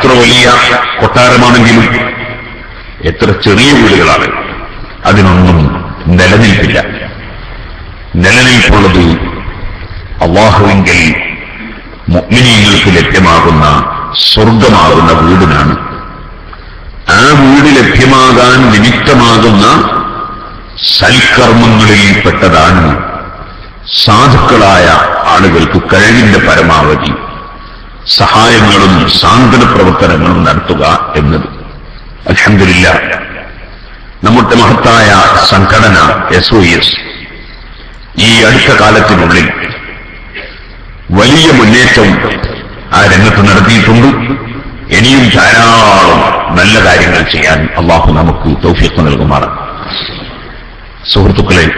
എത്ര വലിയ കൊട്ടാരമാണെങ്കിലും എത്ര ചെറിയ വീടുകളാണ്, അതിനൊന്നും നിലനിൽപ്പില്ല. നിലനിൽപ്പുള്ളത് അല്ലാഹുവിങ്കൽ മുഅ്മിനീങ്ങൾക്ക് ലഭ്യമാകുന്ന സ്വർഗമാകുന്ന വീടിനാണ്. ആ വീട് ലഭ്യമാകാൻ നിമിത്തമാകുന്ന സൽക്കർമ്മങ്ങളിൽപ്പെട്ടതാണ് സാധുക്കളായ ആളുകൾക്ക് കഴിവിന്റെ പരമാവധി സഹായങ്ങളും സാന്ത്വന പ്രവർത്തനങ്ങളും നടത്തുക എന്നത്. അൽഹംദുലില്ലാഹ്, നമ്മുടെ മഹത്തായ സംഘടന SOS ഈ അടുത്ത കാലത്തിനുള്ളിൽ വലിയ മുന്നേറ്റം ആ രംഗത്ത് നടത്തിയിട്ടുണ്ട്. ഇനിയും ധാരാളം നല്ല കാര്യങ്ങൾ ചെയ്യാൻ അല്ലാഹു നമുക്ക് തൗഫീഖ് നൽകുമാറാണ്. സുഹൃത്തുക്കളെ,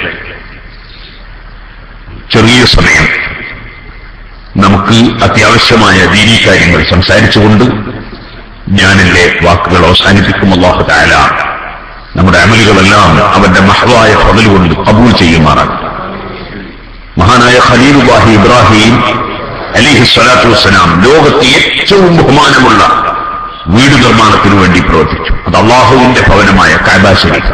ചെറിയ സമയം നമുക്ക് അത്യാവശ്യമായ ദീനീ കാര്യങ്ങൾ സംസാരിച്ചുകൊണ്ട് ഞാൻ എന്റെ വാക്കുകൾ അവസാനിപ്പിക്കും. അല്ലാഹു തആല നമ്മുടെ അമലുകളെല്ലാം അവന്റെ മഹ്വായ ഫളൽ കൊണ്ട് ഖബൂൽ ചെയ്യുമാറാണ്. മഹാനായ ഖലീലുല്ലാഹി ഇബ്രാഹിം അലൈഹിസ്സലാത്തു വസ്സലാം ലോകത്തെ ഏറ്റവും ബഹുമാനമുള്ള വീട് നിർമ്മാണത്തിനു വേണ്ടി പ്രവർത്തിച്ചു. അത് അല്ലാഹുവിന്റെ ഭവനമായ കഅബ ശരീഫ്.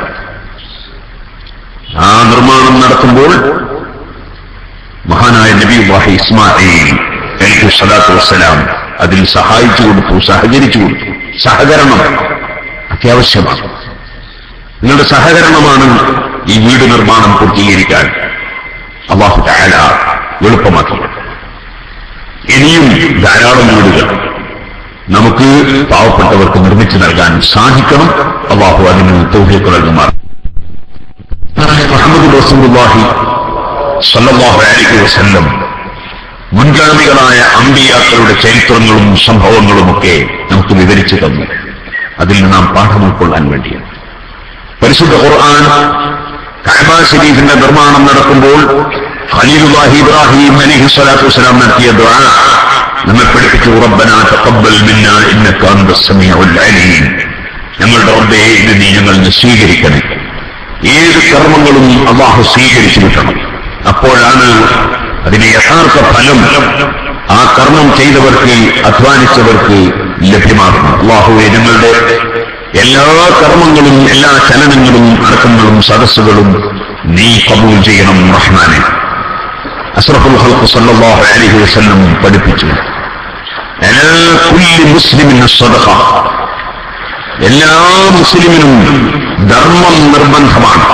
ആ നിർമ്മാണം നടത്തുമ്പോൾ മഹാനായ നബിയുല്ലാഹി ഇസ്മാഈൽ അലൈഹിസ്സലാത്തു വസ്സലാം അതിൽ സഹായിച്ചു കൊടുത്തു, സഹകരിച്ചു കൊടുത്തു. സഹകരണം അത്യാവശ്യമാണ്. നിങ്ങളുടെ സഹകരണമാണ് ഈ വീട് നിർമ്മാണം പൂർത്തീകരിക്കാൻ അല്ലാഹു തആല എളുപ്പമാക്കിയത്. ഇനിയും ധാരാളം വീടുകൾ നമുക്ക് പാവപ്പെട്ടവർക്ക് നിർമ്മിച്ചു നൽകാൻ സാധിക്കണം. അല്ലാഹു അതിന് തൗഫീഖ് നൽകുമാറാകട്ടെ. മുഹമ്മദ് റസൂലുള്ളാഹി സ്വല്ലല്ലാഹു അലൈഹി വസല്ലം മുൻഗാമികളായ അമ്പിയാക്കളുടെ ചരിത്രങ്ങളും സംഭവങ്ങളുമൊക്കെ നമുക്ക് വിവരിച്ചു തന്നു. അതിൽ നിന്ന് നാം പാഠം ഉൾക്കൊള്ളാൻ വേണ്ടിയാണ്. പരിശുദ്ധ ഖുർആൻ കഅബ ശരീഫിന്റെ നിർമ്മാണം നടക്കുമ്പോൾ ഖലീലുല്ലാഹി ഇബ്രാഹിം അലൈഹിസ്സലാത്തു വസ്സലാം നടത്തിയ ദുആ നമ്മെ പഠിപ്പിച്ചു. റബ്ബനാ തഖബ്ബൽ മിന്നാ ഇന്നക അൻതസ് സമീഉൽ അലീം. ഞങ്ങളുടെ റബ്ബേ, ഇത് നീ ഞങ്ങളിൽ സ്വീകരിക്കണേ. ഏത് കർമ്മങ്ങളും അല്ലാഹു സ്വീകരിച്ചു കിട്ടണം. അപ്പോഴാണ് അതിന്റെ യഥാർത്ഥ ഫലം ആ കർമ്മം ചെയ്തവർക്ക്, അധ്വാനിച്ചവർക്ക് ലഭ്യമാകുന്നത്. അല്ലാഹുവേ, ഞങ്ങളുടെ എല്ലാ കർമ്മങ്ങളും എല്ലാ ചലനങ്ങളും അടക്കങ്ങളും സദസ്സുകളും നീ ഖബൂൽ ചെയ്യണം റഹ്മാനെ. അഷ്റഫുൽ ഖൽഖ് സല്ലല്ലാഹു അലൈഹി വസല്ലം പഠിപ്പിച്ചു, അലാ കുല്ലി മുസ്ലിമിൻ സദഖ. എല്ലാ മുസ്ലിമിനും ധർമ്മം നിർബന്ധമാണ്.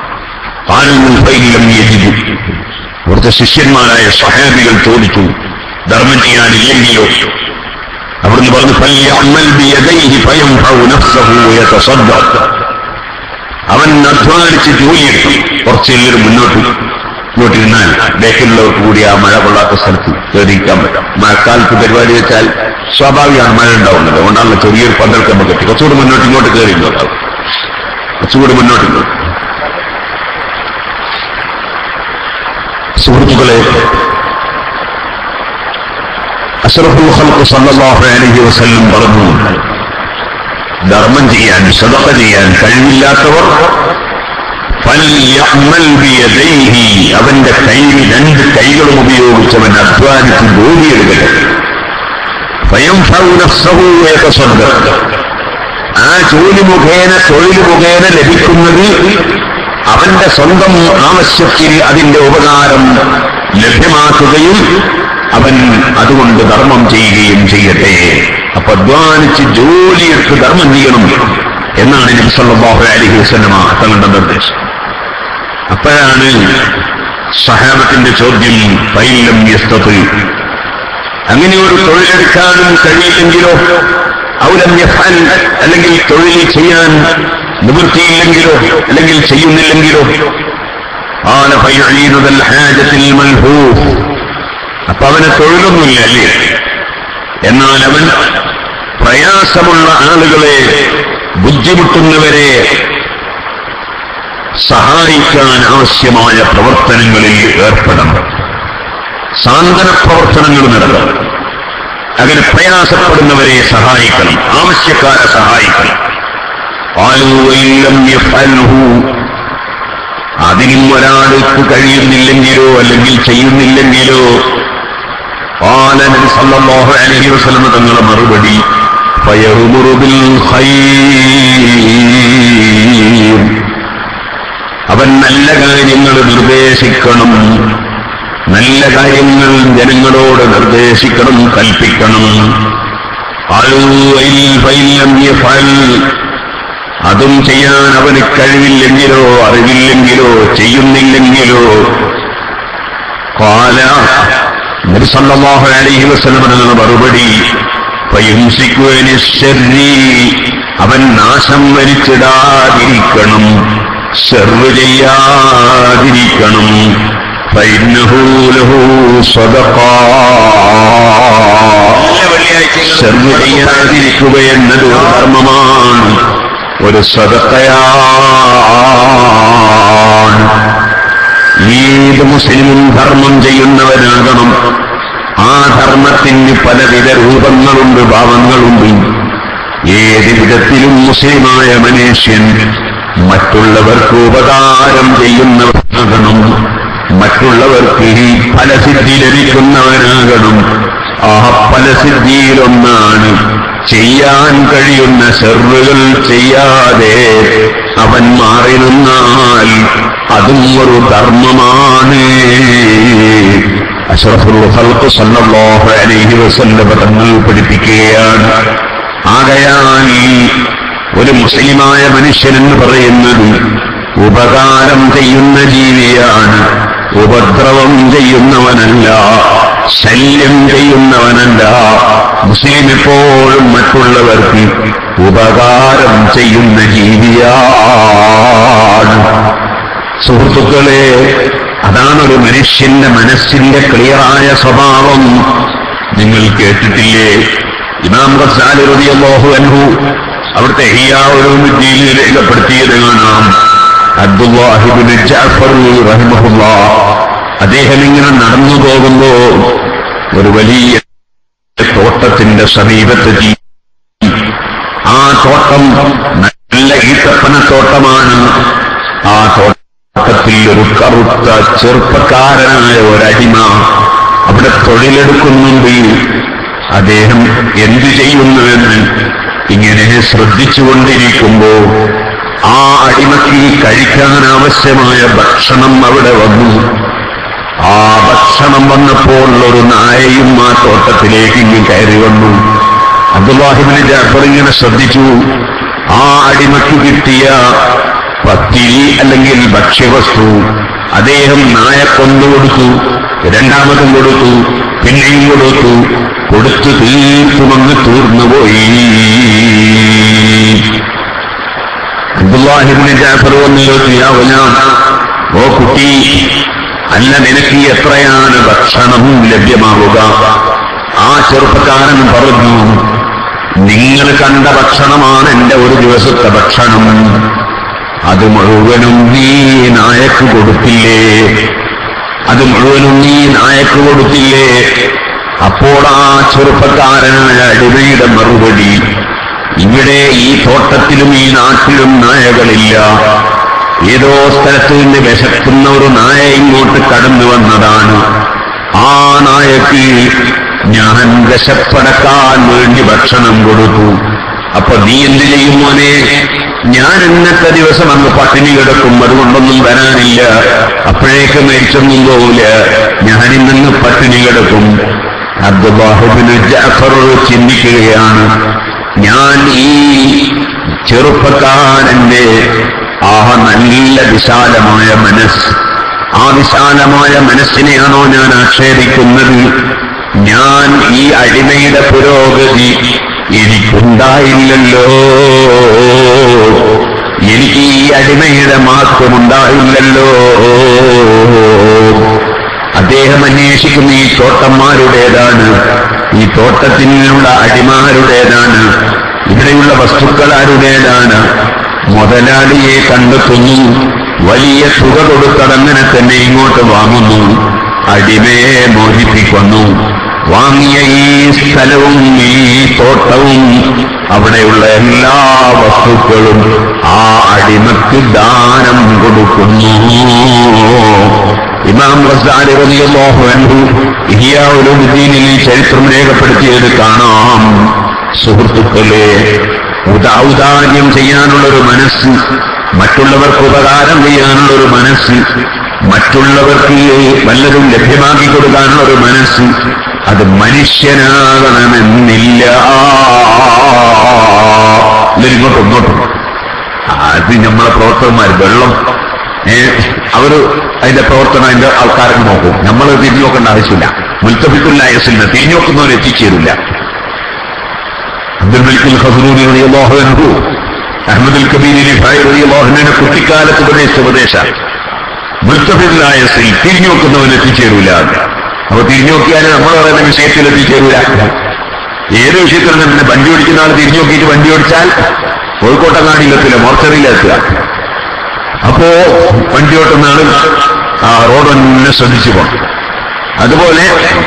അവിടുത്തെ ശിഷ്യന്മാരായ സഹാബികൾ ചോദിച്ചു, ധർമ്മം ചെയ്യാനില്ലെങ്കിലോ? അവിടുന്ന് പറഞ്ഞു, അവൻ അധ്വാനിച്ച് ജോലിയെടുക്കും. കുറച്ചെല്ലാവരും ഇങ്ങോട്ടിരുന്നാൽ ബേക്കിലുള്ളവർക്ക് കൂടി ആ മഴ കൊള്ളാത്ത സ്ഥലത്ത് കയറിയിരിക്കാൻ പറ്റും. മഴക്കാലത്ത് പരിപാടി വെച്ചാൽ സ്വാഭാവികമാണ്, മഴ ഉണ്ടാവുന്നത്. അതുകൊണ്ടാണല്ലോ ചെറിയൊരു പന്തൽക്ക് നമുക്ക് എത്തി. കുറച്ചുകൂടി മുന്നോട്ട് ഇങ്ങോട്ട് കയറിയിട്ടുണ്ടാവും, കുറച്ചുകൂടി മുന്നോട്ട്. സുഹൃത്തുക്കളെ, അഷ്റഫുൽ ഖൽഖ് സല്ലല്ലാഹു അലൈഹി വസല്ലം പറഞ്ഞു, ധർമ്മം ചെയ്യാൻ, സദഖ ചെയ്യാൻ കഴിവില്ലാത്തവർ ഫൽയഅമൽ ബിയദൈഹി, അവന്റെ കൈയിൽ രണ്ട് കൈകളും ഉപയോഗിച്ചവൻ അധ്വാനിച്ച് ജോലിയെടുക്കട്ടെ. ഫയൻഫഉ നഫ്സഹു വയതസദ്ദഖ്, ആ ജോലി മുഖേന, തൊഴിൽ മുഖേന ലഭിക്കുന്നത് അവന്റെ സ്വന്തം ആവശ്യത്തിൽ അതിന്റെ ഉപകാരം ലഭ്യമാക്കുകയും അവൻ അതുകൊണ്ട് ധർമ്മം ചെയ്യുകയും ചെയ്യട്ടെ. അപ്പൊ അധ്വാനിച്ച് ജോലിയെടുത്ത് ധർമ്മം ചെയ്യണം എന്നാണ് നബി സല്ലല്ലാഹു അലൈഹി വസല്ലം തങ്ങളുടെ നിർദ്ദേശം. അപ്പോഴാണ് സഹാബത്തിന്റെ ചോദ്യം, ഫൈലം യസ്തതി, അങ്ങനെ ഒരു തൊഴിലെടുക്കാനും കഴിയില്ലെങ്കിലോ? ഔലം യഫ്അൽ, അല്ലെങ്കിൽ തൊഴിൽ ചെയ്യാൻ നിവൃത്തിയില്ലെങ്കിലോ, അല്ലെങ്കിൽ ചെയ്യുന്നില്ലെങ്കിലോ? ഖാല ഫയുഈനു ദൽ ഹാജത്തിൽ മൽഹൂഫ്, അപ്പൊ അവന് തൊഴിലൊന്നുമില്ല അല്ലേ? എന്നാൽ അവൻ പ്രയാസമുള്ള ആളുകളെ, ബുദ്ധിമുട്ടുന്നവരെ സഹായിക്കാൻ ആവശ്യമായ പ്രവർത്തനങ്ങളിൽ ഏർപ്പെടണം. സാന്ത്വന പ്രവർത്തനങ്ങൾ നടത്തണം. അങ്ങനെ പ്രയാസപ്പെടുന്നവരെ സഹായിക്കണം, ആവശ്യക്കാരെ സഹായിക്കണം. അതിനും ഒരാൾക്ക് കഴിയുന്നില്ലെങ്കിലോ അല്ലെങ്കിൽ ചെയ്യുന്നില്ലെങ്കിലോ? നബി സല്ലല്ലാഹു അലൈഹി വസല്ലം തങ്ങളുടെ മറുപടി, ഫയഅ്മുറു ബിൽ ഖൈർ, അവൻ നല്ല കാര്യങ്ങൾ നിർദ്ദേശിക്കണം, നല്ല കാര്യങ്ങൾ ജനങ്ങളോട് നിർദ്ദേശിക്കണം, കൽപ്പിക്കണം. അതും ചെയ്യാൻ അവന് കഴിവില്ലെങ്കിലോ അറിവില്ലെങ്കിലോ ചെയ്യുന്നില്ലെങ്കിലോ ഖാല നബി സല്ലല്ലാഹു അലൈഹി വസല്ലം എന്ന മറുപടി ഫയുംസികു അനിശ്ശർരി, അവൻ നാശം വരിച്ചിടാതിരിക്കണം, ശർറ് ചെയ്യാതിരിക്കണം. ഫഇന്നഹു ലഹു സദഖ, ശർറ് ചെയ്യാതിരിക്കുക എന്നത് ഒരു ധർമ്മമാണ്, ഒരു സദഖയാണ്. ഏത് മുസ്ലിമും ധർമ്മം ചെയ്യുന്നവനാകണം. ആ ധർമ്മത്തിന് പലവിധ രൂപങ്ങളുണ്ട്, ഭാവങ്ങളുണ്ട്. ഏത് വിധത്തിലും മുസ്ലിമായ മനുഷ്യൻ മറ്റുള്ളവർക്ക് ഉപകാരം ചെയ്യുന്നവനാകണം, മറ്റുള്ളവർക്ക് ഫലസിദ്ധി ലഭിക്കുന്നവനാകണം. ആ ഫലസിദ്ധിയിലൊന്നാണ് ചെയ്യാൻ കഴിയുന്ന ശർറുകൾ ചെയ്യാതെ അവൻ മാറി നിന്നാൽ അതും ഒരു ധർമ്മമാണ്. അഷ്റഫുൽ ഖൽഖ് സല്ലല്ലാഹു അലൈഹി വസല്ലം തങ്ങൾ പഠിപ്പിക്കുകയാണ്. ആകയാൽ ഒരു മുസ്ലിമായ മനുഷ്യനെന്ന് പറയുന്നത് ഉപകാരം ചെയ്യുന്ന ജീവിയാണ്, ഉപദ്രവം ചെയ്യുന്നവനല്ല, ശല്യം ചെയ്യുന്നവനല്ല. മുസ്ലിം എപ്പോഴും മറ്റുള്ളവർക്ക് ഉപകാരം ചെയ്യുന്ന ജീവിയാണ്. സുഹൃത്തുക്കളെ, അതാണൊരു മനുഷ്യന്റെ മനസ്സിന്റെ ക്ലിയറായ സ്വഭാവം. നിങ്ങൾ കേട്ടിട്ടില്ലേ, ഇമാം ഗസാലി റളിയല്ലാഹു അൻഹു അവിടുത്തെ ഇഹ്യാ ഉലൂമുദ്ദീനിൽ രേഖപ്പെടുത്തിയത് കാണാം. അബ്ദുല്ലാഹി ഇബ്നു ജഅഫർ റഹിമഹുല്ലാഹ് അദ്ദേഹം ഇങ്ങനെ നടന്നു പോകുമ്പോ ഒരു വലിയ തോട്ടത്തിന്റെ സമീപത്തെത്തി. ആ തോട്ടം നല്ല ഈത്തപ്പനത്തോട്ടമാണ്. ആ തോട്ടത്തിൽ ഒരു കറുത്ത ചെറുപ്പക്കാരനായ ഒരടിമ അവിടെ തൊഴിലെടുക്കുന്നുണ്ട്. അദ്ദേഹം എന്തു ചെയ്യുന്നുവെന്ന് ഇങ്ങനെ ശ്രദ്ധിച്ചുകൊണ്ടിരിക്കുമ്പോ ആ അടിമയ്ക്ക് കഴിക്കാൻ ആവശ്യമായ ഭക്ഷണം അവിടെ വന്നു. ആ ഭക്ഷണം വന്നപ്പോൾ ഒരു നായയും ആ തോട്ടത്തിലേക്ക് ഇങ്ങനെ കയറി വന്നു. അബ്ദുല്ലാഹി ഇബ്നു ജഅഫർ ഇങ്ങനെ ശ്രദ്ധിച്ചു. ആ അടിമയ്ക്ക് കിട്ടിയ പത്തിരി അല്ലെങ്കിൽ ഭക്ഷ്യവസ്തു അദ്ദേഹം നായക്കൊന്നു കൊടുത്തു, രണ്ടാമതും കൊടുത്തു, പിന്നെയും കൊടുത്തു. കൊടുത്തു തീർത്തുമങ്ങ് തീർന്നുപോയി. അബ്ദുല്ലാഹി ഇബ്നു ജഅഫർ വന്നു ചോദിച്ചു, യാ ഗുലാം, ഓ കുട്ടി, അല്ല നിനക്ക് എത്രയാണ് ഭക്ഷണം ലഭ്യമാവുക? ആ ചെറുപ്പക്കാരൻ പറഞ്ഞു, നിങ്ങൾ കണ്ട ഭക്ഷണമാണ് എന്റെ ഒരു ദിവസത്തെ ഭക്ഷണം, അത് മുഴുവനും നീ നായക്ക് കൊടുത്തില്ലേ? അത് മുഴുവനും നീ നായക്ക് കൊടുത്തില്ലേ? അപ്പോൾ ആ ചെറുപ്പക്കാരനായ അടിമയുടെ മറുപടി, ഇവിടെ ഈ തോട്ടത്തിലും ഈ നാട്ടിലും നായകളില്ല. ഏതോ സ്ഥലത്ത് നിന്ന് വിശക്കുന്ന ഒരു നായ ഇങ്ങോട്ട് കടന്നു വന്നതാണ്. ആ നായക്ക് ഞാൻ വിശപ്പടക്കാൻ വേണ്ടി ഭക്ഷണം കൊടുത്തു. അപ്പൊ നീ എന്ത് ചെയ്യും മോനെ? ഞാൻ ഇന്നത്തെ ദിവസം അന്ന് പട്ടിണി കിടക്കും, അതുകൊണ്ടൊന്നും വരാനില്ല, അപ്പോഴേക്ക് മരിച്ചൊന്നും പോവില്ല, ഞാനിന്ന് പട്ടിണി കിടക്കും. അബ്ദുല്ലാഹി ഇബ്നു ജഅഫർ ചിന്തിക്കുകയാണ്, ഞാൻ ഈ ചെറുപ്പക്കാരന്റെ ആ നല്ല വിശാലമായ മനസ്സ്, ആ വിശാലമായ മനസ്സിനെയാണോ ഞാൻ ആക്ഷേപിക്കുന്നത്? ഞാൻ ഈ അടിമയുടെ പുരോഗതി എനിക്കുണ്ടായില്ലല്ലോ, എനിക്ക് ഈ അടിമയുടെ മാറ്റമുണ്ടായില്ലല്ലോ. അദ്ദേഹം അന്വേഷിക്കുന്ന ഈ തോട്ടന്മാരുടേതാണ്, ഈ തോട്ടത്തിനുള്ള അടിമാരുടേതാണ്, ഇവിടെയുള്ള വസ്തുക്കൾ ആരുടേതാണ്? മുതലാളിയെ കണ്ടെത്തുന്നു, വലിയ തുക കൊടുത്തതങ്ങനെ തന്നെ ഇങ്ങോട്ട് വാങ്ങുന്നു, അടിമയെ മോചിപ്പിക്കുന്നു. വാങ്ങിയ ഈ സ്ഥലവും ഈ തോട്ടവും അവിടെയുള്ള എല്ലാ വസ്തുക്കളും ആ അടിമക്ക് ദാനം കൊടുക്കുന്നു. ഇമാം ഗസാലി റളിയല്ലാഹു അൻഹു ഇഹ്യാ ഉലൂമുദ്ദീനിൽ ചരിത്രം രേഖപ്പെടുത്തിയത് കാണാം. സുഹൃത്തുക്കളെ, ഔദാര്യം ചെയ്യാനുള്ളൊരു മനസ്സ്, മറ്റുള്ളവർക്ക് ഉപകാരം ചെയ്യാനുള്ളൊരു മനസ്സ്, മറ്റുള്ളവർക്ക് വല്ലതും ലഭ്യമാക്കി കൊടുക്കാനുള്ളൊരു മനസ്സ്, അത് മനുഷ്യനാകണമെന്നില്ല. ഇങ്ങോട്ടും അത് നമ്മളെ പ്രവർത്തകന്മാർ വെള്ളം അവര് അതിന്റെ പ്രവർത്തനം അതിന്റെ ആൾക്കാരൊക്കെ നോക്കും. നമ്മൾ തിരിഞ്ഞു നോക്കേണ്ട ആവശ്യമില്ല. മുൽത്തഫിഖുല്ലായസിന് തിരിഞ്ഞു നോക്കുന്നവരെ എത്തിച്ചേരില്ല. അബ്ദുൽ മലിക് ഖസറൂനി റളിയല്ലാഹു അൻഹു അഹ്മദുൽ കബീർ റിഫായി റളിയല്ലാഹു അൻഹു കുട്ടിക്കാലത്ത് ഉപദേശ മുൽത്തഫിഖുല്ലായസിൽ തിരിഞ്ഞു നോക്കുന്നവന് എത്തിച്ചേരൂല. അപ്പൊ തിരിഞ്ഞു നോക്കിയാൽ നമ്മൾ പറയുന്ന വിഷയത്തിൽ എത്തിച്ചേരൂല. ഏത് വിഷയത്തിൽ തന്നെ വണ്ടി ഓടിക്കുന്ന ആൾ തിരിഞ്ഞു നോക്കിയിട്ട് വണ്ടി ഓടിച്ചാൽ കോഴിക്കോട്ടങ്ങാടിയിലെത്തില്ല, മോർച്ചറിയിലെത്തുക. അപ്പോ വണ്ടി ഓട്ടുന്ന ആൾ ആ റോഡ് തന്നെ ശ്രദ്ധിച്ചു പോകണം. അതുപോലെ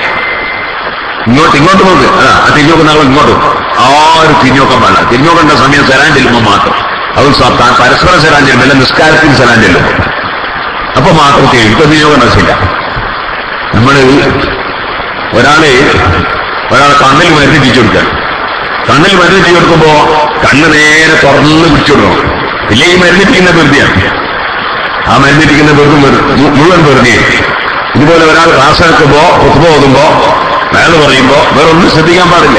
ഇങ്ങോട്ട് നോക്ക്, തിരിഞ്ഞു നോക്കുന്ന ആൾ ഇങ്ങോട്ടും ആരും തിരിഞ്ഞു നോക്കാൻ പാടില്ല. തിരിഞ്ഞു നോക്കേണ്ട സമയം സലാം ചെല്ലുമ്പോൾ മാത്രം. അത് പരസ്പരം സലാം ചെല്ലും, അല്ല നിസ്കാരത്തിന് സലാം ചെല്ലും. അപ്പൊ മാത്രം തിരിഞ്ഞു നോക്കേണ്ട ആവശ്യമില്ല. നമ്മള് ഒരാളെ കണ്ണിൽ മരുന്ന് തിരിച്ചു കൊടുക്കുക. കണ്ണിൽ മരുന്ന് തിരിച്ചു കൊടുക്കുമ്പോ കണ്ണ് നേരെ തുറന്ന് പിടിച്ചുകൊടുക്കണം. ഇല്ലേ ഈ മരുന്നിരിക്കുന്ന വെറുതെയാണ്. ആ മരുന്നിരിക്കുന്ന മുഴുവൻ വെറുതെ. ഇതുപോലെ ഒരാൾ ക്ലാസ് എടുക്കുമ്പോ ഒത്തുപോ ഓതുമ്പോ അയാൾ പറയുമ്പോ വേറെ ഒന്നും ശ്രദ്ധിക്കാൻ പാടില്ല.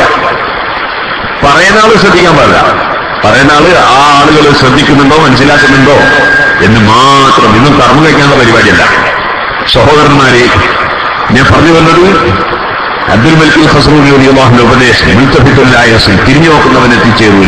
പറയുന്ന ആള് ശ്രദ്ധിക്കാൻ പാടില്ല. പറയുന്ന ആള് ആ ആളുകൾ ശ്രദ്ധിക്കുന്നുണ്ടോ മനസ്സിലാക്കുന്നുണ്ടോ എന്ന് മാത്രം. ഇന്നും കർമ്മം കഴിക്കാനുള്ള പരിപാടിയല്ല. സഹോദരന്മാരെ, ഞാൻ പറഞ്ഞു വന്നത് അബ്ദുൽ മലിക് ഖസറൂനി റളിയല്ലാഹു ഉപദേശം മുൽത്തഫിഖുല്ലായസിൽ തിരിഞ്ഞു നോക്കുന്നവൻ എത്തിച്ചേരൂല.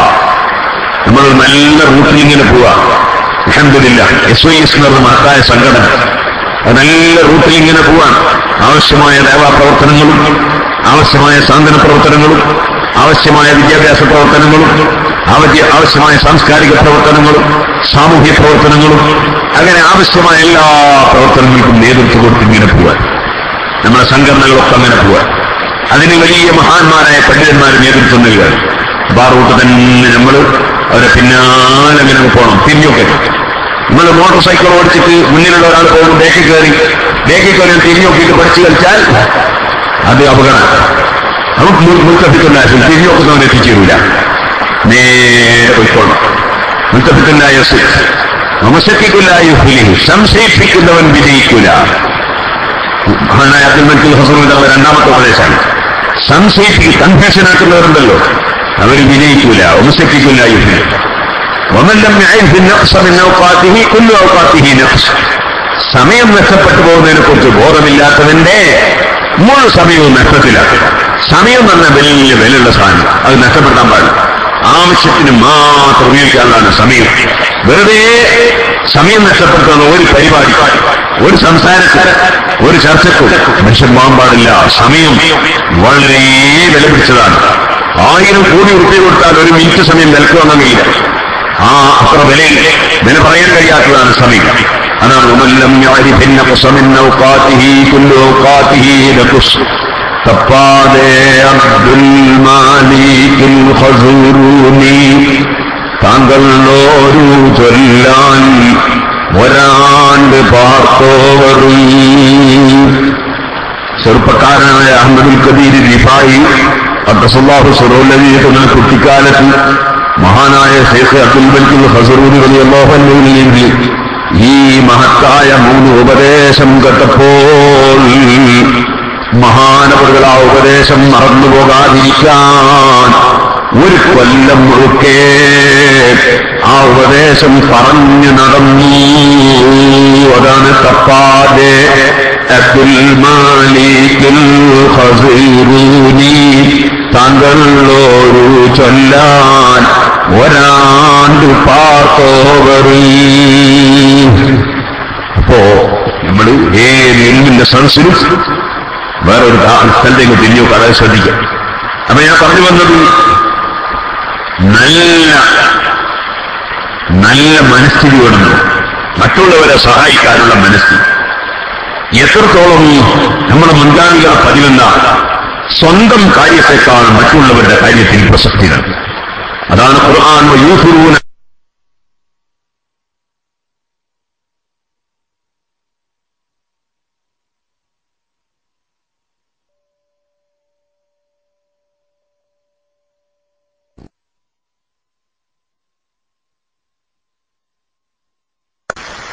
നമ്മൾ നല്ല റൂട്ടിൽ ഇങ്ങനെ പോവാ. അൽഹംദുലില്ലാഹ് SOS എന്ന് പറഞ്ഞ മഹത്തായ സംഘടന നല്ല റൂട്ടിൽ ഇങ്ങനെ പോവാൻ ആവശ്യമായ സേവാ പ്രവർത്തനങ്ങളും ആവശ്യമായ സാന്ത്വന പ്രവർത്തനങ്ങളും ആവശ്യമായ വിദ്യാഭ്യാസ പ്രവർത്തനങ്ങളും ആവശ്യമായ സാംസ്കാരിക പ്രവർത്തനങ്ങളും സാമൂഹ്യ പ്രവർത്തനങ്ങളും അങ്ങനെ ആവശ്യമായ എല്ലാ പ്രവർത്തനങ്ങൾക്കും നേതൃത്വം കൊടുത്ത് ഇങ്ങനെ പോവാൻ നമ്മുടെ സംഘടനകളൊക്കെ അങ്ങനെ പോവാൻ അതിന് വലിയ മഹാന്മാരായ പണ്ഡിതന്മാർ നേതൃത്വം നൽകുക. അപ്പൊ ആ റൂട്ട് തന്നെ നമ്മൾ അവരെ പിന്നാലെ അങ്ങനെ പോകണം. തിരിഞ്ഞൊക്കെ നമ്മൾ മോട്ടോർ സൈക്കിൾ ഓടിച്ചിട്ട് മുന്നിലുള്ള ഒരാൾ പോകും, ബേക്കിൽ കയറി തിരിഞ്ഞു നോക്കിയിട്ട് പഠിച്ചു കളിച്ചാൽ അത് അപകടം. നമുക്ക് മുൽത്തഫിഖുല്ലായ തിരിഞ്ഞു നോക്കുന്നവനെ എത്തിച്ചേരൂല. നേരെ പോയിക്കോണം. മുൽത്തഫിഖുല്ലായ സംശയിപ്പിക്കുന്നവൻ വിജയിക്കൂല. മഹാനായ അബ്ദുൽ മലിക് ഖസറൂനി രണ്ടാമത്തെ ഉപദേശമാണ്. കൺഫ്യൂഷനാക്കുന്നവരുണ്ടല്ലോ, അവർ വിജയിക്കൂല. സമയം നഷ്ടപ്പെട്ടു പോകുന്നതിനെ കുറിച്ച് ബോധമില്ലാത്തതിന്റെ മുഴു സമയവും നഷ്ടത്തിലാണ്. സമയം തന്നെ വലിയ വിലയുള്ള സാധനം, അത് നഷ്ടപ്പെടുത്താൻ പാടില്ല. ആവശ്യത്തിന് മാത്രം ഉപയോഗിക്കാനുള്ളതാണ് സമയം. വെറുതെ സമയം നഷ്ടപ്പെടുത്തുന്ന ഒരു പരിപാടി, ഒരു സംസാരത്തിന്, ഒരു ചർച്ചയ്ക്കും മനുഷ്യൻ പോകാൻ പാടില്ല. സമയം വളരെ വില പിടിച്ചതാണ്. 1000 കോടി റുപ്യ കൊടുത്താൽ 1 മിനിറ്റ് സമയം നിൽക്കുവാണെന്നില്ല. അത്ര വില പറയാൻ കഴിയാത്തതാണ് സമയം. അതാണ് തപ്പാതെ അബ്ദുൽ മാലിക്കുൽ ഖസറൂനി താങ്കളോരു ചൊല്ലാൻ ഒരാണ്ട് പാർത്തോവറും. ചെറുപ്പക്കാരനായ അഹ്മദുൽ കബീർ റിഫായി ഖദ്ദസല്ലാഹു സിറഹുൽ തങ്ങൾ കുട്ടിക്കാലത്ത് മഹാനായ ശൈഖ് അബ്ദുൽ മലിക് ഖസറൂനി റളിയല്ലാഹു അൻഹുവിൽ നിന്ന് ഈ മഹത്തായ 3 ഉപദേശം കേട്ടപ്പോൾ മഹാനവറുകൾ ആ ഉപദേശം മറന്നുപോകാതിരിക്കാൻ 1 കൊല്ലം മുഴുക്കെ ആ ഉപദേശം പറഞ്ഞു നടന്നു. അതാണ് തപ്പാതെ അബ്ദുൽ മാലിക്കുൽ ഖസറൂനി താങ്കളോരു ചൊല്ലാൻ ഒരാണ്ട് പാർത്തോവറി. അപ്പോ നമ്മൾ ഏത് ഇൽമിന്റെ സദസ്സിലും വേറൊരു സ്ഥലത്തേക്ക് തിരിഞ്ഞു പറയാൻ ശ്രദ്ധിക്കാം. അപ്പൊ ഞാൻ പറഞ്ഞു വന്നത് നല്ല മനസ്ഥിതി വേണം, മറ്റുള്ളവരെ സഹായിക്കാനുള്ള മനസ്ഥിതി. എത്രത്തോളം നമ്മുടെ മുൻഗാമികളുടെ പതിവെന്ന സ്വന്തം കാര്യത്തെക്കാൾ മറ്റുള്ളവരുടെ കാര്യത്തിൽ പ്രസക്തി നൽകുക. അതാണ് ഖുർആൻ യൂഫിറൂന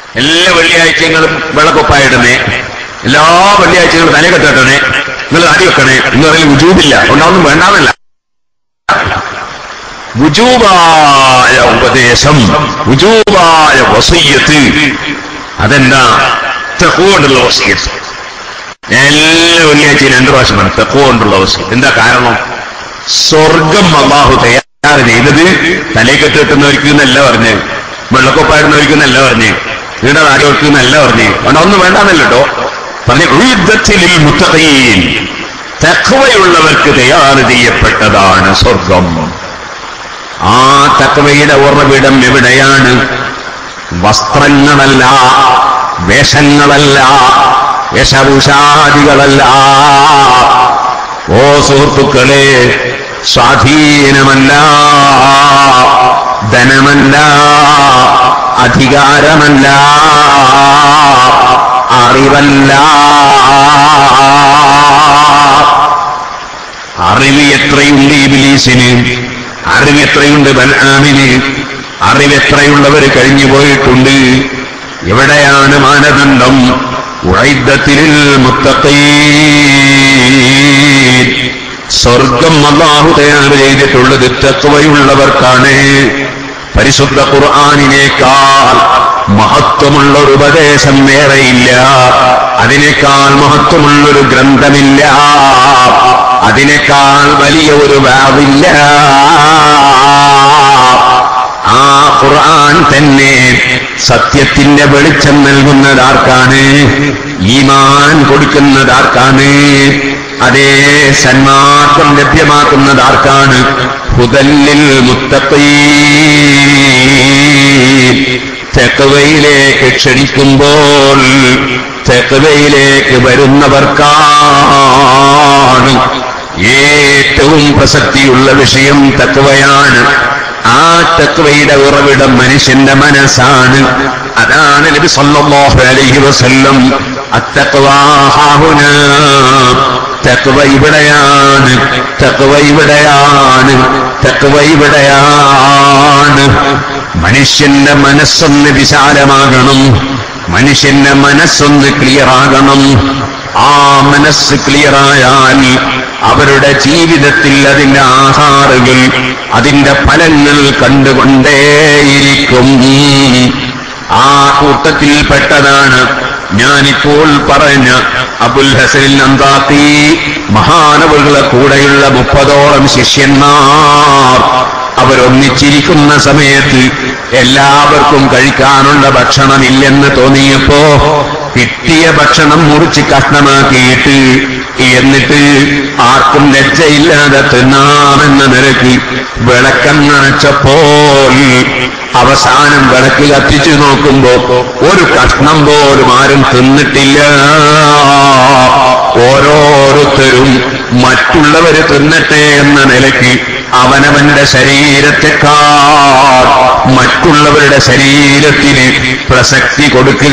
എല്ലാ വെള്ളിയാഴ്ചകളും വെള്ളക്കൊപ്പായിടണേ, എല്ലാ വെള്ളിയാഴ്ചകളും തലകെട്ടണേ, നിങ്ങൾ താടി വെക്കണേ എന്ന് പറയുന്നത് വുജൂബില്ല, ഉണ്ടാവുന്നു വേണ്ടാന്നല്ല. വുജൂബായ ഉപദേശം, വുജൂബായ വസിയ്യത്ത്, അതെന്താ? തഖ്വ കൊണ്ടുള്ള വസിയ്യത്ത്. എല്ലാ വെള്ളിയാഴ്ചയും 2 പ്രാവശ്യമാണ് തഖ്വ കൊണ്ടുള്ള വസിയ്യത്ത്. എന്താ കാരണം? സ്വർഗം അല്ലാഹു തയ്യാർ ചെയ്തത് തലയെക്കെട്ട് കിട്ടുന്നവർക്ക് എന്നല്ല പറഞ്ഞ്, വെള്ളക്കൊപ്പായിരുന്നവർക്ക് എന്നല്ല പറഞ്ഞ്, വീണ്ടും ആരോഗ്യർക്ക് എന്നല്ല പറഞ്ഞ്, അതുകൊണ്ട് ഒന്നും വേണ്ടാന്നല്ലോ പറഞ്ഞ്. ഉഇദ്ദത്തിൽ മുത്തഖീൻ, തഖ്വയുള്ളവർക്ക് തയ്യാർ ചെയ്യപ്പെട്ടതാണ് സ്വർഗം. ആ തഖ്വയുടെ ഉറവിടം എവിടെയാണ്? വസ്ത്രങ്ങളല്ല, വേഷങ്ങളല്ല, വേഷഭൂഷാദികളല്ല. ഓ സുഹൃത്തുക്കളെ, സ്വാധീനമല്ല, ധനമല്ല, അധികാരമല്ല, അറിവല്ല. അറിവ് എത്രയുണ്ട് ഇബ്ലീസിന്, അറിവ് എത്രയുണ്ട് ബൽആമിന്, അറിവ് എത്രയുള്ളവർ കഴിഞ്ഞു പോയിട്ടുണ്ട്. എവിടെയാണ് മാനദണ്ഡം? ഉഇദ്ദത്തിൽ മുത്തഖീൻ, സ്വർഗം അല്ലാഹു തയ്യാർ ചെയ്തിട്ടുള്ളത് തഖ്വയുള്ളവർക്കാണ്. പരിശുദ്ധ ഖുർആനിനേക്കാൾ മഹത്വമുള്ളൊരു ഉപദേശം വേറെയില്ല, അതിനേക്കാൾ മഹത്വമുള്ളൊരു ഗ്രന്ഥമില്ല, അതിനേക്കാൾ വലിയ ഒരു വാവില്ല. ആ ഖുർആൻ തന്നെ സത്യത്തിന്റെ വെളിച്ചം നൽകുന്നതാർക്കാണ്? ഈമാൻ കൊടുക്കുന്നതാർക്കാണ്? അതേ സന്മാർഗം ലഭ്യമാക്കുന്നതാർക്കാണ്? ഹുദല്ലിൽ മുത്തഖീൻ. തഖ്വയിലേക്ക് ക്ഷണിക്കുമ്പോൾ തഖ്വയിലേക്ക് വരുന്നവർക്കാണ് ഏറ്റവും പ്രസക്തിയുള്ള വിഷയം തഖ്വയാണ്. ആ തഖ്വയുടെ ഉറവിടം മനുഷ്യന്റെ മനസ്സാണ്. അതാണ് നബി സല്ലല്ലാഹു അലൈഹി വസല്ലം അത്തഖ്വാ ഹാഹുനാ, തഖ്വ ഇവിടെയാണ്, തഖ്വ ഇവിടെയാണ്, തഖ്വ ഇവിടെയാണ്. മനുഷ്യന്റെ മനസ്സൊന്ന് വിശാലമാകണം, മനുഷ്യന്റെ മനസ്സൊന്ന് ക്ലിയറാകണം. ആ മനസ്സ് ക്ലിയറായാൽ അവരുടെ ജീവിതത്തിൽ അതിന്റെ ആഹാറുകൾ, അതിന്റെ ഫലങ്ങൾ കണ്ടുകൊണ്ടേയിരിക്കും. ആ കൂട്ടത്തിൽപ്പെട്ടതാണ് ഞാനിപ്പോൾ പറഞ്ഞ അബുൽ ഹസനിൽ അന്താഖി മഹാനവറുകളെ കൂടെയുള്ള 30ഓളം ശിഷ്യന്മാർ. അവരൊന്നിച്ചിരിക്കുന്ന സമയത്ത് എല്ലാവർക്കും കഴിക്കാനുള്ള ഭക്ഷണമില്ലെന്ന് തോന്നിയപ്പോ കിട്ടിയ ഭക്ഷണം മുറിച്ച് കഷ്ണമാക്കിയിട്ട് എന്നിട്ട് ആർക്കും ലജ്ജയില്ലാതെ തിന്നാമെന്ന നിലയ്ക്ക് വിളക്കങ്ങണച്ചപ്പോൾ അവസാനം വിളക്ക് കത്തിച്ചു നോക്കുമ്പോ ഒരു കഷ്ണം പോലും ആരും തിന്നിട്ടില്ല. ഓരോരുത്തരും മറ്റുള്ളവര് തിന്നട്ടെ എന്ന നിലയ്ക്ക് അവനവന്റെ ശരീരത്തെക്കാൾ മറ്റുള്ളവരുടെ ശരീരത്തിന് പ്രസക്തി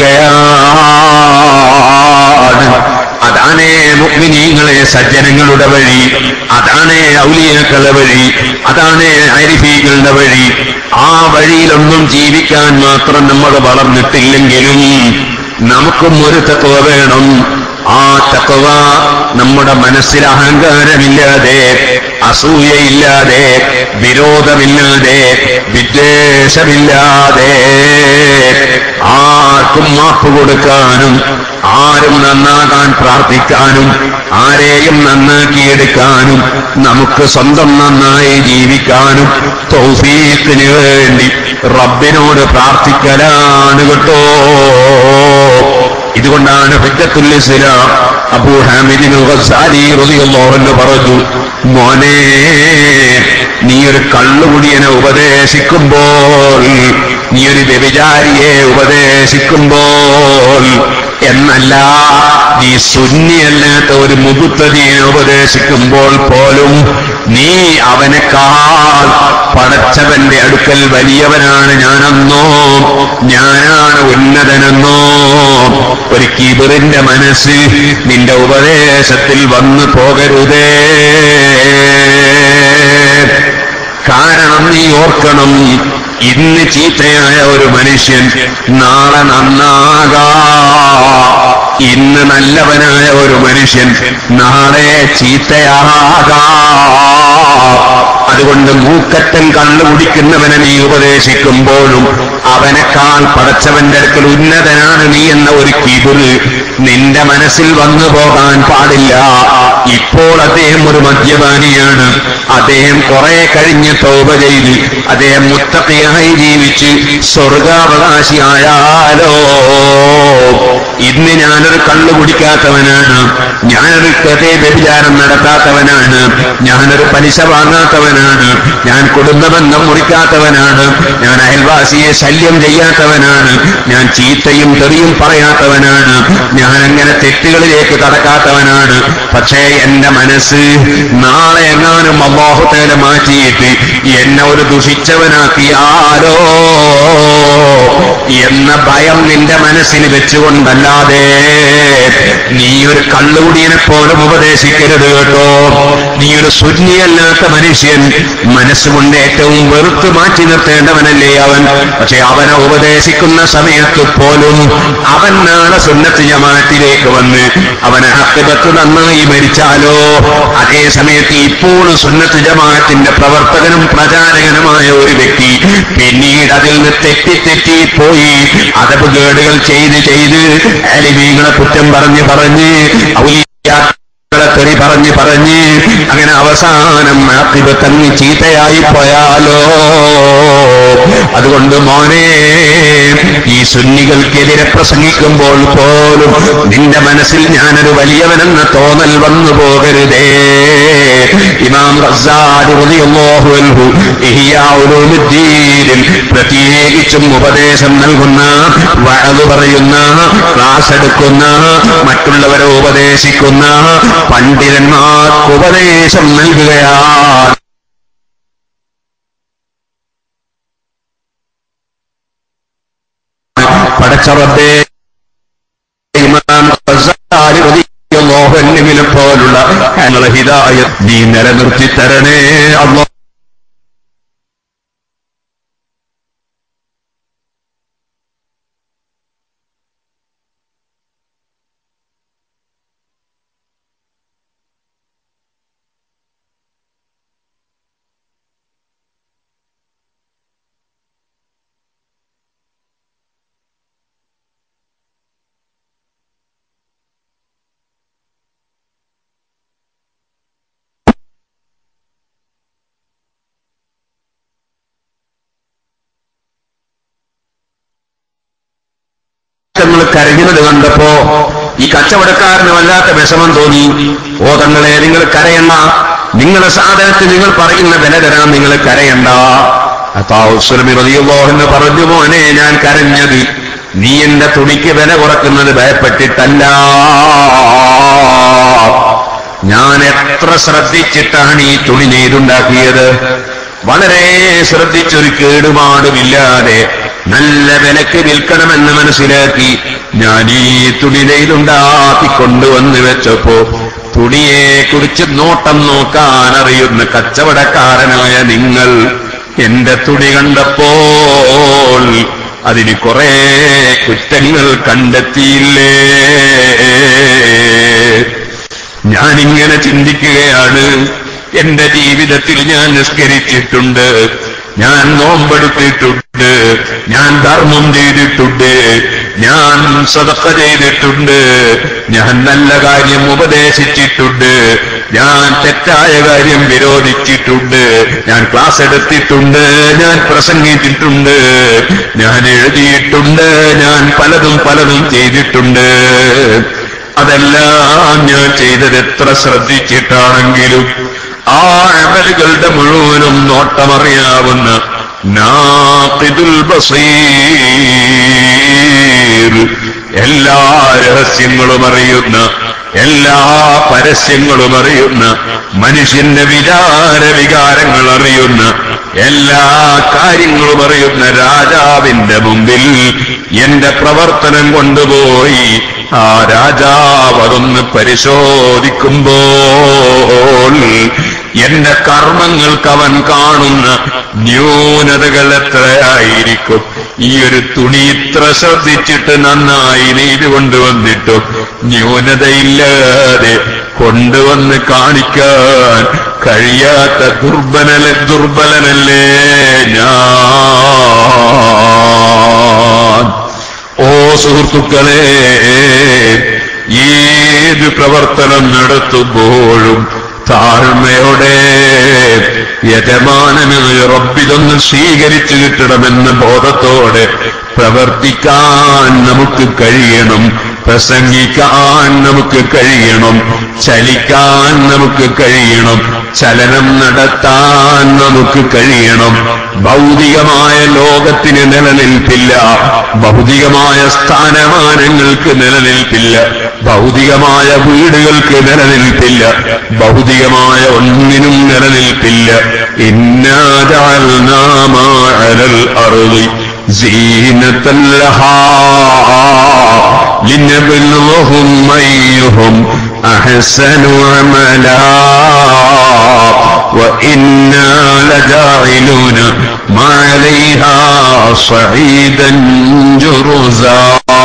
കൊടുക്കുകയാണ്. അതാണേ മുഅ്മിനീങ്ങളെ സജ്ജനങ്ങളുടെ വഴി, അതാണേ ഔലിയാക്കളുടെ വഴി, അതാണേ ആരിഫീകളുടെ വഴി. ആ വഴിയിലൊന്നും ജീവിക്കാൻ മാത്രം നമ്മൾ വളർന്നിട്ടില്ലെങ്കിലും നമുക്കും ഒരു തഖ്വ വേണം. ആ തഖ്വ നമ്മുടെ മനസ്സിൽ അഹങ്കാരമില്ലാതെ, അസൂയയില്ലാതെ, വിരോധമില്ലാതെ, വിദ്വേഷമില്ലാതെ, ആർക്കും മാപ്പ് കൊടുക്കാനും ആരും നന്നാകാൻ പ്രാർത്ഥിക്കാനും ആരെയും നന്നാക്കിയെടുക്കാനും നമുക്ക് സ്വന്തം നന്നായി ജീവിക്കാനും തൗഫീഖിന് വേണ്ടി റബ്ബിനോട് പ്രാർത്ഥിക്കലാണ് കേട്ടോ. ഇതുകൊണ്ടാണ് ഹുജ്ജത്തുൽ ഇസ്ലാം അബൂ ഹാമിദ് ഗസ്സാലി റളിയല്ലാഹു അൻഹു പറഞ്ഞു, മോനെ നീ ഒരു കള്ളുകുടിയനെ ഉപദേശിക്കുമ്പോൾ, നീ ഒരു വ്യഭിചാരിയെ ഉപദേശിക്കുമ്പോൾ എന്നല്ല, നീ സുന്നിയല്ലാത്ത ഒരു മുബുത്തദിയെ ഉപദേശിക്കുമ്പോൾ പോലും നീ അവനേക്കാൾ പടച്ചവന്റെ അടുക്കൽ വലിയവനാണ് ഞാനെന്നോ, ഞാനാണ് ഉന്നതനെന്നോ ഒരു കിബറിന്റെ മനസ്സ് നിന്റെ ഉപദേശത്തിൽ വന്നു പോകരുതേ. കാരണം നീ ഓർക്കണം, ഇന്ന് ചീത്തയായ ഒരു മനുഷ്യൻ നാളെ നന്നാകാം. ഇന്ന് നല്ലവനായ ഒരു മനുഷ്യൻ നാളെ ചീത്തയാകാം. അതുകൊണ്ട് മൂക്കറ്റൻ കള്ളു കുടിക്കുന്നവനെ നീ ഉപദേശിക്കുമ്പോഴും അവനേക്കാൾ പടച്ചവന്റെ അടുക്കൽ ഉന്നതനാണ് നീ എന്ന ഒരു കിബിറ് നിന്റെ മനസ്സിൽ വന്നു പോകാൻ പാടില്ല. ഇപ്പോൾ അദ്ദേഹം ഒരു മദ്യപാനിയാണ്. അദ്ദേഹം കുറെ കഴിഞ്ഞ് തൗബ ചെയ്ത് അദ്ദേഹം മുത്തഖിയായി ജീവിച്ച് സ്വർഗാവകാശിയായാലോ. ഇന്ന് ഞാനൊരു കള്ളു കുടിക്കാത്തവനാണ്, ഞാനൊരു വ്യഭിചാരം നടത്താത്തവനാണ്, ഞാനൊരു പലിശ വാങ്ങാത്തവനാണ്, ഞാൻ കുടുംബബന്ധം മുറിക്കാത്തവനാണ്, ഞാൻ അയൽവാസിയെ ശല്യം ചെയ്യാത്തവനാണ്, ഞാൻ ചീത്തയും തെറിയും പറയാത്തവനാണ്, ഞാൻ അങ്ങനെ തെറ്റുകളിലേക്ക് കടക്കാത്തവനാണ്. പക്ഷേ എന്റെ മനസ്സ് നാളെ എങ്ങാനും അല്ലാഹു തആല മാറ്റിയിട്ട് എന്നെ ഒരു ദുഷിച്ചവനാക്കിയാലോ എന്ന ഭയം നിന്റെ മനസ്സിൽ വെച്ചുകൊണ്ടല്ലാതെ നീ ഒരു കള്ളുകുടിയനെ പോലും ഉപദേശിക്കരുത് കേട്ടോ. നീ ഒരു സുന്നിയല്ലാത്ത മനുഷ്യൻ, മനസ്സുകൊണ്ട് ഏറ്റവും വെറുത്ത് മാറ്റി നിർത്തേണ്ടവനല്ലേ അവൻ. പക്ഷെ അവനെ ഉപദേശിക്കുന്ന സമയത്ത് പോലും അവൻ നാളെ സുന്നത്ത് ജമാഅത്തിലേക്ക് വന്ന് അവനെ ആഖിബത്ത് നന്നായി മരിച്ചാലോ. അതേ സമയത്ത് ഇപ്പോൾ സുന്നത്ത് ജമാഅത്തിന്റെ പ്രവർത്തകനും പ്രചാരകനുമായ ഒരു വ്യക്തി പിന്നീട് അതിൽ നിന്ന് തെറ്റിപ്പോയി അദബ് കേടുകൾ ചെയ്ത് ആലിമീങ്ങളെ കുറ്റം പറഞ്ഞ് ഔലിയാക്കളെ തെറി പറഞ്ഞ് അങ്ങനെ അവസാനം ആഖിബത്ത് ചീത്തയായി പോയാലോ. അതുകൊണ്ട് മോനെ, ഈ സുന്നികൾക്കെതിരെ പ്രസംഗിക്കുമ്പോൾ പോലും നിന്റെ മനസ്സിൽ ഞാനൊരു വലിയവനെന്ന തോന്നൽ വന്നു പോകരുതേ. ഇമാം ഗസ്സാലി റളിയല്ലാഹു അൻഹു ഇഹ്യാ ഉലൂമുദ്ദീനിൽ പ്രത്യേകിച്ചും ഉപദേശം നൽകുന്ന, വഅദ് പറയുന്ന, ക്ലാസ് എടുക്കുന്ന, മറ്റുള്ളവരെ ഉപദേശിക്കുന്ന പണ്ഡിതന്മാർക്ക് ഉപദേശം നൽകുകയാണ്. പടച്ചറബ്ബേ, ഇമാം ഗസ്സാലി റളിയല്ലാഹു അൻഹുവിനെ പോലുള്ള ഞങ്ങളെ ഹിദായത്ത് നീ നിലനിർത്തി തരണേ അല്ലാഹ്. കരഞ്ഞത് കണ്ടപ്പോ ഈ കച്ചവടക്കാരന് വല്ലാത്ത വിഷമം തോന്നി. ഓ തങ്ങളെ, നിങ്ങൾ കരയണ്ട, നിങ്ങളുടെ സാധനത്തിന് നിങ്ങൾ പറയുന്ന വില തരാൻ നിങ്ങൾ കരയണ്ട. ഉസ്താദ് റളിയല്ലാഹു അൻഹു പറഞ്ഞു, മോനെ, ഞാൻ കരഞ്ഞത് നീ എന്റെ തുണിക്ക് വില കുറക്കുന്നത് ഭയപ്പെട്ടിട്ടല്ല. ഞാൻ എത്ര ശ്രദ്ധിച്ചിട്ടാണ് ഈ തുണി നെയ്തുണ്ടാക്കിയത്. വളരെ ശ്രദ്ധിച്ചൊരു കേടുപാടുമില്ലാതെ നല്ല വിലക്ക് വിൽക്കണമെന്ന് മനസ്സിലാക്കി ഞാൻ ഈ തുണി നെയ്തുണ്ടാക്കി കൊണ്ടുവന്ന് വെച്ചപ്പോ തുണിയെ കുറിച്ച് നോട്ടം നോക്കാൻ അറിയുന്ന കച്ചവടക്കാരനായ നിങ്ങൾ എന്റെ തുണി കണ്ടപ്പോൾ അതിന് കുറെ കുറ്റങ്ങൾ കണ്ടെത്തിയില്ലേ? ഞാനിങ്ങനെ ചിന്തിക്കുകയാണ്. എന്റെ ജീവിതത്തിൽ ഞാൻ നിസ്കരിച്ചിട്ടുണ്ട്, ഞാൻ നോമ്പെടുത്തിട്ടുണ്ട്, ഞാൻ ധർമ്മം ചെയ്തിട്ടുണ്ട്, ഞാൻ സദഖ ചെയ്തിട്ടുണ്ട്, ഞാൻ നല്ല കാര്യം ഉപദേശിച്ചിട്ടുണ്ട്, ഞാൻ തെറ്റായ കാര്യം വിരോധിച്ചിട്ടുണ്ട്, ഞാൻ ക്ലാസ് എടുത്തിട്ടുണ്ട്, ഞാൻ പ്രസംഗിച്ചിട്ടുണ്ട്, ഞാൻ എഴുതിയിട്ടുണ്ട്, ഞാൻ പലതും ചെയ്തിട്ടുണ്ട്. അതെല്ലാം ഞാൻ ചെയ്തത് എത്ര ശ്രദ്ധിച്ചിട്ടാണെങ്കിലും ആ അമലുകളുടെ മുഴുവനും നോട്ടമറിയാവുന്ന നാഖിദുൽ ബസീർ, എല്ലാ രഹസ്യങ്ങളും അറിയുന്ന, എല്ലാ പരസ്യങ്ങളും അറിയുന്ന, മനുഷ്യന്റെ വികാരങ്ങൾ അറിയുന്ന, എല്ലാ കാര്യങ്ങളും അറിയുന്ന രാജാവിന്റെ മുമ്പിൽ എന്റെ പ്രവർത്തനം കൊണ്ടുപോയി ആ രാജാവ് അതൊന്ന് പരിശോധിക്കുമ്പോൾ എന്റെ കർമ്മങ്ങൾക്ക് അവൻ കാണുന്ന ന്യൂനതകൾ എത്രയായിരിക്കും. ഈ ഒരു തുണി ഇത്ര ശ്രദ്ധിച്ചിട്ട് നന്നായി നെയ്ത് കൊണ്ടുവന്നിട്ടും ന്യൂനതയില്ലാതെ കൊണ്ടുവന്ന് കാണിക്കാൻ കഴിയാത്ത ദുർബലനല്ലേ ഞാൻ. ഓ സുഹൃത്തുക്കളെ, ഏത് പ്രവർത്തനം നടത്തുമ്പോഴും താഴ്മയോടെ യജമാനനായ റബ്ബിതൊന്ന് സ്വീകരിച്ചു കിട്ടണമെന്ന ബോധത്തോടെ പ്രവർത്തിക്കാൻ നമുക്ക് കഴിയണം, പ്രസംഗിക്കാൻ നമുക്ക് കഴിയണം, ചലിക്കാൻ നമുക്ക് കഴിയണം, ചലനം നടത്താൻ നമുക്ക് കഴിയണം. ഭൗതികമായ ലോകത്തിന് നിലനിൽപ്പില്ല, ഭൗതികമായ സ്ഥാനമാനങ്ങൾക്ക് നിലനിൽപ്പില്ല, ഭൗതികമായ വീടുകൾക്ക് നിലനിൽപ്പില്ല, ഭൗതികമായ ഒന്നിനും നിലനിൽപ്പില്ല. ഇന്നാ ജഅൽനാ മാ അലൽ അർളി സീനത്തൻ ലഹാ ലിനബ്ലുവഹും അയ്യുഹും അഹ്സനു അമലാ വഇന്നാ ലജാഇലൂന മാ അലൈഹാ സഈദൻ ജുറുസാ.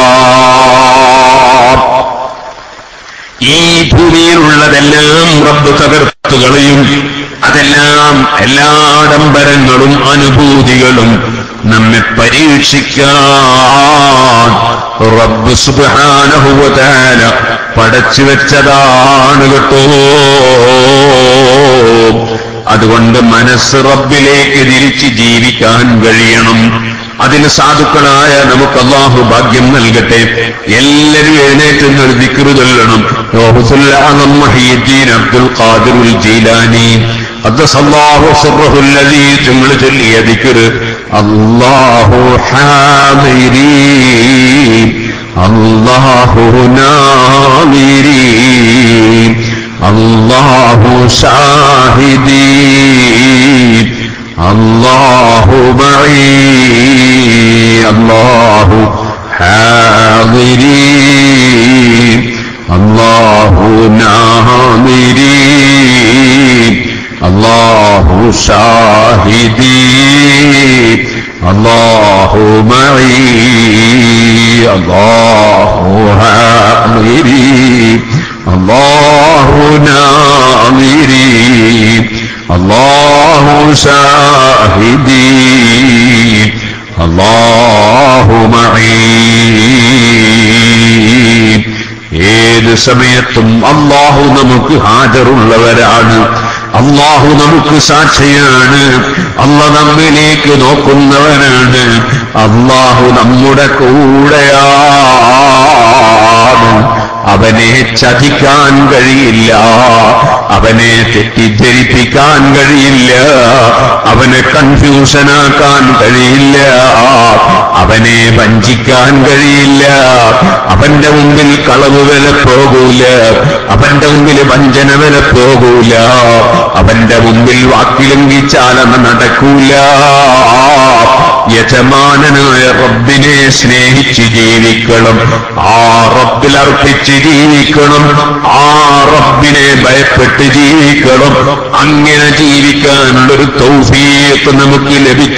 ഈ ഭൂമിയിലുള്ളതെല്ലാം റബ്ബ് തകർത്തു കളയും. അതെല്ലാം എല്ലാ ആഡംബരങ്ങളും അനുഭൂതികളും നമ്മെ പരീക്ഷിക്കാൻ റബ്ബ് സുബ്ഹാനഹു വ തആല പടച്ചു വെച്ചതാണ് കേട്ടോ. അതുകൊണ്ട് മനസ്സ് റബ്ബിലേക്ക് തിരിച്ച് ജീവിക്കാൻ കഴിയണം. അതിന് സാധുക്കളായ നമുക്ക് അല്ലാഹു ഭാഗ്യം നൽകട്ടെ. എല്ലാവരും എഴുന്നേറ്റ് നിന്ന് ദിക്ർ ചൊല്ലണം. ഗൗസുൽ ആസം മുഹയ്യിദ്ദീൻ അബ്ദുൽ ഖാദിറുൽ ജീലാനി ഖദ്ദസല്ലാഹു സിർറഹുൽ ലദീ നിങ്ങൾ ചൊല്ലിയ ദിക്ർ അല്ലാഹു ഹാദിരീൻ അല്ലാഹു നാദിരീൻ അല്ലാഹു ഷാഹിദീൻ അല്ലാഹു മഈ അല്ലാഹു ഹാദിരീൻ അല്ലാഹു നാദിരീൻ അല്ലാഹു ഷാഹിദീൻ അല്ലാഹു മഈ അല്ലാഹു ഹാദിരീൻ അല്ലാഹു നാദിരീൻ അല്ലാഹു ഷാഹിദീൻ അല്ലാഹു മഈ. ഏത് സമയത്തും അല്ലാഹു നമുക്ക് ഹാജറുള്ളവരാണ്, അല്ലാഹു നമുക്ക് സാക്ഷിയാണ്, അല്ലാഹു നമ്മിലേക്ക് നോക്കുന്നവനാണ്, അല്ലാഹു നമ്മുടെ കൂടെയാണ്. അവനെ ചതിക്കാൻ കഴിയില്ല, അവനെ തെറ്റിദ്ധരിപ്പിക്കാൻ കഴിയില്ല, അവനെ കൺഫ്യൂഷനാക്കാൻ കഴിയില്ല, അവനെ വഞ്ചിക്കാൻ കഴിയില്ല. അവന്റെ മുമ്പിൽ കളവ് വില പോകൂല, അവന്റെ മുമ്പിൽ വഞ്ചന വില പോകൂല, അവന്റെ മുമ്പിൽ വാക്കിലംഘിച്ചാലെന്ന് നടക്കൂല. യജമാനനായ റബ്ബിനെ സ്നേഹിച്ച് ജീവിക്കണം, ആ റബ്ബിൽ അർപ്പിച്ച് ജീവിക്കണം, ആ റബ്ബിനെ ഭയപ്പെട്ട് ജീവിക്കണം. അങ്ങനെ ജീവിക്കാനുള്ളൊരു തൗഫീഖ് നമുക്ക്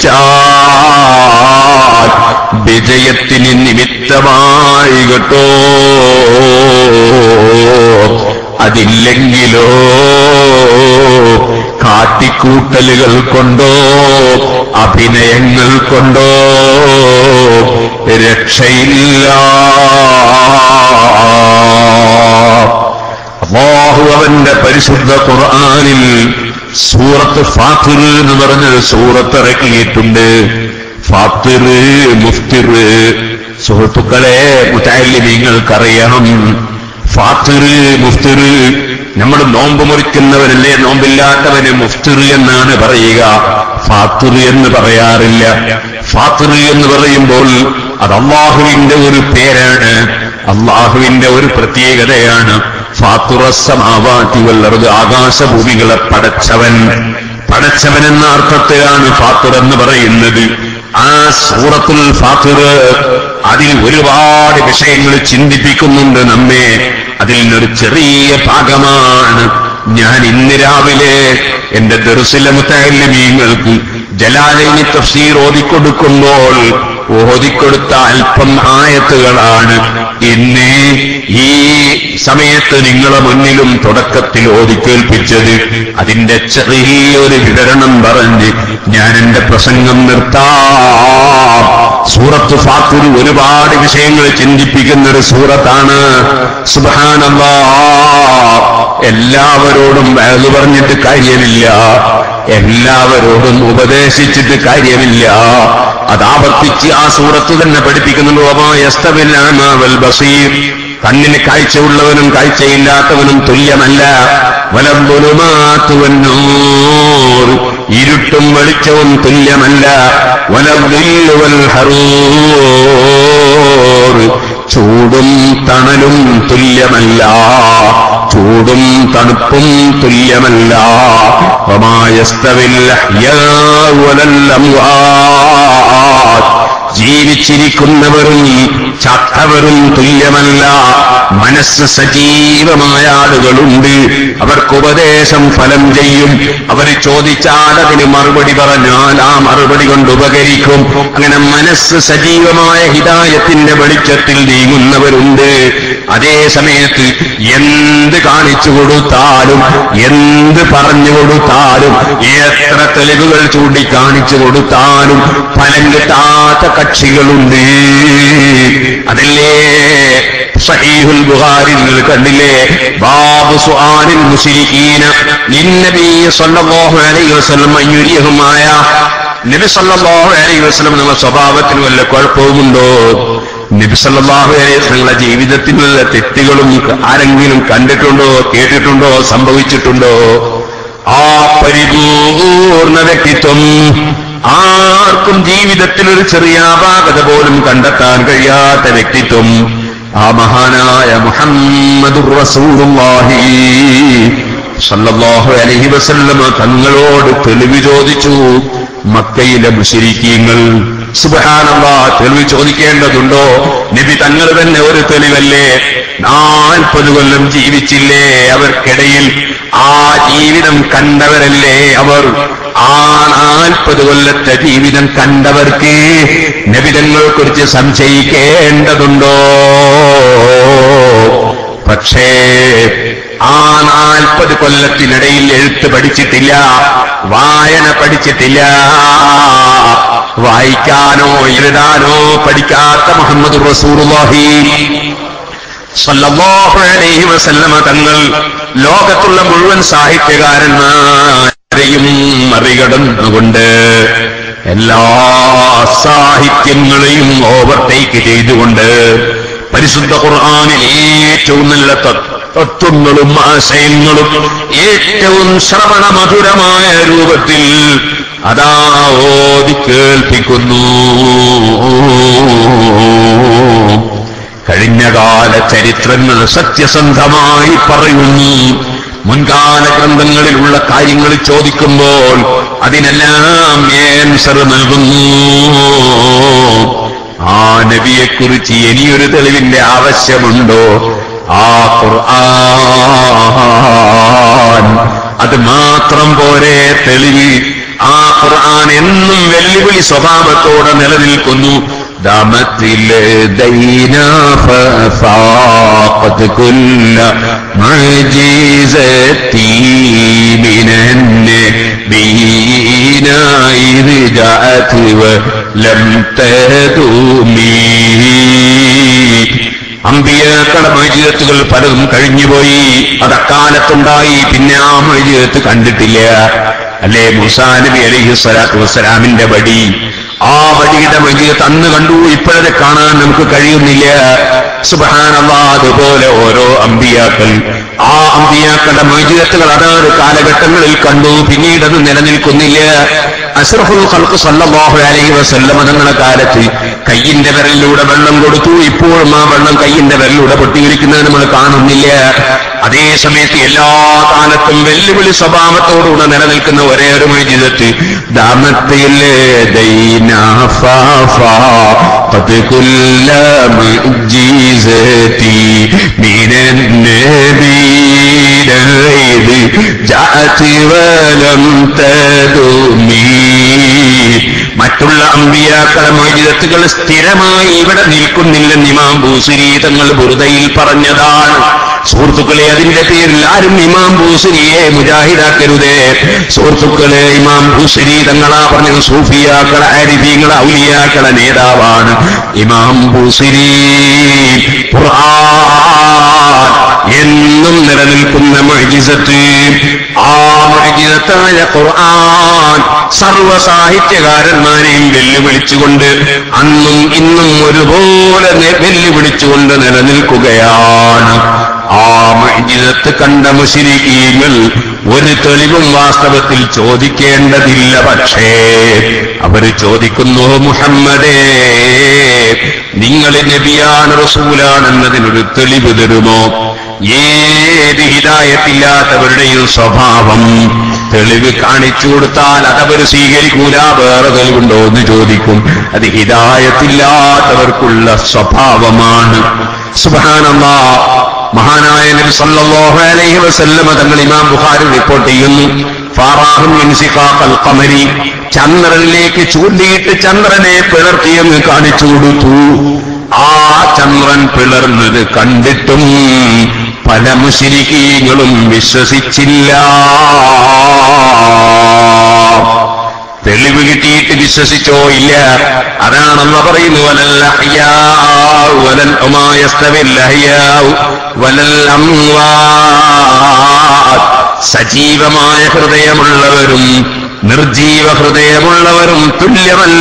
ലഭിച്ചാൽ വിജയത്തിന് നിമിത്തമായി കേട്ടോ. അതില്ലെങ്കിലോ കാട്ടിക്കൂട്ടലുകൾ കൊണ്ടോ അഭിനയങ്ങൾ കൊണ്ടോ രക്ഷയില്ല. അല്ലാഹു അവന്റെ പരിശുദ്ധ ഖുർആനിൽ സൂറത്ത് ഫാത്തിർ എന്ന് പറഞ്ഞൊരു സൂറത്ത് ഇറക്കിയിട്ടുണ്ട്. ഫാത്തിർ, മുഫ്തിർ. സുഹൃത്തുക്കളെ, മുതഅല്ലിമീങ്ങൾക്കറിയാം ഫാത്തിർ, മുഫ്തിർ. നമ്മൾ നോമ്പ് മുറിക്കുന്നവരല്ലേ, നോമ്പില്ലാത്തവന് മുഫ്തിർ എന്നാണ് പറയുക, ഫാത്തിർ എന്ന് പറയാറില്ല. ഫാത്തിർ എന്ന് പറയുമ്പോൾ അത് അല്ലാഹുവിന്റെ ഒരു പേരാണ്, അല്ലാഹുവിന്റെ ഒരു പ്രത്യേകതയാണ്. ഫാത്തിറസ് സമാവാതി വൽ അർദ്, ആകാശഭൂമികളെ പടച്ചവൻ, പടച്ചവൻ എന്ന അർത്ഥത്തിലാണ് ഫാത്തിർ എന്ന് പറയുന്നത്. ആ സൂറത്തുൽ ഫാത്തിർ അതിൽ ഒരുപാട് വിഷയങ്ങൾ ചിന്തിപ്പിക്കുന്നുണ്ട് നമ്മെ. അതിൽ നിന്നൊരു ചെറിയ ഭാഗമാണ് ഞാൻ ഇന്ന് രാവിലെ എന്റെ ദർസിലെ മുതഅല്ലിമീങ്ങൾക്ക് ജലാലൈനി തഫ്സീർ ഓതിക്കൊടുത്ത അല്പം ആയത്തുകളാണ് ഇന്ന് ഈ സമയത്ത് നിങ്ങളെ മുന്നിലും തുടക്കത്തിൽ ഓതിക്കേൽപ്പിച്ചത്. അതിന്റെ ചെറിയൊരു വിവരണം പറഞ്ഞ് ഞാൻ എന്റെ പ്രസംഗം നിർത്താം. സൂറത്ത് ഫാത്തിർ ഒരുപാട് വിഷയങ്ങൾ ചിന്തിപ്പിക്കുന്ന ഒരു സൂറത്താണ്. സുബ്ഹാനല്ലാഹ്. എല്ലാവരോടും വഅദ് പറഞ്ഞിട്ട് കാര്യമില്ല, എല്ലാവരോടും ഉപദേശിച്ചിട്ട് കാര്യമില്ല. അതാവർത്തിച്ച് ആ സൂറത്ത് തന്നെ പഠിപ്പിക്കുന്നുണ്ട്. വമാ യസ്തവിൽ അഅ്മാ വൽ ബസീർ. കണ്ണിന് കാഴ്ചയുള്ളവനും കാഴ്ചയില്ലാത്തവനും തുല്യമല്ല. വലദ്ദുലുമാതു വന്നൂർ. ഇരുട്ടും വെളിച്ചവും തുല്യമല്ല. വലദ്ദില്ലു വൽ ഹറൂർ. ചൂടും തണലും തുല്യമല്ല, ചൂടും തണുപ്പും തുല്യമല്ല. വമാ യസ്തവിൽ അഹ്യാഉ വലൽ അംവാത്. ജീവിച്ചിരിക്കുന്നവരും ചത്തവരും തുല്യമല്ല. മനസ്സ് സജീവമായ ആളുകളുണ്ട്, അവർക്ക് ഉപദേശം ഫലം ചെയ്യും. അവർ ചോദിച്ചാൽ അതിന് മറുപടി പറഞ്ഞാൽ ആ മറുപടി കൊണ്ട് ഉപകരിക്കും. അങ്ങനെ മനസ്സ് സജീവമായ ഹിദായത്തിന്റെ വെളിച്ചത്തിൽ നീങ്ങുന്നവരുണ്ട്. അതേ സമയത്ത് എന്ത് കാണിച്ചു കൊടുത്താലും എന്ത് പറഞ്ഞു കൊടുത്താലും എത്ര തെളിവുകൾ ചൂണ്ടിക്കാണിച്ചു കൊടുത്താലും ഫലം കിട്ടാത്ത കക്ഷികളുണ്ട്. അതല്ലേ സഹീഹുൽ ബുഖാരി നിങ്ങൾ കണ്ടില്ലേ? ബാബു സുആലിൽ മുശ്രികീന ലിന്നബി സ്വല്ലല്ലാഹു അലൈഹി വസല്ലം അയ്യുരിഹുമായ. നബി സ്വല്ലല്ലാഹു അലൈഹി വസല്ലം നിങ്ങളുടെ സ്വഭാവത്തിന് വല്ല കുഴപ്പവുമുണ്ടോ? നബി സല്ലല്ലാഹു അലൈഹി വസല്ലം ജീവിതത്തിലുള്ള തെറ്റുകളും ആരെങ്കിലും കണ്ടിട്ടുണ്ടോ, കേട്ടിട്ടുണ്ടോ, സംഭവിച്ചിട്ടുണ്ടോ? ആ പരിപൂർണ വ്യക്തിത്വം ആർക്കും ജീവിതത്തിൽ ഒരു ചെറിയ അപാകത പോലും കണ്ടെത്താൻ കഴിയാത്ത വ്യക്തിത്വം ആ മഹാനായ മുഹമ്മദുർ റസൂലുള്ളാഹി സല്ലല്ലാഹു അലൈഹി വസല്ലം തങ്ങളോട് തെളിവ് ചോദിച്ചു മക്കയിലെ മുശ്രിക്കീങ്ങൾ. സുബ്ഹാനല്ലാഹ്, തെളിവ് ചോദിക്കേണ്ടതുണ്ടോ? നബി തങ്ങൾ തന്നെ ഒരു തെളിവല്ലേ? 40 കൊല്ലം ജീവിച്ചില്ലേ അവർക്കിടയിൽ? ആ ജീവിതം കണ്ടവരല്ലേ അവർ? ആ 40 കൊല്ലത്തെ ജീവിതം കണ്ടവർക്ക് നബിതങ്ങളെ കുറിച്ച് സംശയിക്കേണ്ടതുണ്ടോ? പക്ഷേ ആ 40 കൊല്ലത്തിനിടയിൽ എഴുത്ത് പഠിച്ചിട്ടില്ല, വായന പഠിച്ചിട്ടില്ല. വായിക്കാനോ എഴുതാനോ പഠിക്കാത്ത മുഹമ്മദ് റസൂലുള്ളാഹി സല്ലല്ലാഹു അലൈഹി വസല്ലമ തങ്ങൾ ലോകത്തുള്ള മുഴുവൻ സാഹിത്യകാരന്മാരെയും മറികടന്നുകൊണ്ട് എല്ലാ സാഹിത്യങ്ങളെയും ഓവർടേക്ക് ചെയ്തുകൊണ്ട് പരിശുദ്ധ ഖുർആനിൽ ഏറ്റവും നല്ല തത്വങ്ങളും ആശയങ്ങളും ഏറ്റവും ശ്രവണമധുരമായ രൂപത്തിൽ അതാ ഓതി കേൾപ്പിക്കുന്നു. കഴിഞ്ഞകാല ചരിത്രങ്ങൾ സത്യസന്ധമായി പറയുന്നു. മുൻകാല ഗ്രന്ഥങ്ങളിലുള്ള കാര്യങ്ങൾ ചോദിക്കുമ്പോൾ അതിനെല്ലാം ആൻസർ നൽകുന്നു. ആ നബിയെക്കുറിച്ച് ഇനിയൊരു തെളിവിന്റെ ആവശ്യമുണ്ടോ? ആ ഖുർആൻ അത് മാത്രം പോരെ തെളിവ്. ആ ഖുർആൻ എന്നും വെല്ലുവിളി സ്വഭാവത്തോടെ നിലനിൽക്കുന്നു. دامت لدينا ففاقت كل معجزتي من النبيين إذ جاءت ولم تدومي. അമ്പിയാക്കളുടെ മഅ്ജിസത്തുകൾ പലതും കഴിഞ്ഞുപോയി, അതക്കാലത്തുണ്ടായി, പിന്നെ ആ മഅ്ജിസത്ത് കണ്ടിട്ടില്ല. അല്ലേ മൂസാ നബി അലൈഹി സ്വലാത്തു വസ്സലാമിന്റെ വടി, ആ വടിയുടെ മഅ്ജിസത്ത് അന്ന് കണ്ടു, ഇപ്പോഴത് കാണാൻ നമുക്ക് കഴിയുന്നില്ല. സുബ്ഹാനല്ലാഹ്. അതുപോലെ ഓരോ അമ്പിയാക്കൾ, ആ അമ്പിയാക്കളുടെ മഅ്ജിസത്തുകൾ അതാത് കാലഘട്ടങ്ങളിൽ കണ്ടു, പിന്നീട് അത് നിലനിൽക്കുന്നില്ല. അഷ്റഫുൽ ഖൽഖ് സല്ലല്ലാഹു അലൈഹി വസല്ലം തങ്ങളുടെ കാലത്ത് കയ്യിന്റെ വിരലിലൂടെ വെള്ളം കൊടുത്തു. ഇപ്പോഴും ആ വെള്ളം കയ്യിന്റെ വിരലിലൂടെ പൊട്ടിയിരിക്കുന്നത് നമ്മൾ കാണുന്നില്ല. അതേ സമയത്ത് എല്ലാ കാലത്തും വെല്ലുവിളി സ്വഭാവത്തോടുകൂടെ നിലനിൽക്കുന്ന ഒരേ ഒരു മുഅ്ജിസത്ത് മറ്റുള്ള അമ്പിയാക്കളെ മുഅ്ജിസത്തുകൾ സ്ഥിരമായി ഇവിടെ നിൽക്കുന്നില്ലെന്ന് ഇമാം ബൂസിരി തങ്ങൾ ബുർദയിൽ പറഞ്ഞതാണ്. സുഹൃത്തുക്കളെ, അതിന്റെ പേരിൽ ആരും ഇമാം ബൂസിരിയെ മുജാഹിദാക്കരുതേ. സുഹൃത്തുക്കളെ, ഇമാം ബൂസിരി തങ്ങളാ പറഞ്ഞത് സൂഫിയാക്കളെ, ആരിഫീങ്ങളെ, ഔലിയാക്കളെ നേതാവാണ് ഇമാം ബൂസിരി. ഖുർആൻ എന്നും നിലനിൽക്കുന്ന മുഅ്ജിസത്ത്, ആ മുഅ്ജിസത്തായ ഖുർആൻ സർവ സാഹിത്യകാരന്മാരെയും വെല്ലുവിളിച്ചുകൊണ്ട് അന്നും ഇന്നും ഒരുപോലെ വെല്ലുവിളിച്ചുകൊണ്ട് നിലനിൽക്കുകയാണ്. ആ മുഅ്ജിസത്ത് കണ്ട മുശ്രിക്കീങ്ങൾ ഒരു തെളിവും വാസ്തവത്തിൽ ചോദിക്കേണ്ടതില്ല. പക്ഷേ അവർ ചോദിക്കുന്നു, മുഹമ്മദേ, നിങ്ങൾ നബിയാണ് റസൂലാണെന്നതിനൊരു തെളിവ് തരുമോ? ഏത് ഹിദായത്തില്ലാത്തവരുടെയും സ്വഭാവം തെളിവ് കാണിച്ചു കൊടുത്താൽ അതവർ സ്വീകരിക്കൂല. വേറെ തെളിവുണ്ടോ എന്ന് ചോദിക്കും. അത് ഹിദായത്തില്ലാത്തവർക്കുള്ള സ്വഭാവമാണ്. സുബ്ഹാനല്ലാഹ്. മഹാനായ നബി സല്ലല്ലാഹു അലൈഹി വസല്ലം തങ്ങൾ ഇമാം ബുഖാരി റിപ്പോർട്ട് ചെയ്യുന്നു, ഫറാഹും മിൻ സിഖാഖൽ ഖമരി, ചന്ദ്രനിലേക്ക് ചൂണ്ടിയിട്ട് ചന്ദ്രനെ പിളർത്തിയെന്ന് കാണിച്ചു കൊടുത്തു. ആ ചന്ദ്രൻ പിളർന്നത് കണ്ടിട്ടും പല മുശ്രിക്കീങ്ങളും വിശ്വസിച്ചില്ല. തെളിവ് കിട്ടിയിട്ട് വിശ്വസിച്ചോ? ഇല്ല. അതാണ് അല്ലാഹു പറയുന്നു, വലൽ അഹ്യാഉ വലൽ വമാ യസ്തവിൽ അഹ്യാഉ വലൽ അംവാത്. സജീവമായ ഹൃദയമുള്ളവരും നിർജീവ ഹൃദയമുള്ളവരും തുല്യമല്ല.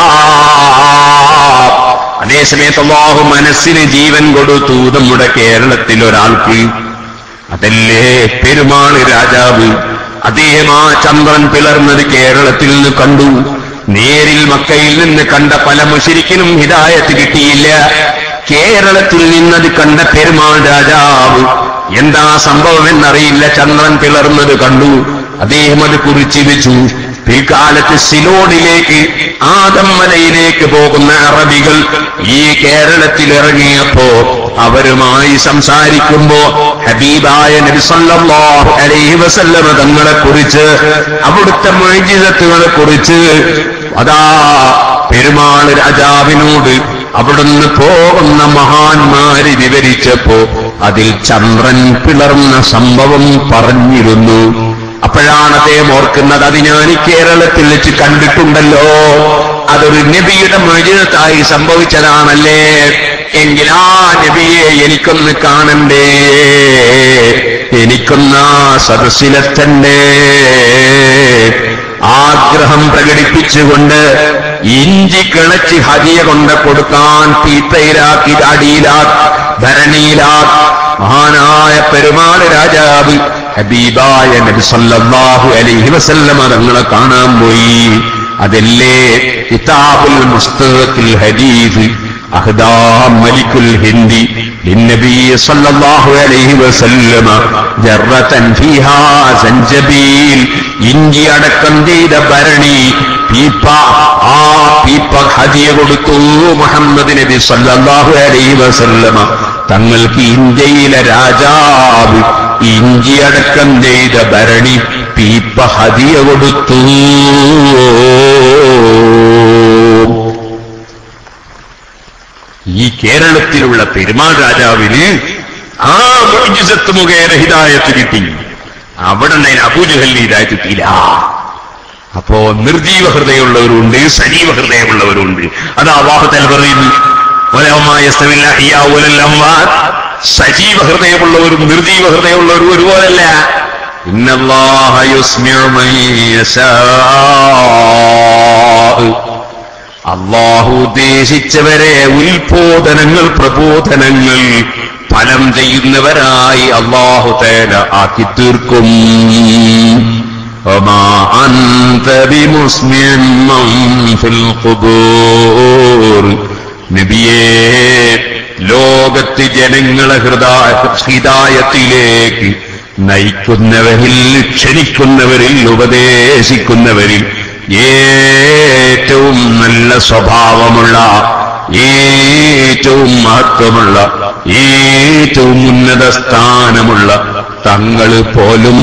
അതേസമയത്ത് അല്ലാഹു മനസ്സിന് ജീവൻ കൊടുത്തു നമ്മുടെ കേരളത്തിൽ ഒരാൾക്ക്. അതല്ലേ പെരുമാൾ രാജാവ്. അദ്ദേഹം ആ ചന്ദ്രൻ പിളർന്നത് കേരളത്തിൽ നിന്ന് കണ്ടു. നേരിൽ മക്കയിൽ നിന്ന് കണ്ട പല മുശ്രിക്കിനും ഹിദായത്ത് കിട്ടിയില്ല. കേരളത്തിൽ നിന്നത് കണ്ട പെരുമാൾ രാജാവ് എന്താ സംഭവം എന്നറിയില്ല, ചന്ദ്രൻ പിളർന്നത് കണ്ടു. അദ്ദേഹം അത് കുറിച്ച് വെച്ചു. പിൽക്കാലത്ത് സിലോണിലേക്ക്, ആദം മലയിലേക്ക് പോകുന്ന അറബികൾ ഈ കേരളത്തിൽ ഇറങ്ങിയപ്പോ അവരുമായി സംസാരിക്കുമ്പോ ഹബീബായ നബി സല്ലല്ലാഹു അലൈഹി വസല്ലം തങ്ങളെ കുറിച്ച്, അവിടുത്തെ മുഅ്ജിസത്തുകളെ കുറിച്ച് അതാ പെരുമാൾ രാജാവിനോട് അവിടുന്ന് പോകുന്ന മഹാന്മാര് വിവരിച്ചപ്പോ അതിൽ ചന്ദ്രൻ പിളർന്ന സംഭവം പറഞ്ഞിരുന്നു. അപ്പോഴാണ് അദ്ദേഹം ഓർക്കുന്നത്, അത് ഞാൻ കേരളത്തിൽ വെച്ച് കണ്ടിട്ടുണ്ടല്ലോ, അതൊരു നബിയുടെ മുഅ്ജിസത്തായി സംഭവിച്ചതാണല്ലേ, എങ്കിൽ ആ നബിയെ എനിക്കൊന്ന് കാണണ്ടേ, എനിക്കൊന്ന് ആ സദസ്സിലെത്തണ്ടേ. ആഗ്രഹം പ്രകടിപ്പിച്ചുകൊണ്ട് ഇഞ്ചി കിളച്ച് ഹദിയ കൊണ്ട് കൊടുക്കാൻ പീത്തയിലാക്കി, അടിയിലാക്കി, ഭരണിയിലാക്കി മഹാനായ പെരുമാൾ രാജാവ് ഹബീബായ നബി സല്ലല്ലാഹു അലൈഹി വസല്ലം തങ്ങളെ കാണാൻ പോയി. അതല്ലേ കിതാബുൽ മുസ്തഖിൽ ഹദീസ് അഹ്ദാ മലിക്കുൽ ഹിന്ദി ലിന്നബി സല്ലല്ലാഹു അലൈഹി വസല്ലം ജറതൻ ഫീഹാ സഞ്ചബീൽ, ഇഞ്ചി അടക്കം ചെയ്ത ഭരണി, പീപ്പ. ആ പീപ്പ ഹദിയ കൊടുത്തു മുഹമ്മദ് നബി സല്ലല്ലാഹു അലൈഹി വസല്ലം തങ്ങൾക്ക്. ഇന്ത്യയിലെ രാജാവ് ഇഞ്ചി അടക്കം ചെയ്ത ഭരണി, പീപ്പ ഹദിയ കൊടുത്തു. ഈ കേരളത്തിലുള്ള പെരുമാൾ രാജാവിന് ആ മുഅ്ജിസത്ത് മുഖേന ഹിദായത്ത് കിട്ടി. അവിടെ അബൂജഹലിന് ഹിദായത്ത് കിട്ടിയില്ല. അപ്പോ നിർജീവ ഹൃദയമുള്ളവരുണ്ട്, സജീവ ഹൃദയമുള്ളവരുണ്ട്. അത് അല്ലാഹു തആല പറയുന്നു, സജീവ ഹൃദയമുള്ളവരും നിർജീവ ഹൃദയമുള്ളവരും ഒരുപോലല്ല. ഇന്നല്ലാഹ യുസ്മിഉ മൻ യശാ, അല്ലാഹു ഉദ്ദേശിച്ചവരെ ഉത്ബോധനങ്ങൾ, പ്രബോധനങ്ങൾ ഫലം ചെയ്യുന്നവരായി അല്ലാഹു തആല ആക്കി തീർക്കും. വമാ അൻത ബിമുസ്മിഇൻ മൻ ഫിൽ ഖുബൂർ, നബിയേ, ലോകത്ത് ജനങ്ങളെ ഹിദായത്തിലേക്ക് നയിക്കുന്നവരിൽ, ക്ഷണിക്കുന്നവരിൽ, ഉപദേശിക്കുന്നവരിൽ ഏറ്റവും നല്ല സ്വഭാവമുള്ള, ഏറ്റവും മഹത്വമുള്ള, ഏറ്റവും ഉന്നത സ്ഥാനമുള്ള തങ്ങൾ പോലും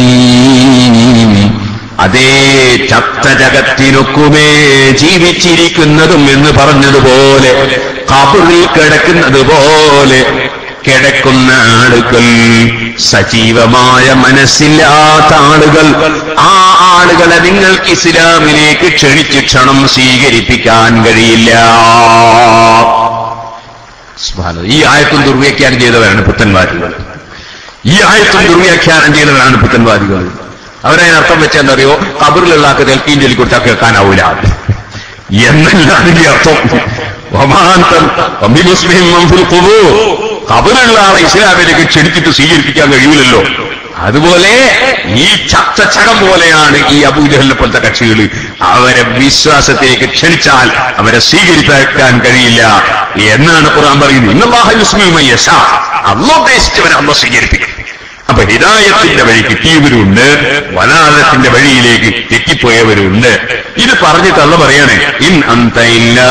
അതേ ചത്ത ജഗത്തിനൊക്കുമേ ജീവിച്ചിരിക്കുന്നതും എന്ന് പറഞ്ഞതുപോലെ ഖബറിൽ കിടക്കുന്നത് പോലെ കിടക്കുന്ന ആളുകൾ, സജീവമായ മനസ്സില്ലാത്ത ആളുകൾ, ആ ആളുകളെ നിങ്ങൾക്ക് ഇസ്ലാമിലേക്ക് ക്ഷണിച്ച് ക്ഷണം സ്വീകരിപ്പിക്കാൻ കഴിയില്ല. ഈ ആയത്തും ദുർവ്യാഖ്യാനം ചെയ്തവരാണ് പുത്തൻവാദികൾ. ഈ ആയത്തും ദുർവ്യാഖ്യാനം ചെയ്തവരാണ് പുത്തൻവാദികൾ. അവരതിനർത്ഥം വെച്ചെന്തറിയോ, ഖബറിലുള്ള ആൾക്ക് തെൽക്കീൻ ചൊല്ലി കൊടുത്താൽ കേൾക്കാനാവൂല എന്നല്ല അതിന്റെ അർത്ഥം. ഖബറുള്ള ആളെ ഇസ്ലാമിലേക്ക് ക്ഷണിച്ചിട്ട് സ്വീകരിപ്പിക്കാൻ കഴിയില്ലല്ലോ. അതുപോലെ ഈ ചത്തച്ചകം പോലെയാണ് ഈ അബൂജഹലിനെ പോലത്തെ കക്ഷികൾ. അവരെ വിശ്വാസത്തിലേക്ക് ക്ഷണിച്ചാൽ അവരെ സ്വീകരിക്കാൻ കഴിയില്ല എന്നാണ് ഖുർആൻ പറയുന്നത്. ഇന്നല്ലാഹ യുസ്മിഉ മൻ യശാ, അല്ലാഹു ഉദ്ദേശിച്ചവരെ അല്ലാഹു സ്വീകരിപ്പിക്കും. അപ്പൊ ഹിദായത്തിന്റെ വഴി കിട്ടിയവരുണ്ട്, വലാലത്തിന്റെ വഴിയിലേക്ക് തെറ്റിപ്പോയവരുണ്ട്. ഇത് പറഞ്ഞിട്ട് അല്ലാഹു പറയാണ്, ഇൻ അൻത ഇല്ലാ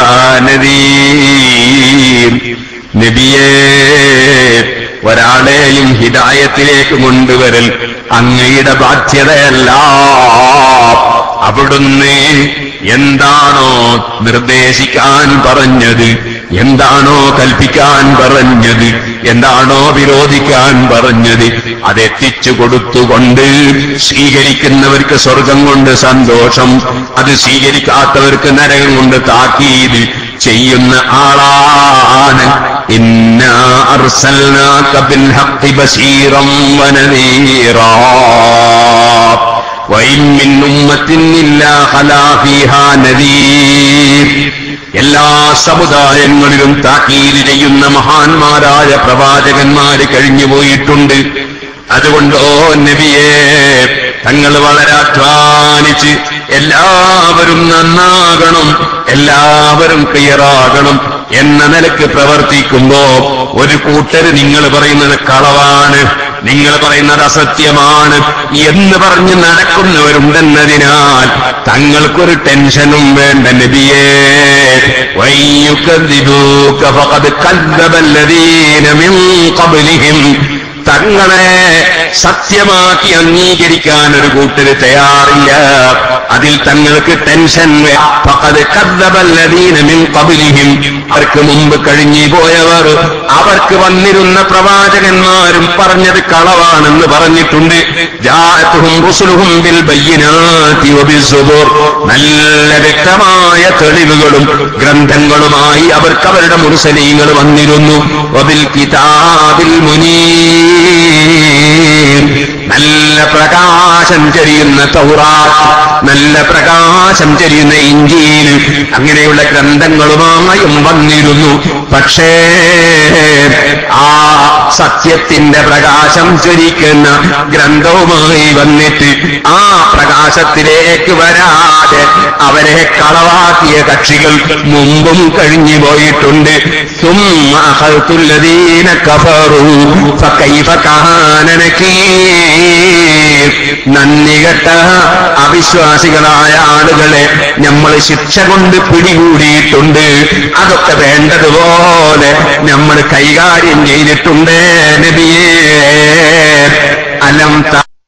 നദീർ, നബിയേ, ഒരാളെയും ഹിദായത്തിലേക്ക് കൊണ്ടുവരൽ അങ്ങയുടെ ബാധ്യതയല്ല. അവിടുന്ന് എന്താണോ നിർദ്ദേശിക്കാൻ പറഞ്ഞത്, എന്താണോ കൽപ്പിക്കാൻ പറഞ്ഞത്, എന്താണോ വിരോധിക്കാൻ പറഞ്ഞത്, അതെത്തിച്ചു കൊടുത്തുകൊണ്ട് സ്വീകരിക്കുന്നവർക്ക് സ്വർഗം കൊണ്ട് സന്തോഷം, അത് സ്വീകരിക്കാത്തവർക്ക് നരകം കൊണ്ട് താക്കീത് ചെയ്യുന്ന ആളാണ്. ഇന്നാ അർസൽനാക ബിൽ ഹഖ് ബശീറൻ വനദീറാ വഇൻ മിൻ ഉമ്മത്തിൻ ഇല്ലാ ഖലാ ഫീഹാ നദീർ. എല്ലാ സമുദായങ്ങളിലും താക്കീത് ചെയ്യുന്ന മഹാന്മാരായ പ്രവാചകന്മാര് കഴിഞ്ഞുപോയിട്ടുണ്ട്. അതുകൊണ്ട് ഓ നബിയേ, തങ്ങൾ വളരെ അധ്വാനിച്ച് എല്ലാവരും നന്നാകണം, എല്ലാവരും ക്ലിയറാകണം എന്ന നിലക്ക് പ്രവർത്തിക്കുമ്പോ ഒരു കൂട്ടര് നിങ്ങൾ പറയുന്നത് കളവാണ്, നിങ്ങൾ പറയുന്നത് അസത്യമാണ് എന്ന് പറഞ്ഞ് നടക്കുന്നവരുണ്ടെന്നതിനാൽ തങ്ങൾക്കൊരു ടെൻഷനും വേണ്ട നബിയേ. വയ്യുകദ്ദിബൂക ഫഖദ് കദ്ദബല്ലദീന മിൻ ഖബ്ലിഹിം, തങ്ങളെ സത്യമാക്കി അംഗീകരിക്കാൻ ഒരു കൂട്ടര് തയ്യാറില്ല. അതിൽ തങ്ങൾക്ക് ടെൻഷൻ. ഫഖദ് കദ്ദബല്ലദീന മിൻ ഖബ്ലിഹിം, അവർക്ക് മുമ്പ് കഴിഞ്ഞു പോയവർ, അവർക്ക് വന്നിരുന്ന പ്രവാചകന്മാരും പറഞ്ഞത് കളവാണെന്ന് പറഞ്ഞിട്ടുണ്ട്. ജാഅതുഹും റുസുലുഹും ബിൽ ബയ്യിനാതി വബിസ്സുബുർ, നല്ല വ്യക്തമായ തെളിവുകളും ഗ്രന്ഥങ്ങളുമായി അവർക്ക് അവരുടെ മുർസലീങ്ങൾ വന്നിരുന്നു. വബിൽ കിതാബിൽ മുനീർ, നല്ല പ്രകാശം ചൊരിയുന്ന തൗറാത്ത്, നല്ല പ്രകാശം ചൊരിയുന്ന ഇഞ്ചീൽ, അങ്ങനെയുള്ള ഗ്രന്ഥങ്ങളുമായും വന്നിരുന്നു. പക്ഷേ ആ സത്യത്തിന്റെ പ്രകാശം ചൊരിക്കുന്ന ഗ്രന്ഥവുമായി വന്നിട്ട് ആ പ്രകാശത്തിലേക്ക് വരാതെ അവരെ കളവാക്കിയ കക്ഷികൾ മുമ്പും കഴിഞ്ഞു പോയിട്ടുണ്ട്. സുമ്മ അഖൽതുല്ലദീന കഫറൂ ഫകൈഫ കാന നകീർ, നന്ദികെട്ട അവിശ്വാസികളായ ആളുകളെ നമ്മൾ ശിക്ഷ കൊണ്ട് പിടികൂടിയിട്ടുണ്ട്. അതൊക്കെ വേണ്ടതുപോലെ നമ്മൾ കൈകാര്യം ചെയ്തിട്ടുണ്ട് നബിയേ. അലം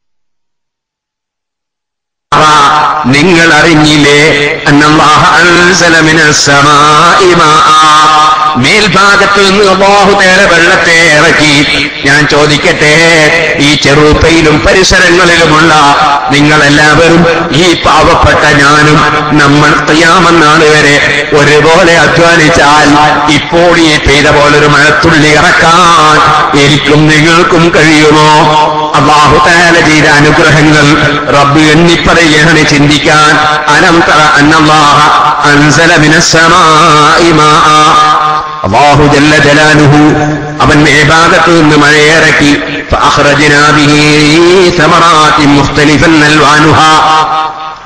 നിങ്ങൾ അറിഞ്ഞില്ലേ, അന്നല്ലാഹ അൻസല മിനസ് സമാഇ മാഅ, മേൽഭാഗത്ത് നിന്ന് അല്ലാഹു തആല വെള്ളത്തെ ഇറക്കി. ഞാൻ ചോദിക്കട്ടെ, ഈ ചെറുപ്പയിലും പരിസരങ്ങളിലുമുള്ള നിങ്ങളെല്ലാവരും, ഈ പാവപ്പെട്ട ഞാനും, നമ്മൾ ഖിയാമത്ത് നാൾ വരെ ഒരുപോലെ അധ്വാനിച്ചാൽ ഇപ്പോൾ ഈ പെയ്ത പോലൊരു മഴത്തുള്ളി ഇറക്കാൻ എനിക്കും നിങ്ങൾക്കും കഴിയുമോ? അല്ലാഹു തആല ചെയ്ത അനുഗ്രഹങ്ങൾ റബ്ബ് എണ്ണിപ്പറയാണ് ചിന്തിക്കാൻ. അലം തറ അന്നല്ലാഹ അൻസല മിനസ് സമാഇ മാഅ, അല്ലാഹു ജല്ല ജലാലുഹു അവൻ മേഭാഗത്ത് നിന്ന് മഴയിറക്കി. ഫഅഖ്റജ്നാ ബിഹി സമറാത്തിൻ മുഖ്തലിഫൻ അൽവാനുഹാ.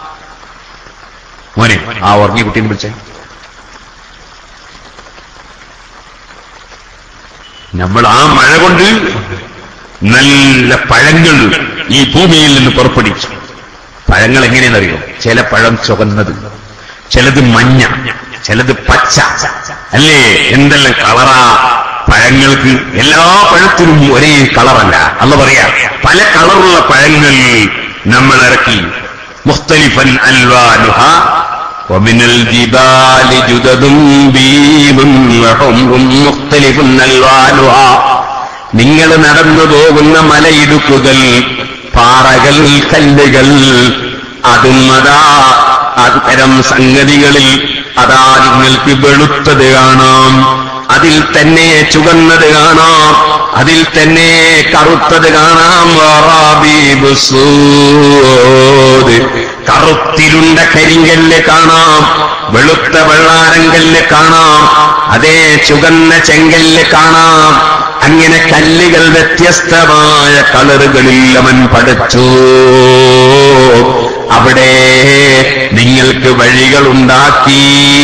മോനെ, ആ ഉറങ്ങിയ കുട്ടീനെ വിളിച്ചേ. നമ്മൾ ആ മഴ കൊണ്ട് നല്ല പഴങ്ങൾ ഈ ഭൂമിയിൽ നിന്ന് പുറപ്പെടുവിച്ചു. പഴങ്ങൾ എങ്ങനെയെന്നറിയോ? ചില പഴം ചുവന്നത്, ചിലത് മഞ്ഞ, ചിലത് പച്ച, അല്ലേ? എന്തെല്ലാം കളറാ പഴങ്ങൾക്ക്. എല്ലാ പഴത്തിനും ഒരേ കളറല്ല. അല്ല പറയാ, പല കളറുള്ള പഴങ്ങൾ നമ്മൾ ഇറക്കി. മുഖ്തലിഫൻ അൽവാനുഹ വമിനൽ ജിബാലി ജുദദും ബീദും വഹുംറും മുഖ്തലിഫുൻ അൽവാനുഹ. നിങ്ങൾ നടന്നു പോകുന്ന മലയിടുക്കുകൾ, പാറകൾ, കല്ലുകൾ, അതും അതാ അത്തരം സംഗതികളിൽ അതാ നിങ്ങൾക്ക് വെളുത്തത് കാണാം, അതിൽ തന്നെ ചുവന്നത് കാണാം, അതിൽ തന്നെ കറുത്തത് കാണാം. കറുത്തിരുണ്ട കരിങ്കല്ല് കാണാം, വെളുത്ത വെള്ളാരങ്കല്ല് കാണാം, അതേ ചുവന്ന ചെങ്കല്ല് കാണാം. അങ്ങനെ കല്ലുകൾ വ്യത്യസ്തമായ കളറുകളിൽ അവൻ പടച്ചു. അവിടെ നിങ്ങൾക്ക് വഴികളുണ്ടാക്കി.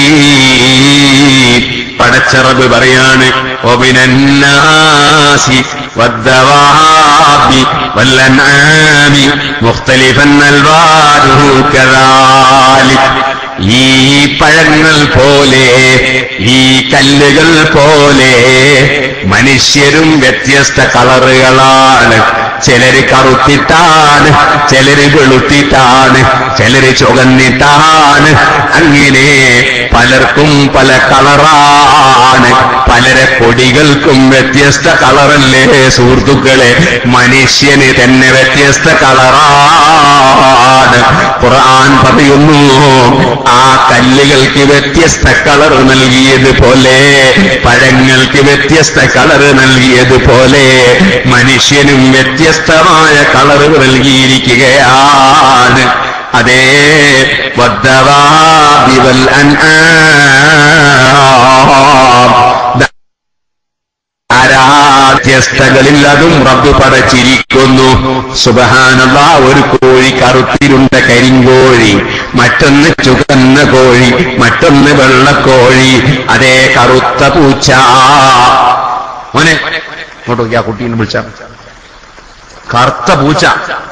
പടച്ചറബ് പറയാണ്, ഒബിനന്നാസി വദ്ദവാബി വല്ലൻആമി മുഖ്തലിഫൻ അൽവാനുഹു കദാലിക്. ഈ പഴങ്ങൾ പോലെ, ഈ കല്ലുകൾ പോലെ മനുഷ്യരും വ്യത്യസ്ത കളറുകളാണ്. ചിലര് കറുത്തിട്ടാണ്, ചിലര് വെളുത്തിട്ടാണ്, ചിലര് ചുവന്നിട്ടാണ്. അങ്ങനെ പലർക്കും പല കളറാണ്. പലരെ കൊടികൾക്കും വ്യത്യസ്ത കളറല്ലേ സുഹൃത്തുക്കളെ? മനുഷ്യന് തന്നെ വ്യത്യസ്ത കളറാണ്. ഖുർആൻ പറയുന്നു, ആ കല്ലുകൾക്ക് വ്യത്യസ്ത കളർ നൽകിയതുപോലെ, പഴങ്ങൾക്ക് വ്യത്യസ്ത കളർ നൽകിയതുപോലെ മനുഷ്യനും വ്യത്യസ്തമായ കളർ നൽകിയിരിക്കുകയാണ്. അതേ വദ്ദവാബി വൽ അൻആം, വ്യത്യസ്തകളിൽ അതും റബ്ബ് പടച്ചിരിക്കുന്നു. സുബ്ഹാനല്ലാഹ്. ഒരു കോഴി കറുത്തിരുണ്ട കരിങ്കോഴി, മറ്റൊന്ന് ചുവന്ന കോഴി, മറ്റൊന്ന് വെള്ളക്കോഴി, അതേ കറുത്ത പൂച്ച. മോനെ ഇങ്ങോട്ട് നോക്കി, ആ കുട്ടീനെ വിളിച്ച കറുത്ത പൂച്ച.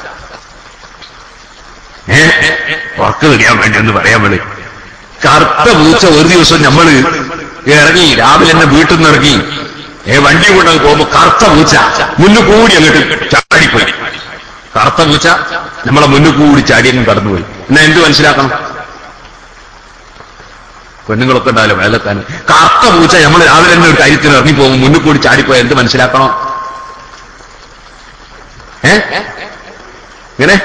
ഉറക്ക് കഴിയാൻ വേണ്ടി ഒന്ന് പറയാൻ വേണ്ടി കറുത്ത പൂച്ച. ഒരു ദിവസം നമ്മള് ഇറങ്ങി, രാവിലെ തന്നെ വീട്ടിൽ നിന്ന് ഇറങ്ങി വണ്ടി കൊണ്ടങ്ങ് പോകുമ്പോ കറുത്ത പൂച്ച മുന്നു കൂടി അങ്ങോട്ട് ചാടിപ്പോയി. കറുത്ത പൂച്ച നമ്മളെ മുന്നു കൂടി ചാടിയങ്ങ് കടന്നുപോയി. എന്നാ എന്ത് മനസ്സിലാക്കണം? പെണ്ണുങ്ങളൊക്കെ ഉണ്ടായാലും വേലക്കാനും കറുത്ത പൂച്ച നമ്മൾ രാവിലെ തന്നെ ഒരു കാര്യത്തിന് ഇറങ്ങി പോകുമ്പോൾ മുന്നു കൂടി ചാടിപ്പോയ എന്ത് മനസ്സിലാക്കണം? ഇങ്ങനെ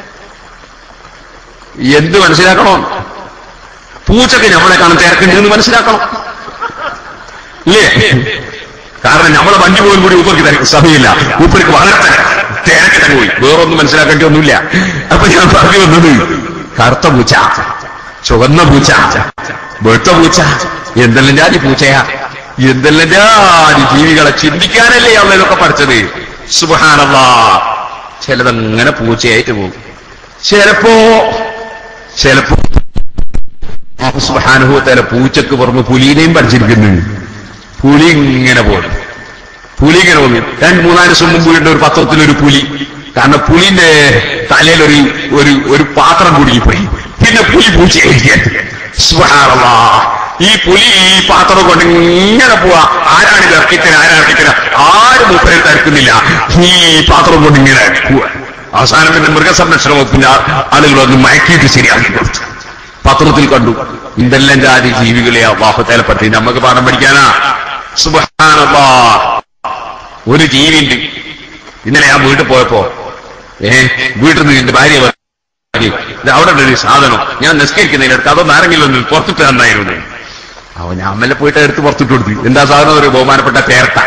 എന്ത് മനസ്സിലാക്കണോ? പൂച്ചക്ക് നമ്മളെ കാണാൻ തിരക്കുണ്ടെന്ന് മനസ്സിലാക്കണം, ഇല്ലേ? കാരണം നമ്മളെ വണ്ടി പോലും കൂടി ഊപ്പർക്ക് തിരക്ക് സമയമില്ല. ഊപ്പർക്ക് വളരെ തിരക്കിട്ട് പോയി. വേറൊന്നും മനസ്സിലാക്കേണ്ടി ഒന്നുമില്ല. അപ്പൊ ഞാൻ പറഞ്ഞു വന്നത്, കറുത്ത പൂച്ച, ചുവന്ന പൂച്ച, വെളുത്ത പൂച്ച, എന്തെല്ലാം ജാതി പൂച്ചയാ, എന്തെല്ലാം ജാതി ജീവികളെ ചിന്തിക്കാനല്ലേ അവളൊക്കെ പഠിച്ചത്. സുബ്ഹാനല്ലാഹ്. ചിലതങ്ങനെ പൂച്ചയായിട്ട് പോകും. ചിലപ്പോ സുബ്ഹാനഹു വ തആല പൂച്ചക്ക് പുറമെ പുലിനെയും പഠിച്ചിരിക്കുന്നു. പുലി ഇങ്ങനെ പോകും. പുലി ഇങ്ങനെ പോകും. 2-3 ദിവസം മുമ്പ് വീണ്ട ഒരു പത്രത്തിലൊരു പുലി. കാരണം പുലിന്റെ തലയിൽ ഒരു പാത്രം കുടുങ്ങിപ്പോയി. പിന്നെ പുലി പൂച്ചയായിരിക്കാൻ. സുബ്ഹാനല്ലാഹ്. ഈ പുലി ഈ പാത്രം കൊണ്ട് ഇങ്ങനെ പോവാ. ആരാണിത് ഇറക്കിത്തരാ, ആരാണിത്തരാ, ആരും മൂപ്പരെ തിരക്കുന്നില്ല. ഈ പാത്രം കൊണ്ട് ഇങ്ങനെ പോവാ. അവസാനം പിന്നെ മൃഗസംരക്ഷണ വകുപ്പിന്റെ ആളുകൾ വന്ന് മയക്കിയിട്ട് ശരിയാക്കി കൊടുത്തു. പത്രത്തിൽ കണ്ടു. ഇതെല്ലാം ജാതി ജീവികളെ അല്ലാഹു തആല പറ്റി നമുക്ക് പാഠം പഠിക്കാനാ. സുബ്ഹാനല്ലാഹ്. ഒരു ജീവിണ്ട്. ഇന്നലെ ഞാൻ വീട്ടിൽ പോയപ്പോ വീട്ടിൽ നിന്ന് എന്റെ ഭാര്യ അവിടെ ഒരു സാധനം ഞാൻ നിസ്കരിക്കുന്നതിനടുത്ത് അതൊന്നും ആരെങ്കിലും പുറത്തിട്ട് തന്നായിരുന്നു. അവൻ ഞാൻ അമ്മലെ പോയിട്ട് എടുത്ത് പുറത്തിട്ട് കൊടുത്തു. എന്താ സാധനം? ഒരു ബഹുമാനപ്പെട്ട തേരട്ട.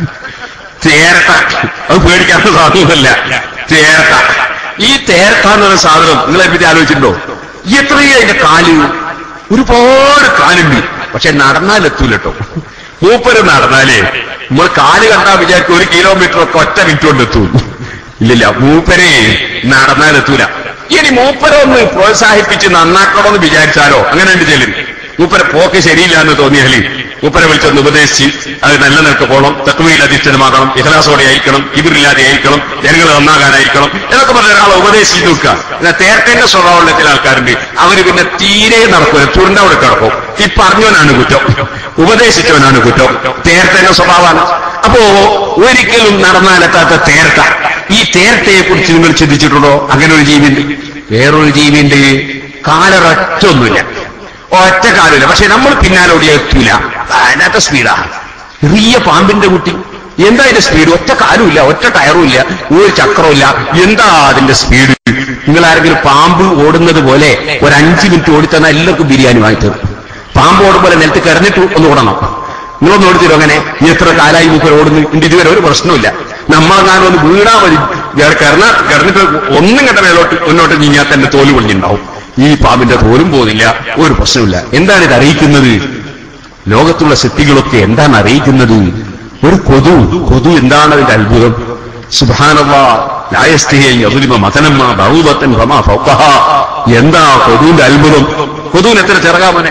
അത് പേടിക്കാത്ത സാധനമല്ല, തേരട്ട. ഈ തേരട്ട എന്നൊരു സാധനം നിങ്ങളെ പറ്റി ആലോചിച്ചിട്ടുണ്ടോ? എത്രയും അതിന്റെ കാല്, ഒരുപാട് കാലുണ്ട്. പക്ഷെ നടന്നാലെത്തൂലട്ടോ. മൂപ്പര് നടന്നാലേ നമ്മൾ കാല് കണ്ടാ വിചാരിക്കും 1 കിലോമീറ്റർ ഒക്കെ ഒറ്റ മിനിറ്റ് കൊണ്ട് എത്തൂ. ഇല്ലില്ല, മൂപ്പരെ നടന്നാലെത്തൂല. ഇനി മൂപ്പരെ ഒന്ന് പ്രോത്സാഹിപ്പിച്ച് നന്നാക്കണമെന്ന് വിചാരിച്ചാലോ അങ്ങനെ ഉണ്ട് ചെല്ലു. മൂപ്പരെ പോക്ക് ശരിയില്ല എന്ന് തോന്നിയാല് മൂപ്പരെ വിളിച്ചൊന്ന് ഉപദേശിച്ച് അത് നല്ല നിലക്ക് പോകണം, തഖ്വയിൽ അധിഷ്ഠിതമാകണം, ഇഖ്ലാസോടെ ആയിരിക്കണം, കിബിറില്ലാതെ ആയിരിക്കണം, ജനങ്ങൾ നന്നാകാനായിരിക്കണം എന്നൊക്കെ പറഞ്ഞ ഒരാളെ ഉപദേശിച്ച് നോക്കുക. എന്നാൽ തേർക്കേണ്ട സ്വഭാവമുള്ള ചില ആൾക്കാരുണ്ട്, അവര് പിന്നെ തീരെ നടക്കൂല, ചുരുണ്ടവിടെ കിടക്കും. ഈ പറഞ്ഞവനാണ് കുറ്റം, ഉപദേശിച്ചവനാണ് കുറ്റം, തേർത്തേണ്ട സ്വഭാവമാണ്. അപ്പോ ഒരിക്കലും നടന്നാലെത്താത്ത തേർത്ത, ഈ തേർത്തയെ കുറിച്ച് നിങ്ങൾ ചിന്തിച്ചിട്ടുണ്ടോ? അങ്ങനെ ഒരു ജീവിയുണ്ട്. വേറൊരു ജീവിയുണ്ട്, കാലൊരൊറ്റൊന്നുമില്ല, ഒറ്റ കാലില്ല, പക്ഷെ നമ്മൾ പിന്നാലെ ഓടിയാ എത്തൂല, അതിനകത്ത് സ്പീഡാണ്. ചെറിയ പാമ്പിന്റെ കുട്ടി, എന്താ അതിന്റെ സ്പീഡ്? ഒറ്റ കാലുമില്ല, ഒറ്റ ടയറും ഇല്ല, ഒരു ചക്രമില്ല, എന്താ അതിന്റെ സ്പീഡ്? നിങ്ങൾ ആരെങ്കിലും പാമ്പ് ഓടുന്നത് പോലെ ഒരു 5 മിനിറ്റ് ഓടിത്തന്നാൽ എല്ലാവർക്കും ബിരിയാണി വാങ്ങിത്തരും. പാമ്പ് ഓടുപോലെ നിലത്ത് കിടന്നിട്ട് ഒന്ന് ഓടണം. നിങ്ങളൊന്ന് ഓടിത്തരും. അങ്ങനെ എത്ര കാലായി മൂപ്പർ ഓടുന്നു, ഇതുവരെ ഒരു പ്രശ്നമില്ല. നമ്മളെങ്ങാനും ഒന്ന് വീണാ മതി, കിടന്നിട്ട് ഒന്നും കണ്ട മുന്നോട്ട് നീങ്ങാൻ തന്നെ തോല് പൊളിഞ്ഞിട്ടുണ്ടാവും. ഈ പാമ്പിന്റെ തോലും പോകുന്നില്ല, ഒരു പ്രശ്നമില്ല. എന്താണ് ഇത് അറിയിക്കുന്നത്? ലോകത്തുള്ള ശക്തികളൊക്കെ എന്താണ് അറിയിക്കുന്നത്? ഒരു കൊതു എന്താണ് അതിന്റെ അത്ഭുതം? സുബ്ഹാനല്ലാഹ്, ലാ യസ്തഹി യദ്രിബ മതനമ്മ ബഊദതൻ ഫമാ ഫൗഖഹാ. എന്താ കൊതുവിന്റെ അത്ഭുതം? കൊതുവിന് എത്ര ചിറകാ മോനെ?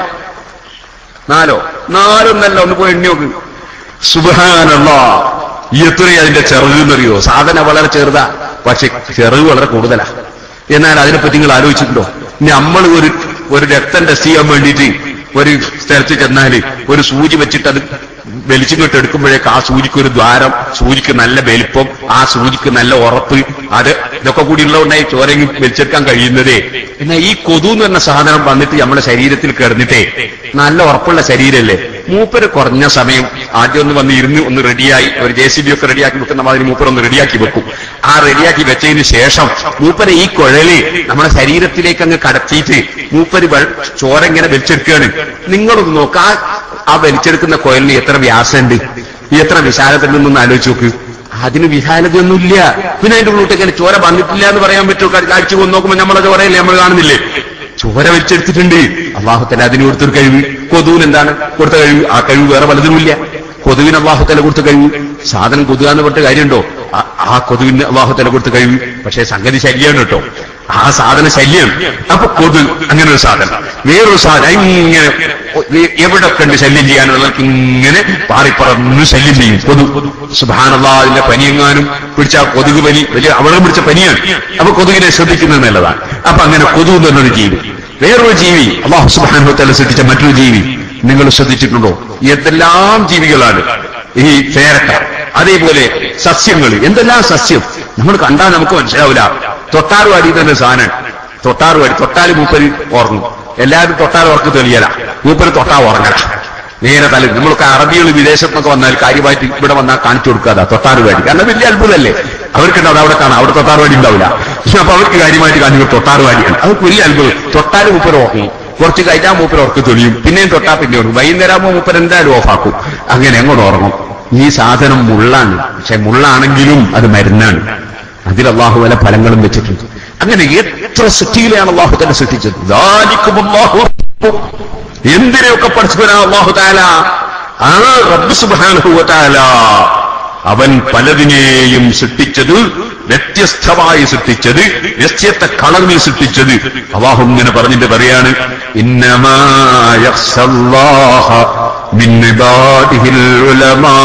4 ഒന്ന് പോയി എണ്ണി നോക്ക്. സുബ്ഹാനല്ലാഹ്, എത്രയാ അതിന്റെ ചിറക് എന്നറിയോ? സാധന വളരെ ചെറുതാ, പക്ഷെ ചിറക് വളരെ കൂടുതലാ. എന്നാൽ അതിനെപ്പറ്റി നിങ്ങൾ ആലോചിച്ചിട്ടുണ്ടോ? നമ്മൾ ഒരു രക്തം ടെസ്റ്റ് ചെയ്യാൻ വേണ്ടിയിട്ട് ഒരു സ്ഥലത്ത് ചെന്നാല് ഒരു സൂചി വെച്ചിട്ട് അത് വലിച്ചിങ്ങോട്ട് എടുക്കുമ്പോഴേക്ക് ആ സൂചിക്ക് ഒരു ദ്വാരം, സൂചിക്ക് നല്ല വലിപ്പം, ആ സൂചിക്ക് നല്ല ഉറപ്പ്, ഇതൊക്കെ കൂടി ഉള്ളതുകൊണ്ടായി ചോരങ്ങി വലിച്ചെടുക്കാൻ കഴിയുന്നതേ. എന്നാൽ ഈ കൊതു എന്ന് പറഞ്ഞ സാധനം വന്നിട്ട് നമ്മുടെ ശരീരത്തിൽ കിടന്നിട്ടേ, നല്ല ഉറപ്പുള്ള ശരീരമല്ലേ, മൂപ്പര് കുറഞ്ഞ സമയം ആദ്യം ഒന്ന് വന്ന് ഇരുന്ന് ഒന്ന് റെഡിയായി, ഒരു JCB ഒക്കെ റെഡിയാക്കി വെക്കുന്ന മാതിരി മൂപ്പർ ഒന്ന് റെഡിയാക്കി വെക്കും. ആ റെഡിയാക്കി വെച്ചതിന് ശേഷം മൂപ്പര് ഈ കുഴല് നമ്മുടെ ശരീരത്തിലേക്ക് അങ്ങ് കടത്തിയിട്ട് മൂപ്പര് ചോര ഇങ്ങനെ വലിച്ചെടുക്കുകയാണ്. നിങ്ങളൊന്ന് നോക്ക, ആ വലിച്ചെടുക്കുന്ന കുഴലിന് എത്ര വ്യാസമുണ്ട്, എത്ര വിശാലതയുണ്ടെന്നൊന്ന് ആലോചിച്ച് നോക്ക്. അതിന് വിശാലതയൊന്നുമില്ല. പിന്നെ അതിന്റെ ഉള്ളിലേക്ക് ചോര വന്നിട്ടില്ല എന്ന് പറയാൻ പറ്റുമോ? കാഴ്ച കൊന്ന് നോക്കുമ്പോൾ നമ്മളെ ചോരയല്ലേ നമ്മൾ കാണുന്നില്ലേ? ചോര വലിച്ചെടുത്തിട്ടുണ്ട്. അല്ലാഹുതആല അതിന് കൊടുത്തൊരു കഴിവ്. കൊതുവിന് എന്താണ് കൊടുത്ത കഴിവ്? ആ കഴിവ് വേറെ പലതിനുമില്ല. കൊതുവിന് അല്ലാഹുതആല കൊടുത്ത കഴിവ്. സാധനം കൊതുകാന്ന് പറഞ്ഞ കാര്യമുണ്ടോ? ആ കൊതുവിന് അല്ലാഹുതആല കൊടുത്ത കഴിവ്. പക്ഷേ സംഗതി ശല്യമാണ് കേട്ടോ, ആ സാധന ശല്യം. അപ്പൊ കൊതു അങ്ങനെ ഒരു സാധനം, വേറൊരു സാധനം ഇങ്ങനെ എവിടെ കണ്ട് ശല്യം ചെയ്യാനുള്ളവർക്ക് ഇങ്ങനെ പാറിപ്പറന്ന് ശല്യം ചെയ്യും കൊതു. സുബ്ഹാനല്ലാഹ്, അതിന്റെ പനിയെങ്ങാനും പിടിച്ച കൊതുക് പനി വലിയ അവിടെ പിടിച്ച പനിയാണ്. അപ്പൊ കൊതുകിനെ ശ്രദ്ധിക്കുന്നത് നല്ലതാണ്. അപ്പൊ അങ്ങനെ കൊതു എന്ന് പറഞ്ഞൊരു ജീവി. വേറൊരു ജീവി അല്ലാഹു സുബ്ഹാനഹു വ തആല സൃഷ്ടിച്ച മറ്റൊരു ജീവി നിങ്ങൾ ശ്രദ്ധിച്ചിട്ടുണ്ടോ? എന്തെല്ലാം ജീവികളാണ് ഈ പേരക്ക, അതേപോലെ സസ്യങ്ങൾ, എന്തെല്ലാം സസ്യം നമ്മൾ കണ്ടാൽ നമുക്ക് മനസ്സിലാവില്ല. തൊട്ടാറുവാടി തന്നെ സാധനം, തൊട്ടാല് മൂപ്പര് ഓർന്നു. എല്ലാവരും തൊട്ടാൽ ഉറക്ക് തെളിയല, മൂപ്പര് തൊട്ടാ ഉറങ്ങല, നേരെ തല. നമ്മളൊക്കെ അറബികൾ വിദേശത്തൊക്കെ വന്നാൽ കാര്യമായിട്ട് ഇവിടെ വന്നാൽ കാണിച്ചു കൊടുക്കാതെ തൊട്ടാറുവാടി, കാരണം വലിയ അത്ഭുതമല്ലേ അവർക്കുണ്ടാവും. അവിടെ കാണാം, അവിടെ തൊട്ടാറുവാടി ഉണ്ടാവില്ല. അപ്പൊ അവർക്ക് കാര്യമായിട്ട് കാണിക്കും തൊട്ടാറുവാടിയാണ്. അവർക്ക് വലിയ അത്ഭുതം. തൊട്ടാല് മൂപ്പര് ഉറങ്ങും, കുറച്ച് കഴിഞ്ഞാൽ മൂപ്പര് ഉറക്ക് തെളിയും, പിന്നെയും തൊട്ടാ പിന്നെ ഉറങ്ങും. വൈകുന്നേരമാകുമ്പോൾ മൂപ്പര് എന്തായാലും ഓഫാക്കും. അങ്ങനെ അങ്ങോട്ട് ഉറങ്ങും. ഈ സാധനം മുള്ളാണ്, പക്ഷെ മുള്ളാണെങ്കിലും അത് മരുന്നാണ്. അതിൽ അല്ലാഹു വല ഫലങ്ങളും വെച്ചിട്ടുണ്ട്. അങ്ങനെ എത്ര സൃഷ്ടികളെയാണ് അല്ലാഹു തആല സൃഷ്ടിച്ചത്. എന്തിനെയൊക്കെ പഠിച്ചവനാ അല്ലാഹു തആല? ആ റബ്ബ് സുബ്ഹാനഹു വ തആല അവൻ പലതിനെയും സൃഷ്ടിച്ചത്, വ്യത്യസ്തമായി സൃഷ്ടിച്ചത്, വ്യത്യസ്ത കളറിൽ സൃഷ്ടിച്ചത്. അല്ലാഹു ഇങ്ങനെ പറഞ്ഞിട്ട് പറയാണ്, ഇന്നമാ യഖ്ശല്ലാഹ മിൻ ഇബാദിഹിൽ ഉലമാ.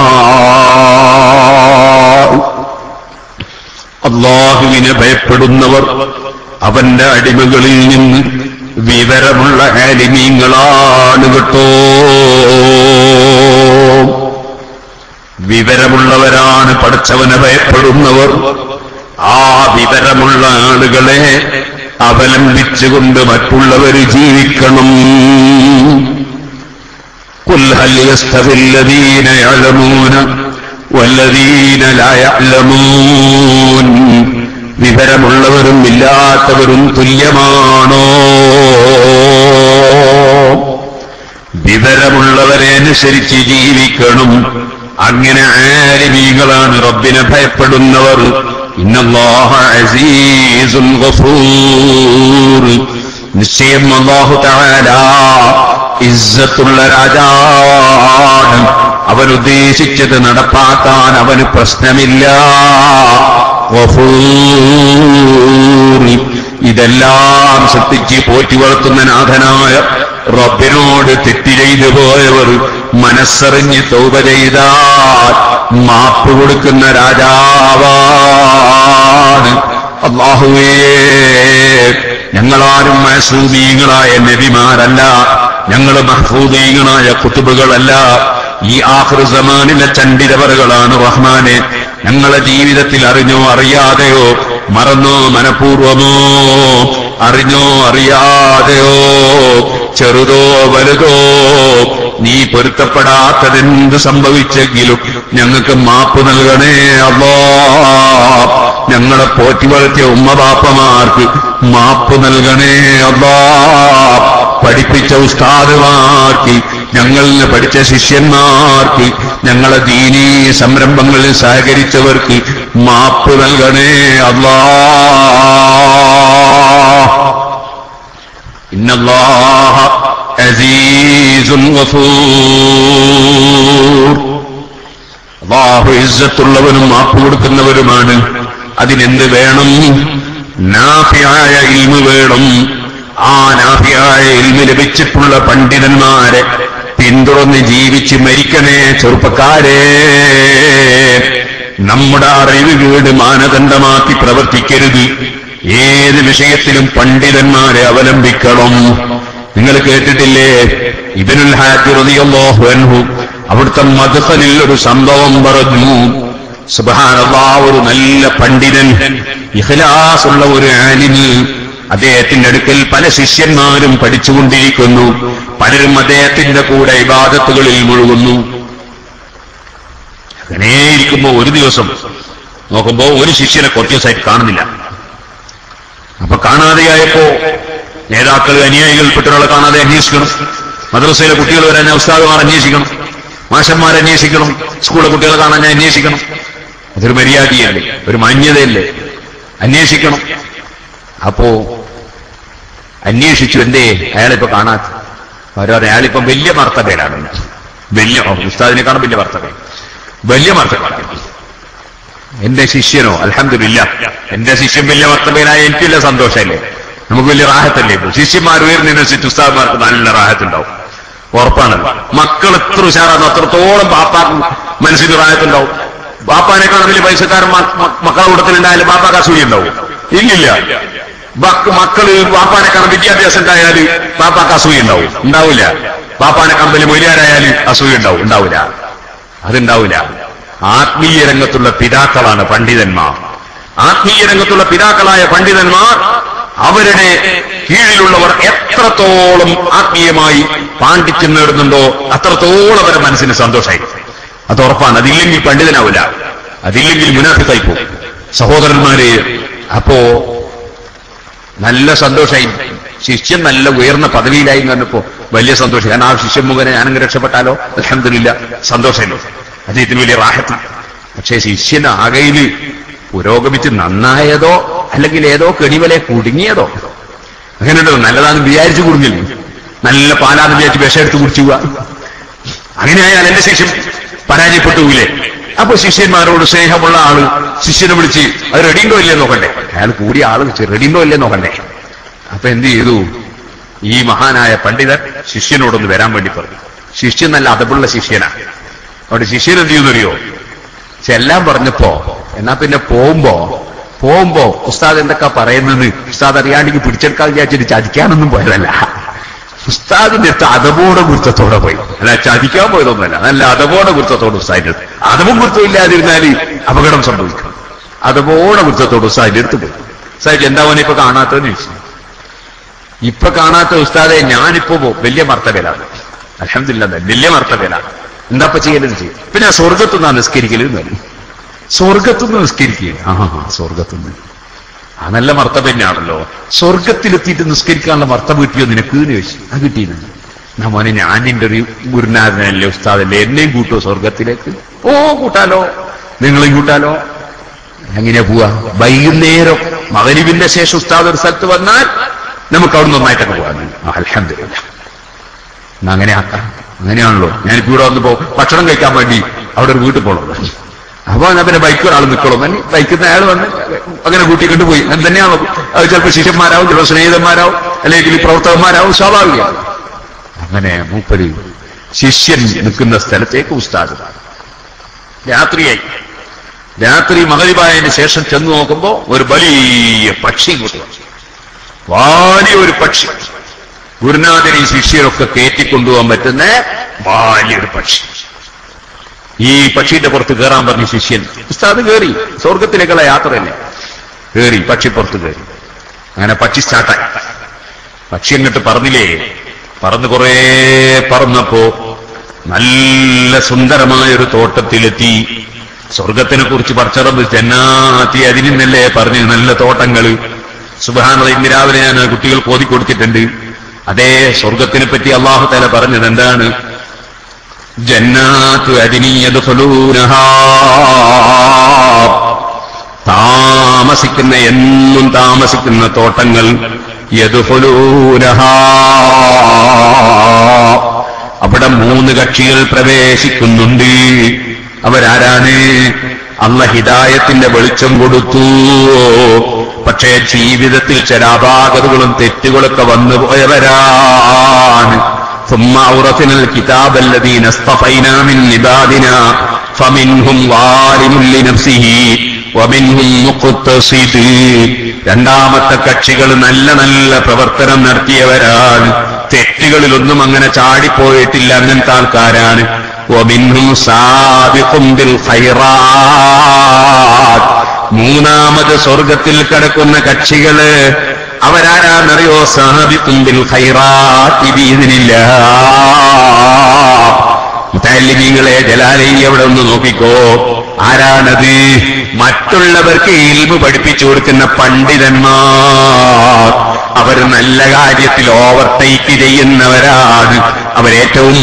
അല്ലാഹുവിനെ ഭയപ്പെടുന്നവർ അവന്റെ അടിമകളിൽ നിന്ന് വിവരമുള്ള ആലിമീങ്ങളാണ് കേട്ടോ. വിവരമുള്ളവരാണ് പടച്ചവനെ ഭയപ്പെടുന്നവർ. ആ വിവരമുള്ള ആളുകളെ അവലംബിച്ചുകൊണ്ട് മറ്റുള്ളവർ ജീവിക്കണം. ഖുൽ ഹൽ യസ്തവില്ലദീന യഅലമൂന വല്ലദീന ലാ യഅലമൂൻ. വിവരമുള്ളവരും ഇല്ലാത്തവരും തുല്യമാണോ? വിവരമുള്ളവരെ അനുസരിച്ച് ജീവിക്കണം. അങ്ങനെ ആലിമീങ്ങളാണ് റബ്ബിനെ ഭയപ്പെടുന്നവർ. ഇന്നല്ലാഹ അസീസുൻ ഗഫൂർ. നിശ്ചയം അല്ലാഹു തആല ഇസ്സത്തുള്ള രാജാവാണ്. അവൻ ഉദ്ദേശിച്ചത് നടപ്പാക്കാൻ അവന് പ്രശ്നമില്ല. ഗഫൂർ. ഇതെല്ലാം സൃഷ്ടിച്ച് പോറ്റി വളർത്തുന്ന നാഥനായ റബ്ബിനോട് തെറ്റ് ചെയ്തു പോയവർ മനസ്സറിഞ്ഞ് തൗബ ചെയ്താൽ മാപ്പ് കൊടുക്കുന്ന രാജാവാണ്. അല്ലാഹുവേ, ഞങ്ങളാരും മഅസൂമീങ്ങളായ നബിമാരല്ല, ഞങ്ങൾ മഹ്ഫൂദീങ്ങളായ കുതുബുകളല്ല, ഈ ആഖിർ സമാനിലെ ചണ്ഡിതവറുകളാണ് റഹ്മാനെ. ഞങ്ങളെ ജീവിതത്തിൽ അറിഞ്ഞോ അറിയാതെയോ, മറന്നോ മനഃപൂർവമോ, അറിഞ്ഞോ അറിയാതെയോ, ചെറുതോ വലുതോ, നീ പൊരുത്തപ്പെടാത്തതെന്ത് സംഭവിച്ചെങ്കിലും ഞങ്ങൾക്ക് മാപ്പ് നൽകണേ അല്ലാഹ്. ഞങ്ങളെ പോറ്റി വളർത്തിയ ഉമ്മബാപ്പമാർക്ക് മാപ്പ് നൽകണേ അല്ലാഹ്. പഠിപ്പിച്ച ഉസ്താദുമാർക്ക്, ഞങ്ങളിന് പഠിച്ച ശിഷ്യന്മാർക്ക്, ഞങ്ങളെ ദീനീ സംരംഭങ്ങളിൽ സഹകരിച്ചവർക്ക് മാപ്പ് നൽകണേ അല്ലാഹ്. ഇന്നല്ലാഹ അസീസുൻ ഗഫൂർ. അല്ലാഹു ഇസ്സത്തുള്ളവനും മാപ്പ് കൊടുക്കുന്നവരുമാണ്. അതിനെന്ത് വേണം? നാഫിയായ ഇൽമ് വേണം. ആ നാഫിയായ ഇൽമ് ലഭിച്ചിട്ടുള്ള പണ്ഡിതന്മാരെ പിന്തുടർന്ന് ജീവിച്ച് മരിക്കണേ ചെറുപ്പക്കാരെ. നമ്മുടെ അറിവ് വീട് മാനദണ്ഡമാക്കി പ്രവർത്തിക്കരുത്. ഏത് വിഷയത്തിലും പണ്ഡിതന്മാരെ അവലംബിക്കണം. നിങ്ങൾ കേട്ടിട്ടില്ലേ ഇബ്നുൽ ഹാജി റളിയല്ലാഹു അൻഹു അവിടുത്തെ മദ്ഖലിൽ ഒരു സംഭവം പറഞ്ഞു. സുബ്ഹാനല്ലാഹ്, ഒരു നല്ല പണ്ഡിതൻ, ഇഖ്ലാസുള്ള ഒരു ആലിമ്, അദ്ദേഹത്തിന്റെ അടുക്കൽ പല ശിഷ്യന്മാരും പഠിച്ചുകൊണ്ടിരിക്കുന്നു. പലരും അദ്ദേഹത്തിന്റെ കൂടെ ഇബാദത്തുകളിൽ മുഴുകുന്നു. അങ്ങനെ ഇരിക്കുമ്പോ ഒരു ദിവസം നോക്കുമ്പോ ഒരു ശിഷ്യനെ കുറച്ച് ദിവസമായിട്ട് കാണുന്നില്ല. അപ്പൊ കാണാതെയായപ്പോ നേതാക്കൾ അനുയായികൾപ്പെട്ടൊരാളെ കാണാതെ അന്വേഷിക്കണം. മദ്രസയിലെ കുട്ടികൾ വരാൻ ഉസ്താദുമാർ അന്വേഷിക്കണം, മാഷന്മാർ അന്വേഷിക്കണം, സ്കൂളിലെ കുട്ടികളെ കാണാൻ ഞാൻ അന്വേഷിക്കണം. അതൊരു മര്യാദയല്ലേ, ഒരു മാന്യതയല്ലേ? അന്വേഷിക്കണം. അപ്പോ അന്വേഷിച്ചു, എന്തേ അയാളിപ്പോ കാണാത്ത? അവരറിയാം അയാളിപ്പം വലിയ മർത്തബയിലാണ്, വലിയ ഉസ്താദിനെക്കാളും വലിയ മർത്തബ, വലിയ മർത്തബ. എന്റെ ശിഷ്യനോ? അൽഹംദുലില്ലാ, എന്റെ ശിഷ്യൻ വലിയ മർത്തബയിലായ എനിക്ക് വലിയ സന്തോഷമല്ലേ, നമുക്ക് വലിയ റാഹത്തല്ലേ. ശിഷ്യന്മാർ ഉയർന്നതിനനുസരിച്ച് ഉസ്താദ്മാർക്ക് നല്ല റാഹത്തുണ്ടാവും, ഉറപ്പാണല്ലോ. മക്കൾ എത്ര ഉഷാറാണോ അത്രത്തോളം ബാപ്പാക്ക് മനസ്സിന് റാഹത്തുണ്ടാവും. ബാപ്പാനേക്കാളും വലിയ പൈസക്കാരൻ മക്കളുടെ കൂട്ടത്തിലുണ്ടായാലും ബാപ്പാക്ക് അസൂയ ഉണ്ടാവും? ഇല്ലില്ല. മക്കള് ബാപ്പാനേക്കാളും വിദ്യാഭ്യാസം ഉണ്ടായാൽ ബാപ്പാക്ക് അസൂയ ഉണ്ടാവും? ഉണ്ടാവില്ല. ബാപ്പാനേക്കാളും വലിയ മൊഴിയാരായാൽ അസൂയ ഉണ്ടാവും? ഉണ്ടാവില്ല. അതുണ്ടാവില്ല. ആത്മീയ രംഗത്തുള്ള പിതാക്കളാണ് പണ്ഡിതന്മാർ. ആത്മീയ രംഗത്തുള്ള പിതാക്കളായ പണ്ഡിതന്മാർ അവരുടെ കീഴിലുള്ളവർ എത്രത്തോളം ആത്മീയമായി പാണ്ഡിത്യം നേടുന്നുണ്ടോ അത്രത്തോളം അവരുടെ മനസ്സിന് സന്തോഷമായിരിക്കും. അത് ഉറപ്പാണ്. അതില്ലെങ്കിൽ പണ്ഡിതനാവില്ല, അതില്ലെങ്കിൽ മുനാഫിക്കായി പോകും. സഹോദരന്മാരെ, അപ്പോ നല്ല സന്തോഷമായി. ശിഷ്യൻ നല്ല ഉയർന്ന പദവിയിലായി പറഞ്ഞപ്പോ വലിയ സന്തോഷം. കാരണം ആ ശിഷ്യൻ മുഖേന ഞാനങ്ങ് രക്ഷപ്പെട്ടാലോ, അൽഹംദുലില്ലാ, സന്തോഷമല്ലോ, അദ്ദേഹത്തിന് വലിയ റാഹത്ത്. പക്ഷേ ശിഷ്യൻ ആകയിൽ പുരോഗമിച്ച് നന്നായതോ അല്ലെങ്കിൽ ഏതോ കെണിവലെ കുടുങ്ങിയതോ അങ്ങനെയുണ്ടോ? നല്ലതാന്ന് വിചാരിച്ചു കുടുങ്ങില്ല, നല്ല പാലാന്ന് വിചാരിച്ച് വിഷം എടുത്ത് കുടിച്ചു പോവാ. അങ്ങനെയായാൽ എന്റെ ശിഷ്യൻ പരാജയപ്പെട്ടുപോയില്ലേ? അപ്പൊ ശിഷ്യന്മാരോട് സ്നേഹമുള്ള ആള് ശിഷ്യനെ വിളിച്ച് അത് റെഡിയുണ്ടോ ഇല്ലേ നോക്കണ്ടേ, അയാൾ കൂടിയ ആള് റെഡിയുണ്ടോ ഇല്ലേ നോക്കണ്ടേ. അപ്പൊ എന്ത് ചെയ്തു? ഈ മഹാനായ പണ്ഡിതൻ ശിഷ്യനോടൊന്ന് വരാൻ വേണ്ടി പറഞ്ഞു. ശിഷ്യൻ നല്ല അതബുള്ള ശിഷ്യനാണ്. അവിടെ ശിഷ്യൻ എന്ത് ചെയ്യുന്നറിയോ? എല്ലാം പറഞ്ഞപ്പോ എന്നാ പിന്നെ പോകുമ്പോ ഉസ്താദ് എന്തൊക്കെ പറയുന്നത് ഉസ്താദ് അറിയാണ്ടെങ്കിൽ പിടിച്ചെടുക്കാൻ വിചാരിച്ചിട്ട് ചതിക്കാനൊന്നും പോയതല്ല. ഉസ്താദിന്റെ അടുത്ത് അതബോടെ ഗുരുത്തത്തോടെ പോയി, അല്ല ചതിക്കാൻ പോയതൊന്നുമല്ല. നല്ല അതബോടെ ഗുരുത്തത്തോട് ഉസ്താദിന്റെ അടുത്ത്. അതവും ഗുരുത്തം ഇല്ലാതിരുന്നാൽ അപകടം സംഭവിക്കും. അതബോടെ ഗുരുത്തത്തോട് ഉസ്താദിന്റെ അടുത്ത് പോയി. ഉസ്താദ് എന്താ മോനെ ഇപ്പൊ കാണാത്തതെന്ന് ചോദിച്ചു. ഇപ്പൊ കാണാത്ത ഉസ്താദെ, ഞാനിപ്പോ വലിയ മർത്തബയിലാണ്, അൽഹംദുലില്ലാ വലിയ മർത്തബയിലാണ്. എന്താപ്പ ചെയ്യലെന്ന് ചെയ്യും. ഇപ്പൊ ഞാൻ സ്വർഗത്തുനിന്നാ നിസ്കരിക്കല് എന്ന് പറഞ്ഞു. സ്വർഗത്തുനിന്ന് നിസ്കരിക്കുക? സ്വർഗത്തുനിന്ന്. ആ നല്ല മർത്തബ തന്നെയാണല്ലോ. സ്വർഗത്തിലെത്തിയിട്ട് നിസ്കരിക്കാനുള്ള മർത്തബ കിട്ടിയോ നിനക്ക് എന്ന് ചോദിച്ചു. അത് കിട്ടിയിരുന്നു. എന്നാ മോനെ, ഞാൻ നിന്റെ ഒരു ഗുരുനാഥനല്ലേ, ഉസ്താദല്ലേ, എന്നെയും കൂട്ടോ സ്വർഗത്തിലേക്ക്? ഓ കൂട്ടാലോ, നിങ്ങളെയും കൂട്ടാലോ. എങ്ങനെയാ പോവാ? വൈകുന്നേരം മഗ്‌രിബിന്റെ ശേഷം ഉസ്താദ് ഒരു സ്ഥലത്ത് വന്നാൽ നമുക്ക് അവിടെ നന്നായിട്ടൊക്കെ പോകാൻ. അൽഹംദുലില്ലാ, എന്നാ അങ്ങനെ ആക്കാം. അങ്ങനെയാണല്ലോ. ഞാനിപ്പോ ഇവിടെ വന്നപ്പോ ഭക്ഷണം കഴിക്കാൻ വേണ്ടി അവിടെ ഒരു വീട്ടിൽ പോകണം. അപ്പൊ എന്നാ പിന്നെ ബൈക്ക് ഒരാൾ നിൽക്കണം. ബൈക്കുന്ന അയാൾ വന്ന് അങ്ങനെ കൂട്ടിക്കൊണ്ട് പോയി. അത് തന്നെയാണോ? അത് ചിലപ്പോൾ ശിഷ്യന്മാരാവും, ചിലപ്പോൾ സ്നേഹിതന്മാരാവും, അല്ലെങ്കിൽ പ്രവർത്തകന്മാരാവും. സ്വാഭാവികമാണ്. അങ്ങനെ മൂപ്പര് ശിഷ്യൻ നിൽക്കുന്ന സ്ഥലത്തേക്ക് ഉസ്താദ് രാത്രിയായി. രാത്രി മഗ്‌രിബായതിന് ശേഷം ചെന്ന് നോക്കുമ്പോ ഒരു വലിയ പക്ഷി കൂട്ടി, വലിയൊരു പക്ഷി, ഗുരുനാഥനെ ശിഷ്യരൊക്കെ കയറ്റിക്കൊണ്ടുപോകാൻ പറ്റുന്ന വലിയൊരു പക്ഷി. ഈ പക്ഷിയുടെ പുറത്ത് കയറാൻ പറഞ്ഞു ശിഷ്യൻ. ഉസ്താദ് കയറി, സ്വർഗത്തിലേക്കുള്ള യാത്രയല്ലേ, കയറി, പക്ഷി പുറത്ത് കയറി. അങ്ങനെ പക്ഷി സ്റ്റാർട്ടായി. പക്ഷി എന്നിട്ട് പറഞ്ഞില്ലേ, പറന്ന് കുറേ പറന്നപ്പോ നല്ല സുന്ദരമായൊരു തോട്ടത്തിലെത്തി. സ്വർഗത്തിനെ കുറിച്ച് പടച്ചറബ് ജന്നാത്തി അതിനല്ലേ പറഞ്ഞു, നല്ല തോട്ടങ്ങള്. സുബ്ഹാനല്ലാഹ്, ഇന്ന് രാവിലെ ഞാൻ കുട്ടികൾക്ക് ഓതിക്കൊടുത്തിട്ടുണ്ട്. അതേ സ്വർഗത്തിനെ പറ്റി അല്ലാഹു തആല പറഞ്ഞത് എന്താണ്? ജന്നാത്തു അദ്നി യദ്ഖുലൂനഹാ, താമസിക്കുന്ന, എന്നും താമസിക്കുന്ന തോട്ടങ്ങൾ. യദ്ഖുലൂനഹാ, അവിടെ 3 കക്ഷികൾ പ്രവേശിക്കുന്നുണ്ട്. അവരാരാണ്? അല്ലാഹ് ഹിദായത്തിന്റെ വെളിച്ചം കൊടുത്തു, പക്ഷേ ജീവിതത്തിൽ ചില അപാകതകളും തെറ്റുകളൊക്കെ വന്നു പോയവരാണ്. ثم أورثنا الكتاب الذين اصطفينا من عبادنا فمنهم ظالم لنفسه ومنهم مقتصد. രണ്ടാമത്തെ കക്ഷികൾ നല്ല നല്ല പ്രവർത്തനം നടത്തിയവരാണ്, തെറ്റുകളിലൊന്നും അങ്ങനെ ചാടിപ്പോയിട്ടില്ല, അങ്ങനത്തെ ആൾക്കാരാണ്. ومنهم سابق بالخيرات, മൂന്നാമത് സ്വർഗത്തിൽ കിടക്കുന്ന കക്ഷികള് അവരാരാന്നറിയോ? സാബിഖും ബിൽ ഖൈറാത്തി ബിഇദ്നില്ലാഹ്. മുതഅല്ലിമീങ്ങളെ, ജലാലി അവിടെ ഒന്ന് നോക്കിക്കോ, ആരാണത്? മറ്റുള്ളവർക്ക് ഇൽമു പഠിപ്പിച്ചു കൊടുക്കുന്ന പണ്ഡിതന്മാർ. അവർ നല്ല കാര്യത്തിൽ ഓവർടേക്ക് ചെയ്യുന്നവരാണ്, അവരേറ്റവും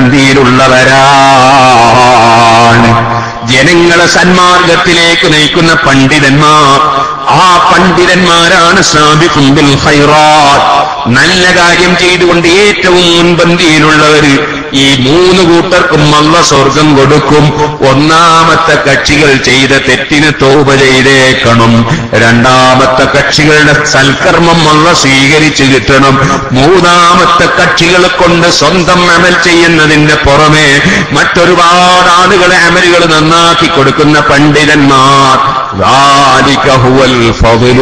മുൻപന്തിയിലുള്ളവരാണ്. ജനങ്ങളെ സന്മാർഗത്തിലേക്ക് നയിക്കുന്ന പണ്ഡിതന്മാർ, ആ പണ്ഡിതന്മാരാണ് സാബിഖുൻ ബിൽ ഖൈറാത്ത്, നല്ല കാര്യം ചെയ്തുകൊണ്ട് ഏറ്റവും മുൻപന്തിയിലുള്ളവർ. ഈ 3 കൂട്ടർക്കും അല്ലാഹ് സ്വർഗം കൊടുക്കും. ഒന്നാമത്തെ കക്ഷികൾ ചെയ്ത തെറ്റിന് തൗബ ചെയ്തേക്കണം, രണ്ടാമത്തെ കക്ഷികളുടെ സൽക്കർമ്മം അല്ലാഹ് സ്വീകരിച്ചു കിട്ടണം, മൂന്നാമത്തെ കക്ഷികളെ കൊണ്ട് സ്വന്തം അമൽ ചെയ്യുന്നതിന്റെ പുറമെ മറ്റൊരുപാട് ആളുകളെ അമലുകൾ നന്നാക്കി കൊടുക്കുന്ന പണ്ഡിതന്മാർ. ذَلِكَ هُوَ الْفَضْلُ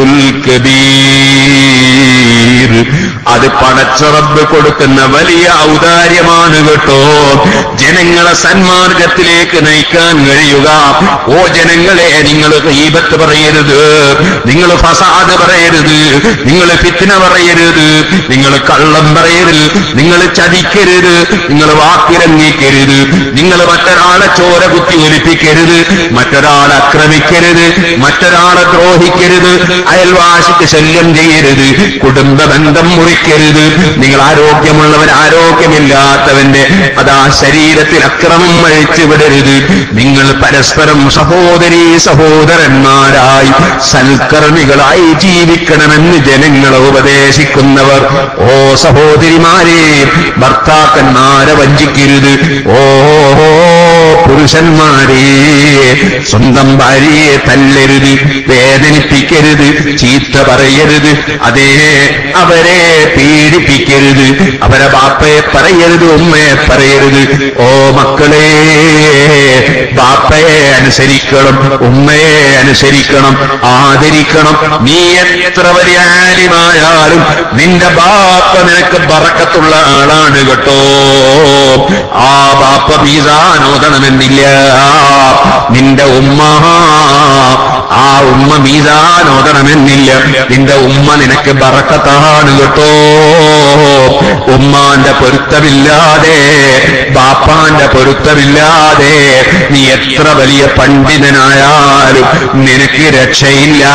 الْكَبِيرُ, അത് പടച്ച റബ്ബ് കൊടുക്കുന്ന വലിയ ഔദാര്യമാണ് കേട്ടോ. ജനങ്ങളെ സന്മാർഗത്തിലേക്ക് നയിക്കാൻ കഴിയുക. ഓ ജനങ്ങളെ, നിങ്ങൾ ഗീബത്ത് പറയരുത്, നിങ്ങൾ ഫസാദ് പറയരുത്, നിങ്ങൾ ഫിത്ന പറയരുത്, നിങ്ങൾ കള്ളം പറയരുത്, നിങ്ങൾ ചതിക്കരുത്, നിങ്ങൾ വാക്കിലംഘിക്കരുത്, നിങ്ങൾ മറ്റൊരാളെ ചോര കുത്തി ഒലിപ്പിക്കരുത്, മറ്റൊരാളെ ആക്രമിക്കരുത്, മറ്റൊരാളെ ദ്രോഹിക്കരുത്, അയൽവാസിക്ക് ശല്യം ചെയ്യരുത്, കുടുംബ ബന്ധം മുറിക്കരുത്. നിങ്ങൾ ആരോഗ്യമുള്ളവൻ ആരോഗ്യമില്ലാത്തവന്റെ അതാ ശരീരത്തിൽ അക്രമം അഴിച്ചു വിടരുത്. നിങ്ങൾ പരസ്പരം സഹോദരീ സഹോദരന്മാരായി സൽക്കർമ്മികളായി ജീവിക്കണമെന്ന് ജനങ്ങളെ ഉപദേശിക്കുന്നവർ. ഓ സഹോദരിമാരെ, ഭർത്താക്കന്മാരെ വഞ്ചിക്കരുത്. ഓ പുരുഷന്മാരെ, സ്വന്തം ഭാര്യയെ തല്ലരുത്, വേദനിപ്പിക്കരുത്, ചീത്ത പറയരുത്, അതേ അവരെ പീഡിപ്പിക്കരുത്, അവരെ ബാപ്പയെ പറയരുത്, ഉമ്മയെ പറയരുത്. ഓ മക്കളെ, ബാപ്പയെ അനുസരിക്കണം, ഉമ്മയെ അനുസരിക്കണം, ആദരിക്കണം. നീ എത്ര വലിയ ആലിമായാലും നിന്റെ ബാപ്പ നിനക്ക് ബറക്കത്തുള്ള ആളാണ് കേട്ടോ. ആ ബാപ്പ മീസാനോദണമെന്നില്ല. നിന്റെ ഉമ്മ, ആ ഉമ്മ മീസാനോദണമെന്നില്ല. നിന്റെ ഉമ്മ നിനക്ക് ബറക്കത്താണ് കേട്ടോ. ഉമ്മാന്റെ പൊരുത്തമില്ലാതെ, ബാപ്പാന്റെ പൊരുത്തമില്ലാതെ നീ എത്ര വലിയ പണ്ഡിതനായാലും നിനക്ക് രക്ഷയില്ല.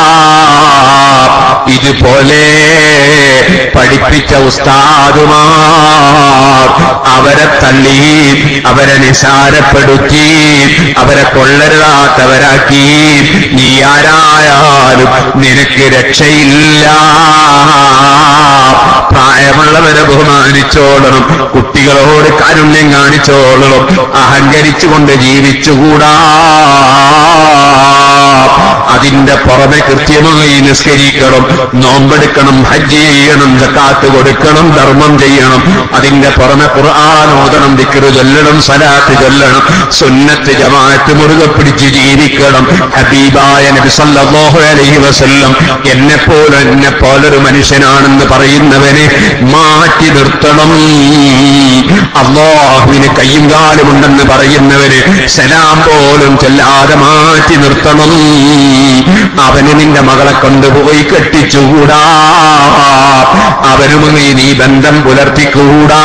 ഇതുപോലെ പഠിപ്പിച്ച ഉസ്താദുമാർ അവരെ തള്ളി, അവരെ നിസാരപ്പെടുത്തി, അവരെ കൊള്ളരുതാത്തവരാക്കി, നീ ആരായാലും നിനക്ക് രക്ഷയില്ല. പ്രായമുള്ളവരെ ബഹുമാനിച്ചോളണം, കുട്ടികളോട് കാരുണ്യം കാണിച്ചോളണം, അഹങ്കരിച്ചുകൊണ്ട് ജീവിച്ചുകൂടാ. അതിന്റെ പുറമെ കൃത്യമായി നിസ്കരിക്കണം, നോമ്പെടുക്കണം, ഹജ്ജ് ചെയ്യണം, സക്കാത്ത് കൊടുക്കണം, ധർമ്മം ചെയ്യണം. അതിന്റെ പുറമെ ഖുർആൻ ഓതണം, ദിക്ർ ചൊല്ലണം, സലാത്ത് ചൊല്ലണം, സുന്നത്ത് ജമാഅത്ത് മുറുകെ പിടിച്ച് ജീവിക്കണം. ഹബീബായ നബി സല്ലല്ലാഹു അലൈഹി വസല്ലം എന്നെപ്പോലൊരു മനുഷ്യനാണെന്ന് പറയുന്നവനെ മാറ്റി നിർത്തണം. അല്ലാഹുവിന് കയ്യും കാലുമുണ്ടെന്ന് പറയുന്നവന് സലാം പോലും ചെല്ലാതെ മാറ്റി നിർത്തണം. അവന് നിന്റെ മകളെ കൊണ്ടുപോയി കെട്ടിച്ചുകൂടാ, അവനുമായി നീ ബന്ധം പുലർത്തിക്കൂടാ.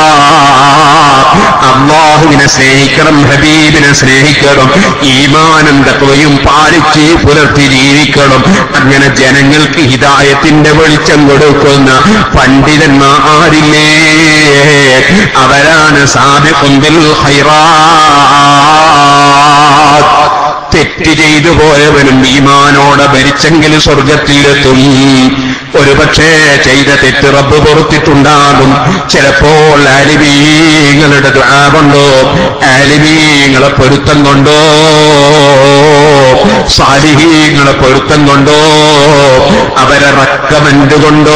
അല്ലാഹുവിനെ സ്നേഹിക്കണം, ഹബീബിനെ സ്നേഹിക്കണം, ഈമാനും തഖ്വയും പാലിച്ച് പുലർത്തി ജീവിക്കണം. അങ്ങനെ ജനങ്ങൾക്ക് ഹിദായത്തിന്റെ വെളിച്ചം കൊടുക്കുന്ന പണ്ഡിതന്മാരില്ലേ, അവരാണ് സാബിഖുൻ ബിൽ ഖൈറാത്ത്. തെറ്റ് ചെയ്തു പോയവനും ഈമാനോടെ ഭരിച്ചെങ്കിൽ സ്വർഗത്തിലെത്തും. ഒരുപക്ഷേ ചെയ്ത തെറ്റ് റബ്ബ് പൊറുത്തിട്ടുണ്ടാകും. ചിലപ്പോൾ ആലിമീങ്ങളുടെ ദുആ കൊണ്ടോ, ആലിമീങ്ങളെ പൊരുത്തം കൊണ്ടോ, സാലിഹീങ്ങളെ പൊരുത്തം കൊണ്ടോ, അവരെ റെക്കമെന്റ് കൊണ്ടോ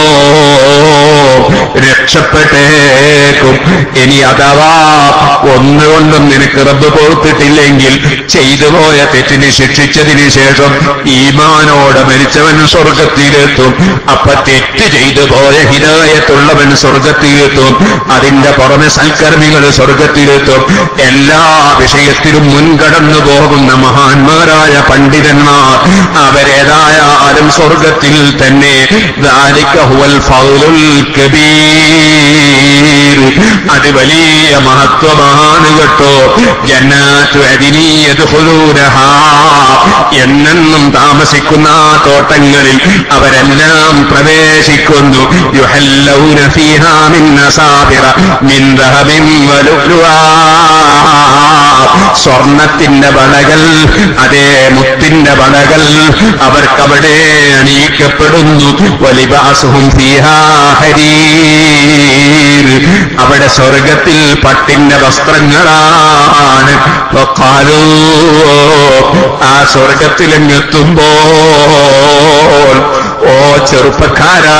രക്ഷപ്പെട്ടേക്കും. ഇനി അഥവാ ഒന്നുകൊണ്ടും നിനക്ക് റബ്ബ് പൊറുത്തിട്ടില്ലെങ്കിൽ ചെയ്തു പോയ തെറ്റിന് ശിക്ഷിച്ചതിന് ശേഷം ഈമാനോടെ മരിച്ചവൻ സ്വർഗത്തിലെത്തും. അപ്പൊ തെറ്റ് ചെയ്തു പോയ ഹിദായത്തുള്ളവൻ സ്വർഗത്തിലെത്തും. അതിന്റെ പുറമെ സൽക്കർമ്മികൾ സ്വർഗത്തിലെത്തും. എല്ലാ വിഷയത്തിലും മുൻകടന്നു പോകുന്ന മഹാന്മാരായ പണ്ഡിതന്മാർ അവരേതായാലും സ്വർഗത്തിൽ തന്നെ. ദാലിക ഹുവൽ ഫൗലുൽ കബീർ. അത് വലിയ മഹത്വമാണ് കേട്ടോ. ജന്നാത്തു അദ്നി യദ്ഖുലൂനഹാ, എന്നെന്നും താമസിക്കുന്ന തോട്ടങ്ങളിൽ അവരെല്ലാം പ്രവേശിക്കുന്നു. യുഹല്ലൗന ഫീഹാ മിൻ അസാബിറ മിൻ ദഹബിൻ വലുഅ്ലുആ. സ്വർണത്തിന്റെ വളകൾ, അതേ മുത്തിന്റെ വളകൾ അവർക്കവിടെ അണിയിക്കപ്പെടുന്നു. വലിബാസുഹും ഫീഹാ ഹരീർ. അവിടെ സ്വർഗത്തിൽ പട്ടിന്റെ വസ്ത്രങ്ങളാണ്. വഖാലൂ, ആ സ്വർഗത്തിലെങ്ങെത്തുമ്പോൾ, ഓ ചെറുപ്പക്കാരാ,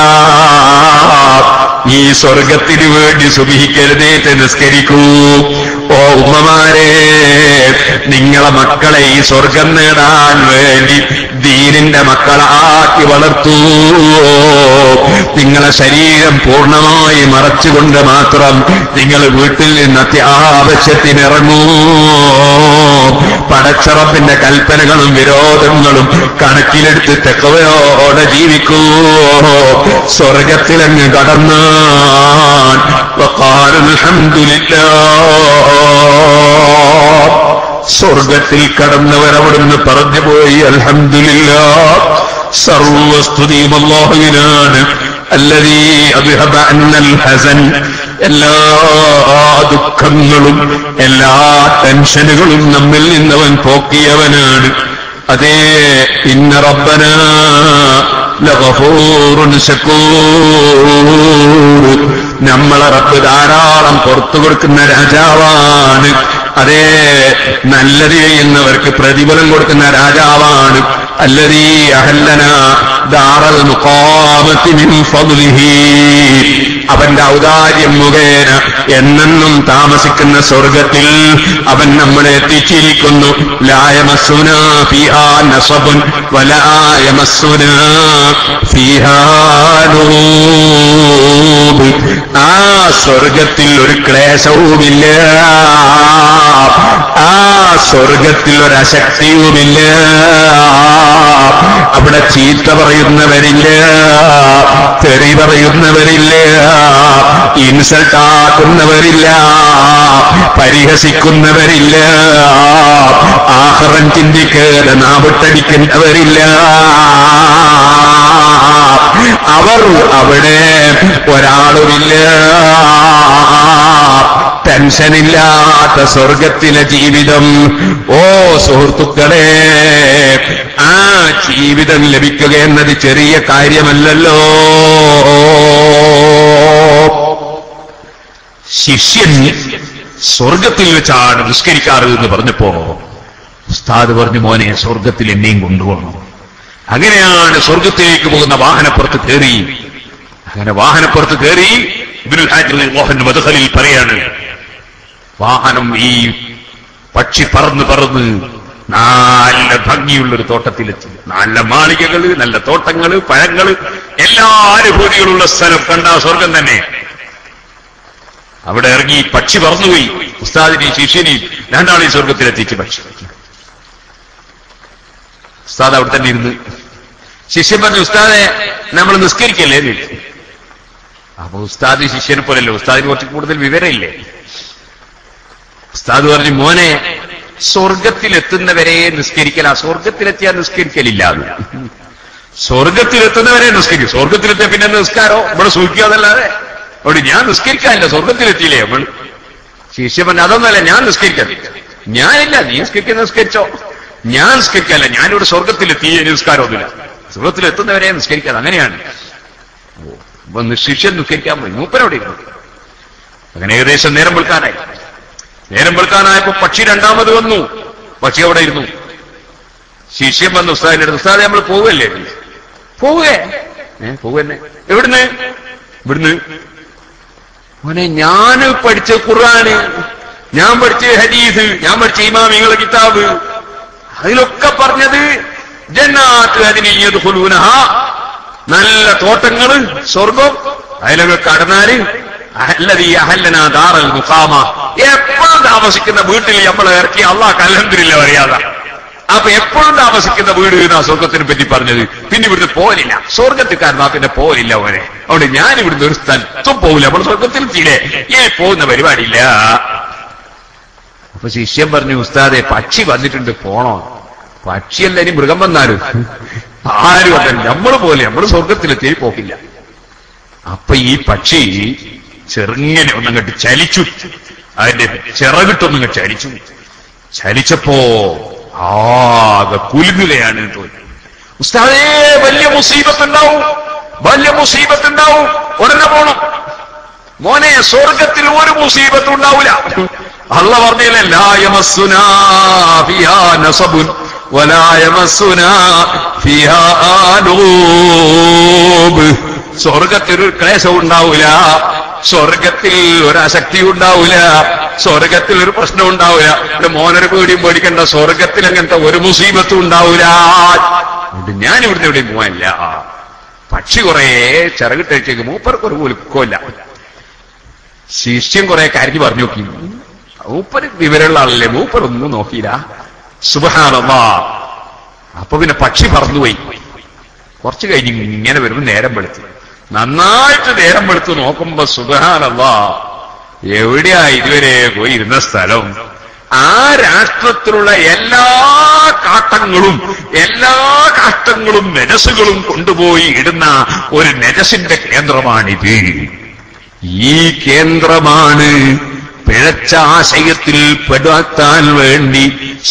ഈ സ്വർഗത്തിന് വേണ്ടി സുബഹിക്കെഴുന്നേറ്റ് നിസ്കരിക്കൂ. ഓ ഉമ്മമാരെ, നിങ്ങളെ മക്കളെ ഈ സ്വർഗം നേടാൻ വേണ്ടി ദീനിന്റെ മക്കളാക്കി വളർത്തൂ. നിങ്ങളെ ശരീരം പൂർണ്ണമായി മറച്ചുകൊണ്ട് മാത്രം നിങ്ങൾ വീട്ടിൽ നിന്ന് അത്യാവശ്യത്തിനിറങ്ങൂ. പടച്ചറപ്പിന്റെ കൽപ്പനകളും വിരോധങ്ങളും കണക്കിലെടുത്ത് തഖ്വയോടെ ജീവിക്കൂ. സ്വർഗത്തിലങ്ങ് കടന്നാൻ വഖാലു അൽഹംദുലില്ലാഹ്. സ്വർഗത്തിൽ കടന്നവരവിടുന്ന് പറഞ്ഞുപോയി അൽഹംദുലില്ലാഹ്, സർവസ്തുതിയും അല്ലാഹുവിനാണ്. അല്ലദീ അദ്ഹബ അന്നൽ ഹസൻ, എല്ലാ ദുഃഖങ്ങളും എല്ലാ ടെൻഷനുകളും നമ്മിൽ നിന്നവൻ പോക്കിയവനാണ്. അതേ, ഇന്ന റബ്ബനാ ലഗഫൂറുൻ ശകൂർ. നമ്മളെ റബ്ബ് ധാരാളം പുറത്തു കൊടുക്കുന്ന രാജാവാണ്. അതേ, നല്ലത് ചെയ്യുന്നവർക്ക് പ്രതിഫലം കൊടുക്കുന്ന രാജാവാണ്. അല്ലദീ അഹല്ലനാ ദാറൽ മുഖാമത്തി മിൻ ഫദ്ലിഹി. അവന്റെ ഔദാര്യം മുഖേന എന്നെന്നും താമസിക്കുന്ന സ്വർഗത്തിൽ അവൻ നമ്മളെ എത്തിച്ചിരിക്കുന്നു. ലാ യമസ്സുനാ ഫീഹാ നസബുൻ വലാ യമസ്സുനാ ഫീഹാ ലൂബ്. ആ സ്വർഗത്തിൽ ഒരു ക്ലേശവുമില്ല, ആ സ്വർഗത്തിൽ ഒരു അശക്തിയുമില്ല. അവിടെ ചീത്ത പറയുന്നവരില്ല, തെറി പറയുന്നവരില്ല, ഇൻസൾട്ടാക്കുന്നവരില്ല, പരിഹസിക്കുന്നവരില്ല, ആഖിറം ചിന്തിക്കാതെ നാവിട്ടടിക്കുന്നവരില്ല. അവർ അവിടെ ഒരാളുമില്ല. ടെൻഷനില്ലാത്ത സ്വർഗത്തിലെ ജീവിതം. ഓ സുഹൃത്തുക്കളെ, ആ ജീവിതം ലഭിക്കുക എന്നത് ചെറിയ കാര്യമല്ലല്ലോ. ശിഷ്യൻ സ്വർഗത്തിൽ വെച്ചാണ് നിസ്കരിക്കാറ് എന്ന് പറഞ്ഞപ്പോ ഉസ്താദ് പറഞ്ഞു, മോനെ സ്വർഗത്തിൽ എന്നെയും കൊണ്ടുപോകണം. അങ്ങനെയാണ് സ്വർഗത്തിലേക്ക് പോകുന്ന വാഹനപ്പുറത്ത് കയറി. അങ്ങനെ വാഹനപ്പുറത്ത് കയറി ഇബ്നുൽ ഹാജിൽ മദ്ഖലിൽ പറയാണ്, വാഹനം ഈ പക്ഷി പറന്ന് പറന്ന് നല്ല ഭംഗിയുള്ളൊരു തോട്ടത്തിലെത്തി. നല്ല മാളികകള്, നല്ല തോട്ടങ്ങള്, പഴങ്ങള്, എല്ലാ അനുഭൂതികളുള്ള സ്ഥലം. കണ്ട സ്വർഗം തന്നെ. അവിടെ ഇറങ്ങി പക്ഷി പറന്നുപോയി. ഉസ്താദിനെയും ശിഷ്യനെയും രണ്ടാളെയും സ്വർഗത്തിലെത്തിച്ച് പക്ഷി. ഉസ്താദ് അവിടെ തന്നെ ഇരുന്ന്. ശിഷ്യൻ പറഞ്ഞു, ഉസ്താദെ നമ്മൾ നിസ്കരിക്കല്ലേ എന്ന് ചോദിച്ചു. അപ്പൊ ഉസ്താദ് ശിഷ്യനെ പോലല്ലോ, ഉസ്താദിന് കുറച്ച് കൂടുതൽ വിവരമില്ലേ. ഉസ്താദ് പറഞ്ഞു, മോനെ സ്വർഗത്തിലെത്തുന്നവരെ നിസ്കരിക്കല, സ്വർഗത്തിലെത്തിയാൽ നിസ്കരിക്കലില്ല. സ്വർഗത്തിലെത്തുന്നവരെ നിസ്കരിക്കും. സ്വർഗത്തിലെത്തിയ പിന്നെ നിസ്കാരോ ഇവിടെ സൂക്ഷിക്കാതല്ലാതെ. അവിടെ ഞാൻ നിസ്കരിക്കാനില്ല, സ്വർഗത്തിലെത്തിയില്ലേ നമ്മൾ. ശിഷ്യൻ പറഞ്ഞു, അതൊന്നല്ല, ഞാൻ നിസ്കരിക്കാൻ. ഞാനില്ല, നീ നിസ്കരിച്ചോ, ഞാൻ നിസ്കരിക്കാനല്ല, ഞാനിവിടെ സ്വർഗത്തിലെത്തി, നിസ്കാരമൊന്നുമില്ല. സ്വർഗത്തിലെത്തുന്നവരെ നിസ്കരിക്കാതെ. അങ്ങനെയാണ്. ശിഷ്യൻ നിസ്കരിക്കാൻ പോയി, മൂപ്പനവിടെ ഇരുന്നു. അങ്ങനെ ഏകദേശം നേരം വെളുക്കാനായി. നേരം വെളുക്കാനായപ്പോ പക്ഷി രണ്ടാമത് വന്നു. പക്ഷി അവിടെ ഇരുന്നു. ശിഷ്യൻ വന്നു ഉസ്താദിന്റെ അടുത്ത്, ഉസ്താദെ നമ്മൾ പോവുകയല്ലേ? പോവുകന്നെ. എവിടുന്ന്? ഇവിടുന്ന്. മോനെ ഞാൻ പഠിച്ച ഖുർആന്, ഞാൻ പഠിച്ച ഹദീസ്, ഞാൻ പഠിച്ച ഇമാമിങ്ങളുടെ കിതാബ്, അതിലൊക്കെ പറഞ്ഞത് ജന്നാത്ത് അദ്നിയദ്ഖുലൂനഹ, നല്ല തോട്ടങ്ങള്, സ്വർഗം, അതിലൊക്കെ കടന്നാല് അല്ലദീ അഹല്ലനാ ദാറൽ മുഖാമ, എപ്പോഴും താമസിക്കുന്ന വീട്ടിൽ നമ്മളെ ഇറക്കി അല്ലാഹ് അൽഹംദുലില്ലാഹ് പറയാതെ. അപ്പൊ എപ്പോഴും താമസിക്കുന്ന വീട് എന്നാ സ്വർഗത്തിനെ പറ്റി പറഞ്ഞത്. പിന്നെ ഇവിടുന്ന് പോലില്ല, സ്വർഗത്തിക്കാരനാ പിന്നെ പോലില്ല ഓനെ. അതുകൊണ്ട് ഞാൻ ഇവിടുന്ന് ഒരു സ്ഥലത്തും പോകില്ല, നമ്മൾ സ്വർഗത്തിലെത്തിയില്ലേ, പോകുന്ന പരിപാടിയില്ല. അപ്പൊ ശിഷ്യൻ പറഞ്ഞു, ഉസ്താദെ പക്ഷി വന്നിട്ടുണ്ട്, പോണോ? പക്ഷിയല്ല, ഇനി മൃഗം വന്നാലും ആരും അല്ല, നമ്മൾ പോലെ, നമ്മൾ സ്വർഗത്തിലെത്തി പോക്കില്ല. അപ്പൊ ഈ പക്ഷി ചെറുങ്ങനെ ഒന്നങ്ങട്ട് ചലിച്ചു, അതിന്റെ ചിറകിട്ടൊന്നങ്ങ് ചലിച്ചു. ചലിച്ചപ്പോ ആകെ കുലുങ്ങുകയാണ് തോന്നി. ഉസ്താദേ വലിയ മുസീബത്തുണ്ടാവും, വലിയ മുസീബത്തുണ്ടാവും, ഉടനെ പോണം. മോനെ സ്വർഗത്തിൽ ഒരു മുസീബത്തും ഉണ്ടാവില്ല. അല്ലാഹ് പറഞ്ഞില്ലേ, ലാ യമസ്സുനാ ഫിഹാ നസബുൻ വലാ യമസ്സുനാ ഫിഹാ ആലൂബ്. സ്വർഗത്തിൽ ഒരു ക്ലേശവും ഉണ്ടാവില്ല, സ്വർഗത്തിൽ ഒരശക്തി ഉണ്ടാവില്ല, സ്വർഗത്തിൽ ഒരു പ്രശ്നം ഉണ്ടാവില്ല. ഇവിടെ മോനൊരു പേടിയും പേടിക്കണ്ട, സ്വർഗത്തിൽ അങ്ങനത്തെ ഒരു മുസീബത്തും ഉണ്ടാവില്ല. ഞാൻ ഇവിടുന്ന് എവിടെയും പോകാനില്ല. പക്ഷി കുറെ ചിറകിട്ടേക്ക്, മൂപ്പർക്കൊരു കുലുക്കമില്ല. ശിഷ്യൻ കുറെ കരഞ്ഞു പറഞ്ഞു നോക്കി. മൂപ്പര് വിവരമുള്ള ആളല്ലേ, മൂപ്പരൊന്നും നോക്കിയില്ല. സുബ്ഹാനല്ലാഹ്. അപ്പൊ പിന്നെ പക്ഷി പറന്നുപോയി. കുറച്ചു കഴിഞ്ഞ് ഇങ്ങനെ വരുമ്പോ നേരം വെളുത്തു. നന്നായിട്ട് നേരം വെളുത്ത് നോക്കുമ്പോ സുബ്ഹാനല്ലാഹ്, എവിടെയാ ഇതുവരെ പോയി ഇരുന്ന സ്ഥലം? ആ രാഷ്ട്രത്തിലുള്ള എല്ലാ കാഷ്ടങ്ങളും നെജസുകളും കൊണ്ടുപോയി ഇടുന്ന ഒരു നെജസിന്റെ കേന്ദ്രമാണിത്. ഈ കേന്ദ്രമാണ് പിഴച്ച ആശയത്തിൽ പെടാത്താൻ വേണ്ടി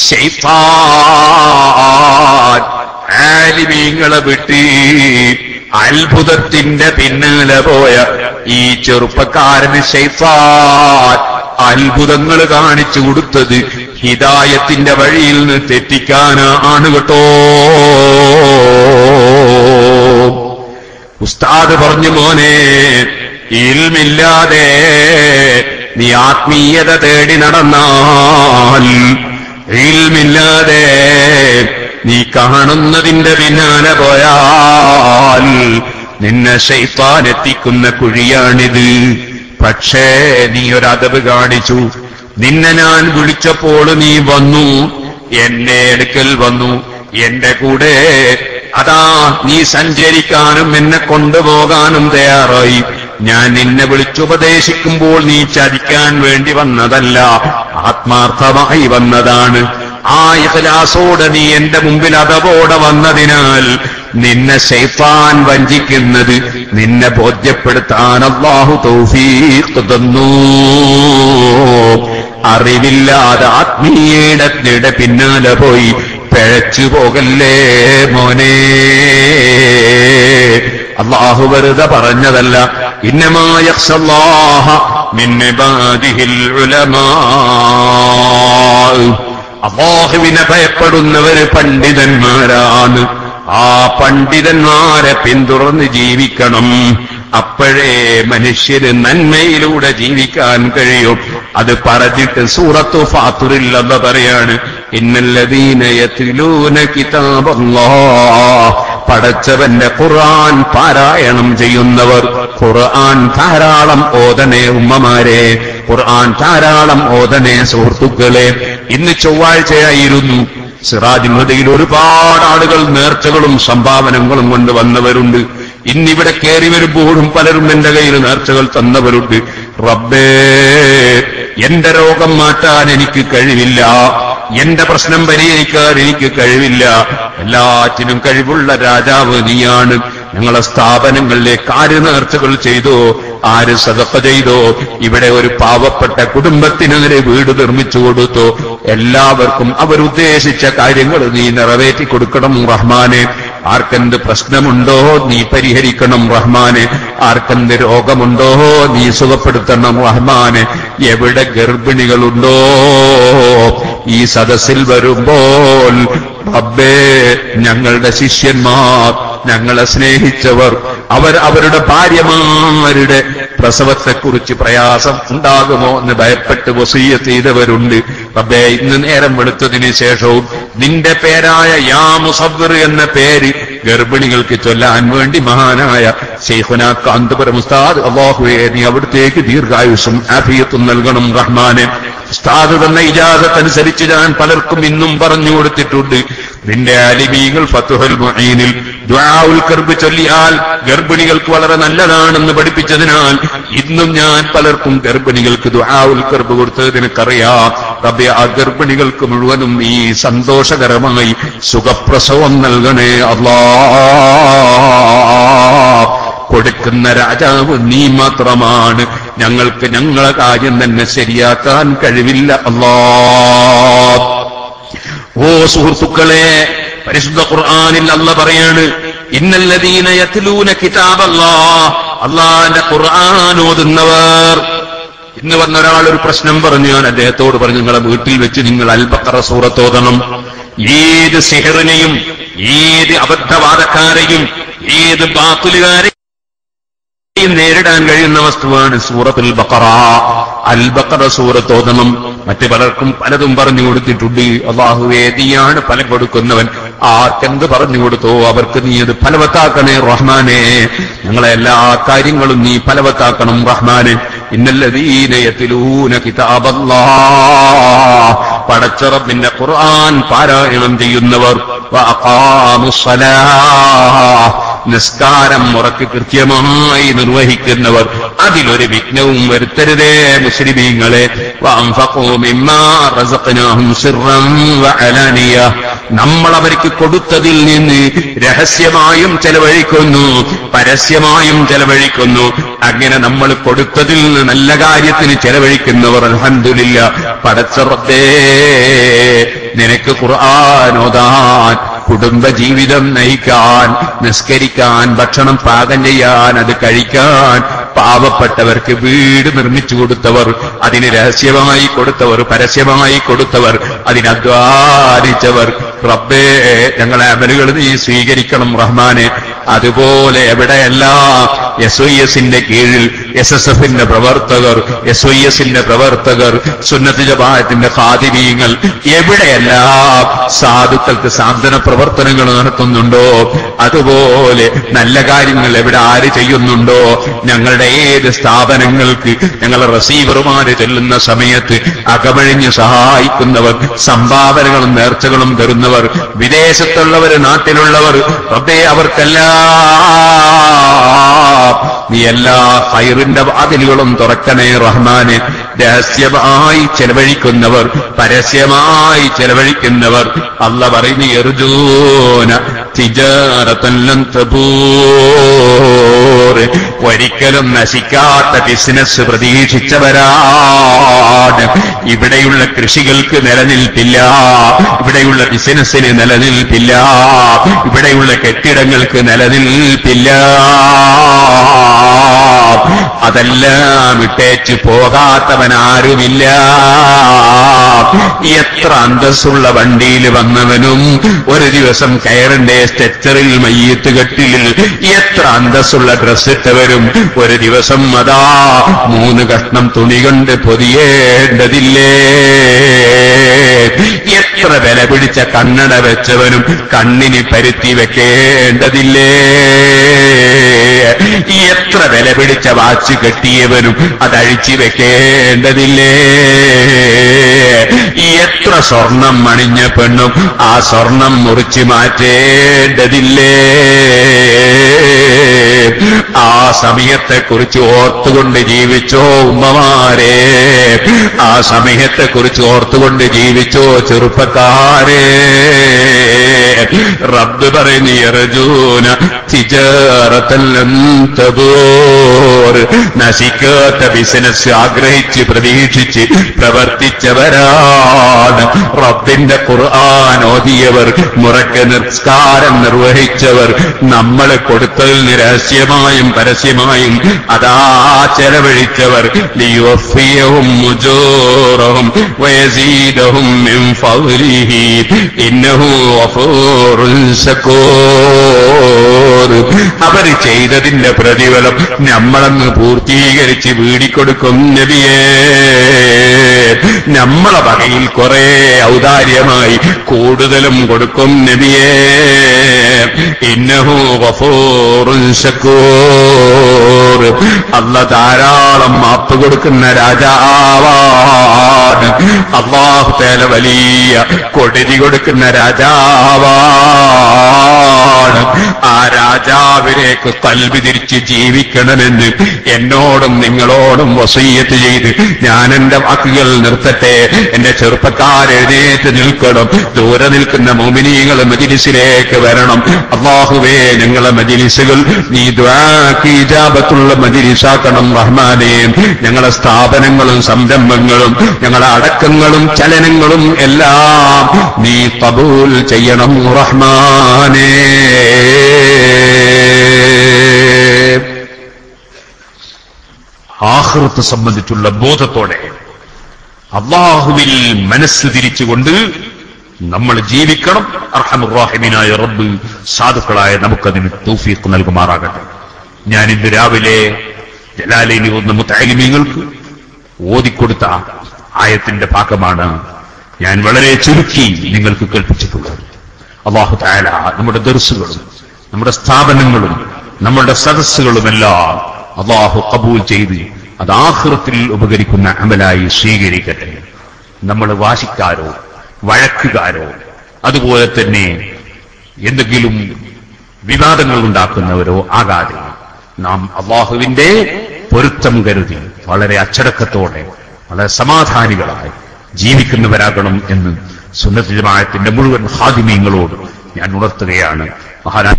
ശൈത്താൻ ആലിമീങ്ങളെ വിട്ട് അത്ഭുതത്തിന്റെ പിന്നാലെ പോയ ഈ ചെറുപ്പക്കാരന് ശൈത്താൻ അത്ഭുതങ്ങൾ കാണിച്ചു കൊടുത്തത് ഹിദായത്തിന്റെ വഴിയിൽ നിന്ന് തെറ്റിക്കാനാണ് കേട്ടോ. ഉസ്താദ് പറഞ്ഞു, മോനെ ഇൽമില്ലാതെ നീ ആത്മീയത തേടി നടന്നാൽ, ഇൽമില്ലാതെ നീ കാണുന്നതിന്റെ പിന്നാലെ പോയാൽ നിന്നെ ശൈത്താൻ എത്തിക്കുന്ന കുഴിയാണിത്. പക്ഷേ നീ ഒരദബ് കാണിച്ചു. നിന്നെ ഞാൻ വിളിച്ചപ്പോൾ നീ വന്നു, എന്റെ അടുക്കൽ വന്നു, എന്റെ കൂടെ അതാ നീ സഞ്ചരിക്കാനും എന്നെ കൊണ്ടുപോകാനും തയ്യാറായി. ഞാൻ നിന്നെ വിളിച്ചുപദേശിക്കുമ്പോൾ നീ ചതിക്കാൻ വേണ്ടി വന്നതല്ല, ആത്മാർത്ഥമായി വന്നതാണ്. ആ ഇഖ്ലാസോടെ നീ എന്റെ മുമ്പിൽ അതവോടെ വന്നതിനാൽ നിന്നെ ശൈത്താൻ വഞ്ചിക്കുന്നത് നിന്നെ ബോധ്യപ്പെടുത്താൻ അല്ലാഹു തൗഫീഖ് തന്നു. അറിവില്ലാതെ ആത്മീയയുടെ പിന്നാലെ പോയി പിഴച്ചു പോകല്ലേ മോനെ. അല്ലാഹു വെറുതെ പറഞ്ഞതല്ല. ഇന്നമാ യഖ്ശല്ലാഹ മിൻ ഇബാദിഹിൽ ഉലമാ. അല്ലാഹുവിനെ ഭയപ്പെടുന്നവര് പണ്ഡിതന്മാരാണ്. ആ പണ്ഡിതന്മാരെ പിന്തുടർന്ന് ജീവിക്കണം. അപ്പോഴേ മനുഷ്യന് നന്മയിലൂടെ ജീവിക്കാൻ കഴിയും. അത് പറഞ്ഞിട്ട് സൂറത്തു ഫാത്തിറിൽ അല്ലാഹു പറയാണ്, ഇന്നല്ലദീന യത്ലൂന കിതാബല്ലാഹ്, പടച്ചവന്റെ ഖുർആൻ പാരായണം ചെയ്യുന്നവർ. ഖുർആൻ ധാരാളം ഓതണേ ഉമ്മമാരെ, ഖുർആൻ ധാരാളം ഓതണേ സുഹൃത്തുക്കളെ. ഇന്ന് ചൊവ്വാഴ്ചയായിരുന്നു. സിറാജുൽ ഹുദയിൽ ഒരുപാട് ആളുകൾ നേർച്ചകളും സംഭാവനകളും കൊണ്ട് വന്നവരുണ്ട്. ഇന്നിവിടെ കയറി വരുമ്പോഴും പലരും എന്റെ കയ്യിൽ നേർച്ചകൾ തന്നവരുണ്ട്. റബ്ബേ, എന്റെ രോഗം മാറ്റാൻ എനിക്ക് കഴിവില്ല, എന്റെ പ്രശ്നം പരിഹരിക്കാൻ എനിക്ക് കഴിവില്ല. എല്ലാറ്റിനും കഴിവുള്ള രാജാവ് നീയാണ്. ഞങ്ങളെ സ്ഥാപനങ്ങളിലേക്ക് ആര് നേർച്ചകൾ ചെയ്തോ, ആര് സദഖ ചെയ്തോ, ഇവിടെ ഒരു പാവപ്പെട്ട കുടുംബത്തിനൊരു വീട് നിർമ്മിച്ചു കൊടുത്തോ, എല്ലാവർക്കും അവരുദ്ദേശിച്ച കാര്യങ്ങൾ നീ നിറവേറ്റി കൊടുക്കണം റഹ്മാനെ. ആർക്കെന്ത് പ്രശ്നമുണ്ടോ നീ പരിഹരിക്കണം റഹ്മാനെ. ആർക്കെന്ത് രോഗമുണ്ടോ നീ സുഖപ്പെടുത്തണം റഹ്മാനെ. എവിടെ ഗർഭിണികളുണ്ടോ ഈ സദസ്സിൽ വരുമ്പോൾ റബ്ബേ, ഞങ്ങളുടെ ശിഷ്യന്മാർ, ഞങ്ങളെ സ്നേഹിച്ചവർ, അവരുടെ ഭാര്യമാരുടെ പ്രസവത്തെക്കുറിച്ച് പ്രയാസം ഉണ്ടാകുമോ എന്ന് ഭയപ്പെട്ട് വസിയ്യത്ത് ചെയ്തവരുണ്ട്. റബ്ബേ, ഇന്ന് നേരം വെളുത്തതിന് ശേഷവും നിന്റെ പേരായ യാ മുസവ്വിർ എന്ന പേര് ഗർഭിണികൾക്ക് ചൊല്ലാൻ വേണ്ടി മഹാനായ ശൈഖുനാ കാന്തപുരം ഉസ്താദ്, അല്ലാഹുവേ നീ അവിടത്തേക്ക് ദീർഘായുസ്സും ആഫിയത്തും നൽകണം റഹ്മാനെ. ഉസ്താദ് തന്ന ഇജാസത്ത് അനുസരിച്ച് ഞാൻ പലർക്കും ഇന്നും പറഞ്ഞു കൊടുത്തിട്ടുണ്ട്. നിന്റെ അലിമീങ്ങൾ ഫത്ഹുൽ മുഈനിൽ ദുആഉൽ കർബ് ചൊല്ലിയാൽ ഗർഭിണികൾക്ക് വളരെ നല്ലതാണെന്ന് പഠിപ്പിച്ചതിനാൽ ഇന്നും ഞാൻ പലർക്കും ഗർഭിണികൾക്ക് ദുആഉൽ കർബ് കൊടുത്തത് നിനക്കറിയാം. റബ്ബേ, ആ ഗർഭിണികൾക്ക് മുഴുവനും ഈ സന്തോഷകരമായി സുഖപ്രസവം നൽകണേ അല്ലാഹ്. കൊടുക്കുന്ന രാജാവ് നീ മാത്രമാണ്. ഞങ്ങൾക്ക് ഞങ്ങളെ കാര്യം തന്നെ ശരിയാക്കാൻ കഴിവില്ല അല്ലാഹ്. ഓ സുഹൃത്തുക്കളെ, പരിശുദ്ധ ഖുർആനിൽ അല്ലാഹ് പറയാണ്, ഇന്നല്ലദീന യത്ലൂന കിതാബല്ലാഹ്, അല്ലാഹുവിന്റെ ഖുർആൻ ഓതുന്നവർ. ഇന്ന് വന്ന ഒരാൾ ഒരു പ്രശ്നം പറഞ്ഞു. ഞാൻ അദ്ദേഹത്തോട് പറഞ്ഞു, നിങ്ങളെ വീട്ടിൽ വെച്ച് നിങ്ങൾ അൽ ബഖറ സൂറത്ത് ഓതണം. ഏത് സിഹറിനെയും, ഏത് അബദ്ധവാദക്കാരെയും, ഏത് ബാത്തുലുകാരെയും നേരിടാൻ കഴിയുന്ന വസ്തുവാണ് സൂറത്തുൽ ബഖറ. അൽ ബഖറ സൂറത്ത് ഓതണം. മറ്റു പലർക്കും പലതും പറഞ്ഞു കൊടുത്തിട്ടുണ്ട്. അല്ലാഹുവേ, നീയാണ് ഫലം കൊടുക്കുന്നവൻ. ആർക്കെന്ത് പറഞ്ഞു കൊടുത്തോ അവർക്ക് നീ അത് ഫലവത്താക്കണേ റഹ്മാനെ. ഞങ്ങളെ എല്ലാ കാര്യങ്ങളും നീ ഫലവത്താക്കണം റഹ്മാനെ. ഇന്നല്ലദീന യത്ലൂന കിതാബല്ലാഹ്, പടച്ച റബ്ബിന്റെ ഖുർആൻ പാരായണം ചെയ്യുന്നവർ, വഅഖാമുസ്സലാഹ്, നിസ്കാരം മുറക്ക് കൃത്യമായി നിർവഹിക്കുന്നവർ, അതിലൊരു വിഘ്നവും വരുത്തരുതേ മുസ്ലിമീങ്ങളെ. വഅൻഫഖൂ മിമ്മാ റസഖ്നാഹും സിർറൻ വഅലാനിയ, നമ്മൾ അവർക്ക് കൊടുത്തതിൽ നിന്ന് രഹസ്യമായും ചെലവഴിക്കുന്നു, പരസ്യമായും ചെലവഴിക്കുന്നു. അങ്ങനെ നമ്മൾ കൊടുത്തതിൽ നിന്ന് നല്ല കാര്യത്തിന് ചെലവഴിക്കുന്നവർ അൽഹംദുലില്ലാ. പടച്ച റബ്ബേ, നിനക്ക് ഖുർആൻ ഓതാൻ, കുടുംബജീവിതം നയിക്കാൻ, നിസ്കരിക്കാൻ, ഭക്ഷണം പാകം ചെയ്യാൻ, അത് കഴിക്കാൻ, പാവപ്പെട്ടവർക്ക് വീട് നിർമ്മിച്ചു കൊടുത്തവർ, അതിന് രഹസ്യമായി കൊടുത്തവർ, പരസ്യമായി കൊടുത്തവർ, അതിനധ്വാനിച്ചവർ, റബ്ബേ ഞങ്ങളെ അമലുകൾ നീ സ്വീകരിക്കണം റഹ്മാനെ. അതുപോലെ എവിടെയെല്ലാം SYSന്റെ കീഴിൽ SSFന്റെ പ്രവർത്തകർ, SYSന്റെ പ്രവർത്തകർ, സുന്നത്ത് ജമാഅത്തിന്റെ ഖാദിമീങ്ങൾ, എവിടെയെല്ലാം സാധുക്കൾക്ക് സാന്ത്വന പ്രവർത്തനങ്ങൾ നടത്തുന്നുണ്ടോ, അതുപോലെ നല്ല കാര്യങ്ങൾ എവിടെ ആര് ചെയ്യുന്നുണ്ടോ, ഞങ്ങളുടെ ഏത് സ്ഥാപനങ്ങൾക്ക് ഞങ്ങളെ റസീവറുമാര് ചെല്ലുന്ന സമയത്ത് അകമഴിഞ്ഞ് സഹായിക്കുന്നവർ, സംഭാവനകളും നേർച്ചകളും തരുന്നവർ, വിദേശത്തുള്ളവർ, നാട്ടിലുള്ളവർ, റബ്ബേ അവർക്കെല്ലാം നീ എല്ലാ ഖൈറിന്റെ വാതിലുകളും തുറക്കണേ റഹ്മാനെ. രഹസ്യമായി ചെലവഴിക്കുന്നവർ, പരസ്യമായി ചെലവഴിക്കുന്നവർ, അല്ലാഹ് പറയുന്നു, യർജൂന തിജാറതൻ ലൻ തബൂർ, ഒരിക്കലും നശിക്കാത്ത ബിസിനസ് പ്രതീക്ഷിച്ചവരാണ്. ഇവിടെയുള്ള കൃഷികൾക്ക് നിലനിൽപ്പില്ല, ഇവിടെയുള്ള ബിസിനസ്സിന് നിലനിൽപ്പില്ല, ഇവിടെയുള്ള കെട്ടിടങ്ങൾക്ക് നിലനിൽപ്പില്ല. അതെല്ലാം ഇട്ടേച്ച് പോകാത്തവനാരുമില്ല. എത്ര അന്തസ്സുള്ള വണ്ടിയിൽ വന്നവനും ഒരു ദിവസം കയറിന്റെ സ്ട്രെച്ചറിൽ മയ്യത്ത് കെട്ടിൽ എത്ര അന്തസ്സുള്ള ഡ്രസ് ഇട്ടവരും ഒരു ദിവസം അതാ 3 കഷ്ണം തുണി കൊണ്ട് പൊതിയേണ്ടതില്ലേ? എത്ര വില പിടിച്ച കണ്ണട വെച്ചവനും കണ്ണിന് പരുത്തി വെക്കേണ്ടതില്ലേ? എത്ര വില പിടിച്ച വാച്ച് കെട്ടിയവനും അതഴിച്ചു വെക്കേണ്ടതില്ലേ? എത്ര സ്വർണം അണിഞ്ഞ പെണ്ണും ആ സ്വർണം മുറിച്ചു മാറ്റേണ്ടതില്ലേ? ആ സമയത്തെക്കുറിച്ച് ഓർത്തുകൊണ്ട് ജീവിച്ചോ ഉമ്മമാരെ, ആ സമയത്തെക്കുറിച്ച് ഓർത്തുകൊണ്ട് ജീവിച്ചോ ചെറുപ്പക്കാരെ. റബ്ബ് പറയുന്നു യർജൂന തിജാറതൻ ലൻ തബൂർ, നശിക്കാത്ത ബിസിനസ് ആഗ്രഹിച്ച് പ്രതീക്ഷിച്ച് പ്രവർത്തിച്ചവരാണ് റബ്ബിന്റെ ഖുർആൻ ഓതിയവർ, മുറക്ക് നിസ്കാരം നിർവഹിച്ചവർ, നമ്മൾ കൊടുത്തതിൽ രഹസ്യമായും പരസ്യമായും അതാ ചെലവഴിച്ചവർ. ലിയുവഫിയഹും ഉജൂറഹും വയസീദഹും മിൻ ഫളിഹി ഇന്നഹു ഗഫൂറുൻ ശകൂർ. അവർ ചെയ്തതിന്റെ പ്രതിഫലം നമ്മളങ്ങ് പൂർത്തീകരിച്ച് വീടിക്കൊടുക്കും നബിയേ. നമ്മളെ വകയിൽ കുറെ ഔദാര്യമായി കൂടുതലും കൊടുക്കും നബിയേ. ഇന്നഹു ഗഫൂറുൻ ശകൂർ. അല്ലാഹ് ധാരാളം മാപ്പ് കൊടുക്കുന്ന രാജാവാണ്. അല്ലാഹു തആല വലിയ കൊടരി കൊടുക്കുന്ന രാജാവാണ്. ആ രാജാവിലേക്ക് കൽബ് തിരിച്ച് ജീവിക്കണമെന്ന് എന്നോടും നിങ്ങളോടും വസിയ്യത്ത് ചെയ്ത് ഞാൻ എന്റെ വാക്കുകൾ നിർത്തട്ടെ. എന്റെ ചെറുപ്പക്കാരെഴുന്നേറ്റ് നിൽക്കണം. ദൂരെ നിൽക്കുന്ന മുഅ്മിനീങ്ങൾ മജ്ലിസിലേക്ക് വരണം. അല്ലാഹുവേ, ഞങ്ങളെ മജ്ലിസുകൾ നീ ദുആക്ക് ഇജാബത്തുള്ള മജ്ലിസാക്കണം റഹ്മാനേ. ഞങ്ങളെ സ്ഥാപനങ്ങളും സംരംഭങ്ങളും ഞങ്ങളെ അടക്കങ്ങളും ചലനങ്ങളും എല്ലാം നീ ഖബൂൽ ചെയ്യണം റഹ്മാനേ. ആഖിറത്ത് സംബന്ധിച്ചുള്ള ബോധത്തോടെ അല്ലാഹുവിൽ മനസ്സ് തിരിച്ചുകൊണ്ട് നമ്മൾ ജീവിക്കണം. അർഹമുർ റഹീമിനായ റബ്ബ് സാധുക്കളായ നമുക്കതിന് തൗഫീഖ് നൽകുമാറാകട്ടെ. ഞാൻ ഇന്ന് രാവിലെ ജലാലൈനി ഓതുന്ന മുതഅല്ലിമീങ്ങൾക്ക് ഓതിക്കൊടുത്ത ആയത്തിന്റെ ഭാഗമാണ് ഞാൻ വളരെ ചുരുക്കി നിങ്ങൾക്ക് കേൾപ്പിച്ചിട്ടുള്ളത്. അല്ലാഹു തആല നമ്മുടെ ദർസുകളും നമ്മുടെ സ്ഥാപനങ്ങളും നമ്മുടെ സദസ്സുകളുമെല്ലാം അല്ലാഹു ഖബൂൽ ചെയ്ത് അത് ആഖിറത്തിൽ ഉപകരിക്കുന്ന അമലായി സ്വീകരിക്കട്ടെ. നമ്മൾ വാശിക്കാരോ വഴക്കുകാരോ അതുപോലെ തന്നെ എന്തെങ്കിലും വിവാദങ്ങൾ ഉണ്ടാക്കുന്നവരോ ആകാതെ നാം അല്ലാഹുവിന്റെ പൊരുത്തം കരുതി വളരെ അച്ചടക്കത്തോടെ വളരെ സമാധാനികളായി ജീവിക്കുന്നവരാകണം എന്ന് സുന്നത്ത് ജമാഅത്തിന്റെ മുഴുവൻ ഖാദിമീങ്ങളോട് ഞാൻ ഉണർത്തുകയാണ്. മഹാനായ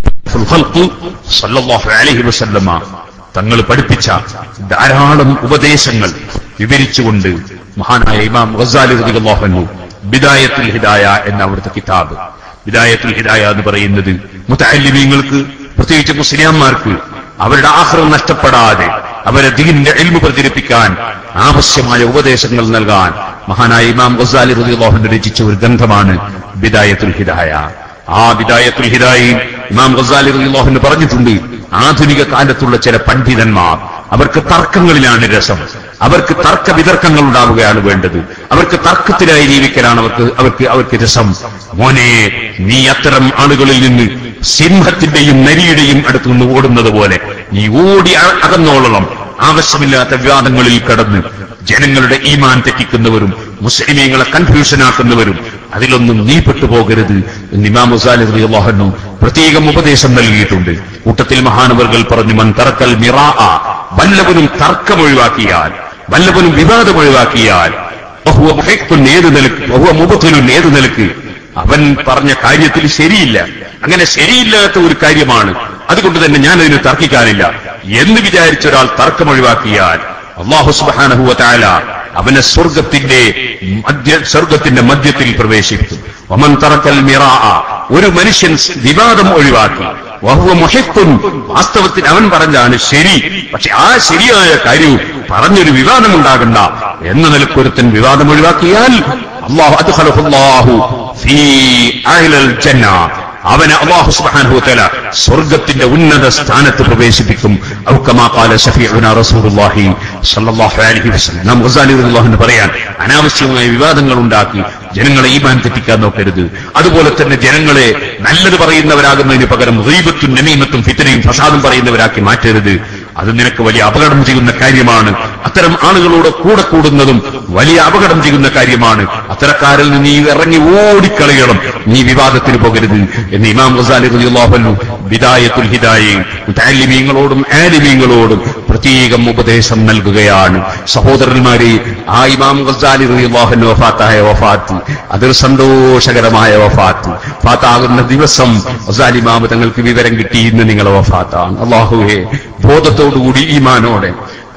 സല്ലല്ലാഹു അലൈഹി വസല്ലമ തങ്ങൾ പഠിപ്പിച്ച ധാരാളം ഉപദേശങ്ങൾ വിവരിച്ചുകൊണ്ട് മഹാനായ ഇമാം ഗസാലി റളിയല്ലാഹു അൻഹു ബിദായത്തുൽ ഹിദായ എന്ന അവിടുത്തെ കിതാബ്, ബിദായത്തുൽ ഹിദായ എന്ന് പറയുന്നത് മുതഅല്ലിമീങ്ങൾക്ക് പ്രത്യേകിച്ച് മുസ്ലിംമാർക്ക് അവരുടെ ആഖിറത്ത് നഷ്ടപ്പെടാതെ അവരെ ദീനിന്റെ ഇൽമു പ്രചരിപ്പിക്കാൻ ആവശ്യമായ ഉപദേശങ്ങൾ നൽകാൻ മഹാനായ ഇമാം ഗസാലി റളിയല്ലാഹു അൻഹു രചിച്ച ഒരു ഗ്രന്ഥമാണ് ബിദായത്തുൽ ഹിദായ. ആ ബിദായത്തുൽ ഹിദായയിൽ ഇമാം ഗസാലി റളിയല്ലാഹു അൻഹു പറഞ്ഞിട്ടുണ്ട്, ആധുനിക കാലത്തുള്ള ചില പണ്ഡിതന്മാർ അവർക്ക് തർക്കങ്ങളിലാണ് രസം, അവർക്ക് തർക്ക വിതർക്കങ്ങൾ ഉണ്ടാവുകയാണ് വേണ്ടത്, അവർക്ക് തർക്കത്തിലായി ജീവിക്കലാണ് അവർക്ക് രസം. മോനെ, നീ അത്തരം ആളുകളിൽ നിന്ന് സിംഹത്തിന്റെയും നരിയുടെയും അടുത്തു നിന്ന് ഓടുന്നത് പോലെ നീ ഓടി അകന്നോളണം. ആവശ്യമില്ലാത്ത വിവാദങ്ങളിൽ കടന്ന് ജനങ്ങളുടെ ഈമാൻ തെറ്റിക്കുന്നവരും മുസ്ലിമീങ്ങളെ കൺഫ്യൂഷനാക്കുന്നവരും അതിലൊന്നും നീ പെട്ടുപോകരുത് എന്ന് ഇമാം ഗസാലി റളിയല്ലാഹു അൻഹു പ്രത്യേകം ഉപദേശം നൽകിയിട്ടുണ്ട്. കൂട്ടത്തിൽ മഹാനവർകൾ പറഞ്ഞു, മൻ തറക്കൽ മിറാഅ, വല്ലവനും തർക്കമൊഴിവാക്കിയാൽ, വല്ലവനും വിവാദമൊഴിവാക്കിയാൽ, വഹുവ മുഹിഖ്ഖുൻ, ഏത് നിലക്ക്, വഹുവ മുബ്തിലുൻ, ഏത് നിലക്ക്, അവൻ പറഞ്ഞ കാര്യത്തിൽ ശരിയില്ല, അങ്ങനെ ശരിയില്ലാത്ത ഒരു കാര്യമാണ്, അതുകൊണ്ട് തന്നെ ഞാൻ അതിന് തർക്കിക്കാനില്ല എന്ന് വിചാരിച്ച ഒരാൾ തർക്കമൊഴിവാക്കിയാൽ അല്ലാഹു സുബ്ഹാനഹു വ തആല അവനെ സ്വർഗത്തിന്റെ മധ്യത്തിൽ പ്രവേശിപ്പിക്കും. വമൻ തറക്കൽ മിറാഅ, ഒരു മനുഷ്യൻ വിവാദം ഒഴിവാക്കി, വഹുവ മുഹിഖുൻ, വാസ്തവത്തിൽ അവൻ പറഞ്ഞാണ് ശരി, പക്ഷെ ആ ശരിയായ കാര്യവും പറഞ്ഞൊരു വിവാദമുണ്ടാകണ്ട എന്ന നിലക്കൊരുത്തൻ വിവാദം ഒഴിവാക്കിയാൽ അല്ലാഹു അദ്ഖലഹുല്ലാഹു ഫീ അഹ്ലിൽ ജന്ന, അവനെ അല്ലാഹു സുബ്ഹാനഹു വ തആല സ്വർഗ്ഗത്തിന്റെ ഉന്നത സ്ഥാനത്ത് പ്രവേശിപ്പിക്കും. ഔ കമാ ഖാല ശഫീഉനാ റസൂലുള്ളാഹി സ്വല്ലല്ലാഹു അലൈഹി വസല്ലം. നാം ഗസാലി റളിയല്ലാഹു അൻഹു പറയാൻ, അനാവശ്യമായ വിവാദങ്ങൾ ഉണ്ടാക്കി ജനങ്ങളെ ഈമാൻ തെറ്റിക്കാൻ നോക്കരുത്. അതുപോലെ തന്നെ ജനങ്ങളെ നല്ലത് പറയുന്നവരാകുന്നതിന് പകരം ഗീബത്തും നമീമത്തും ഫിത്നയും ഫസാദും പറയുന്നവരാക്കി മാറ്റരുത്. അത് നിനക്ക് വലിയ അപകടം ചെയ്യുന്ന കാര്യമാണ്. അത്തരം ആളുകളോട് കൂടെ കൂടുന്നതും വലിയ അപകടം ചെയ്യുന്ന കാര്യമാണ്. അത്തരക്കാരിൽ നിന്ന് നീ ഇറങ്ങി ഓടിക്കളയണം, നീ വിവാദത്തിന് പോകരുത് എന്ന് ഇമാം ഗസാലി റളിയല്ലാഹു അൻഹു ബിദായത്തുൽ ഹിദായയിൽ മുതഅല്ലിമീങ്ങളോടും ആലിമീങ്ങളോടും പ്രത്യേകം ഉപദേശം നൽകുകയാണ്. സഹോദരന്മാരെ, ആ ഇമാം ഗസാലി റളിയല്ലാഹു അൻഹു വഫാത്തായ വഫാത്ത് അതൊരു സന്തോഷകരമായ വഫാത്ത്. വഫാത്താകുന്ന ദിവസം ഗസാലി ഇമാം തങ്ങൾക്ക് വിവരം കിട്ടി, ഇന്ന് നിങ്ങളെ വഫാത്താണ്. അല്ലാഹുവേ, ബോധത്തോടുകൂടി ഈമാനോടെ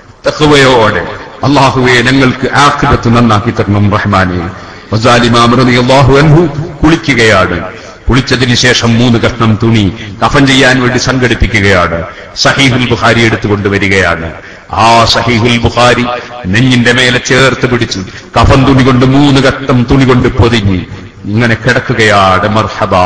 തഖ്വയോടെ അല്ലാഹുവേ ഞങ്ങൾക്ക് ആഖിബത്ത് നന്നാക്കി തരണം റഹ്മാനേ. ഗസാലി ഇമാം റളിയല്ലാഹു അൻഹു കുളിക്കുകയാണ്. കുളിച്ചതിന് ശേഷം 3 കഷ്ണം തുണി കഫൻ ചെയ്യാൻ വേണ്ടി സംഘടിപ്പിക്കുകയാണ്. സഹീഹുൽ ബുഖാരി എടുത്തുകൊണ്ടുവരികയാണ്. ആ സഹീഹുൽ ബുഖാരി നെഞ്ഞിന്റെ മേലെ ചേർത്ത് പിടിച്ചു കഫൻ തുണി കൊണ്ട് 3 കഷ്ണം തുണി കൊണ്ട് പൊതിഞ്ഞ് ഇങ്ങനെ കിടക്കുകയാണ്. മർഹബാ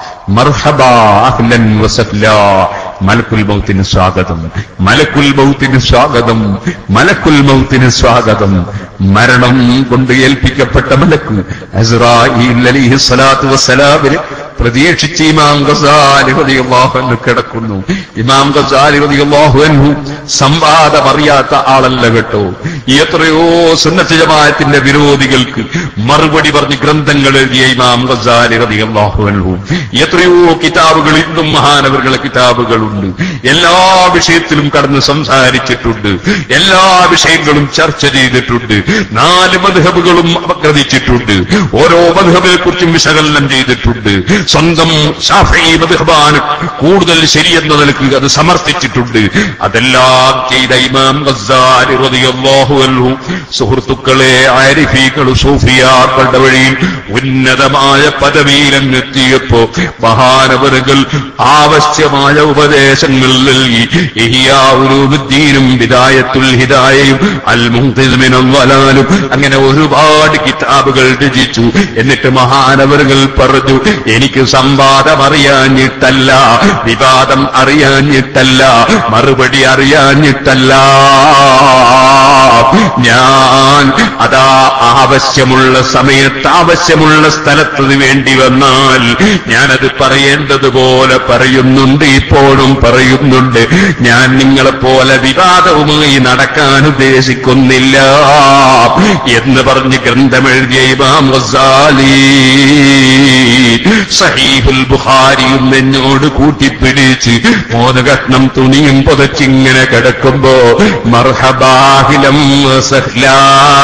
മർഹബാ അഹ്ലൻ വസഹ്ലാ, മലക്കുൽ മൗത്തിന് സ്വാഗതം, മലക്കുൽ മൗത്തിന് സ്വാഗതം, മലക്കുൽ മൗത്തിന് സ്വാഗതം. മരണം കൊണ്ട് ഏൽപ്പിക്കപ്പെട്ട മലക്ക് അസ്റായീൽ അലൈഹിസ്സലാത്തു വസ്സലാമിനെ പ്രതീക്ഷിച്ച് ഇമാം ഗസാലി റളിയല്ലാഹു അൻഹു കിടക്കുന്നു. ഇമാം ഗസാലി റളിയല്ലാഹു അൻഹു സംവാദമറിയാത്ത ആളല്ല കേട്ടോ. എത്രയോ സുന്നത്ത് ജമാഅത്തിന്റെ വിരോധികൾക്ക് മറുപടി പറഞ്ഞ് ഗ്രന്ഥങ്ങൾ എഴുതിയ ഇമാം ഗസാലി റളിയല്ലാഹു അൻഹു. എത്രയോ കിതാബുകൾ ഇന്നും മഹാനവറുകളുടെ കിതാബുകളുണ്ട്. എല്ലാ വിഷയത്തിലും കടന്ന് സംസാരിച്ചിട്ടുണ്ട്, എല്ലാ വിഷയങ്ങളും ചർച്ച ചെയ്തിട്ടുണ്ട്. 4 മദ്ഹബുകളും അപഗ്രഥിച്ചിട്ടുണ്ട്. ഓരോ മദ്ഹബിനെ കുറിച്ചും വിശകലനം ചെയ്തിട്ടുണ്ട്. സ്വന്തം ശാഫിഈ മദ്ഹബാണ് കൂടുതൽ ശരിയെന്ന നിലയ്ക്ക് അത് സമർത്ഥിച്ചിട്ടുണ്ട്. അതെല്ലാം ചെയ്ത ഇമാം ഗസാലി റളിയല്ലാഹു അൻഹു സുഹൃത്തുക്കളെ, ആരിഫീകൾ സൂഫിയാക്കളുടെ വഴിയിൽ ഉന്നതമായ പദവിയിലെത്തിയപ്പോ മഹാനവറുകൾ ആവശ്യമായ ഉപദേശങ്ങൾ നൽകി. ഇഹ്യാ ഉലൂമുദ്ദീനും ബിദായത്തുൽ ഹിദായയും അൽ മുഖ്തിസ് മിനൽ വലാലും അങ്ങനെ ഒരുപാട് കിതാബുകൾ രചിച്ചു. എന്നിട്ട് മഹാനവറുകൾ പറഞ്ഞു, എനിക്ക് സംവാദം അറിയാഞ്ഞിട്ടല്ല, വിവാദം അറിയാഞ്ഞിട്ടല്ല, മറുപടി അറിയാഞ്ഞിട്ടല്ല, ഞാൻ അതാ ആവശ്യമുള്ള സമയത്ത് ആവശ്യമുള്ള സ്ഥലത്തത് വേണ്ടി വന്നാൽ ഞാനത് പറയേണ്ടതുപോലെ പറയുന്നുണ്ട്, ഇപ്പോഴും പറയുന്നുണ്ട്. ഞാൻ നിങ്ങളെപ്പോലെ വിവാദവുമായി നടക്കാൻ ഉദ്ദേശിക്കുന്നില്ല എന്ന് പറഞ്ഞ് ഗ്രന്ഥമെഴുതിയ ഇമാം ഗസാലി സഹീഹുൽ ബുഖാരിയും നെഞ്ഞോട് കൂട്ടിപ്പിടിച്ച് 3 കഷ്ണം തുണിയും പുതച്ചിങ്ങനെ കിടക്കുമ്പോ മർഹബാഹിലം വസഹ്ലാ,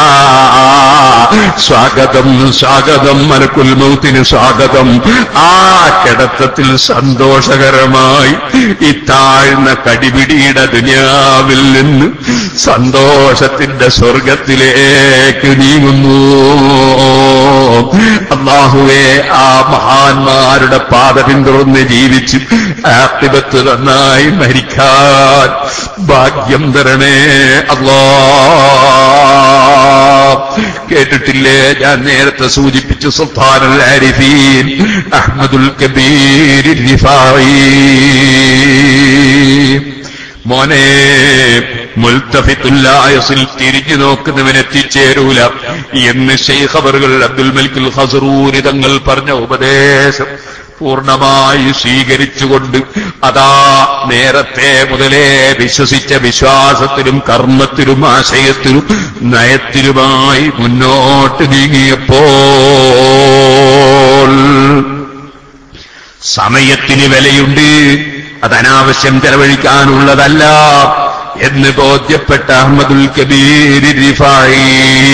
സ്വാഗതം സ്വാഗതം, മലക്കുൽ മൗത്തിന് സ്വാഗതം. ആ കിടത്തത്തിൽ സന്തോഷകരമായി ഈ താഴ്ന്ന കടിപിടിയുടെ ദുനിയാവിൽ നിന്ന് സന്തോഷത്തിന്റെ സ്വർഗത്തിലേക്ക് നീങ്ങുന്നു. അല്ലാഹുവേ, ആ മഹാന്മാരുടെ പാത പിന്തുടർന്ന് ജീവിച്ച് ആഖിബത്ത് നന്നായി മരിക്കാൻ ഭാഗ്യം തരണേ അല്ലാഹ്. കേട്ടിട്ടില്ലേ, ഞാൻ നേരത്തെ സൂചിപ്പിച്ചു, സുൽത്താനുൽ ആരിഫീൻ അഹ്മദുൽ കബീർ റിഫായി. മോനെ, മുൽത്തഫിത്തുല്ലായസിൽ തിരിഞ്ഞു നോക്കുന്നവനെത്തിച്ചേരൂല എന്ന് ശൈഖ് അവറുകൾ അബ്ദുൽ മലിക്കുൽ ഖസ്റൂരി തങ്ങൾ പറഞ്ഞ ഉപദേശം പൂർണ്ണമായി സ്വീകരിച്ചുകൊണ്ട് അതാ നേരത്തെ മുതലേ വിശ്വസിച്ച വിശ്വാസത്തിലും കർമ്മത്തിലും ആശയത്തിലും നയത്തിലുമായി മുന്നോട്ട് നീങ്ങിയപ്പോൾ സമയത്തിന് വിലയുണ്ട്, അത് അനാവശ്യം ചെലവഴിക്കാനുള്ളതല്ല എന്ന് ബോധ്യപ്പെട്ട അഹ്മദുൽ കബീർ റിഫായി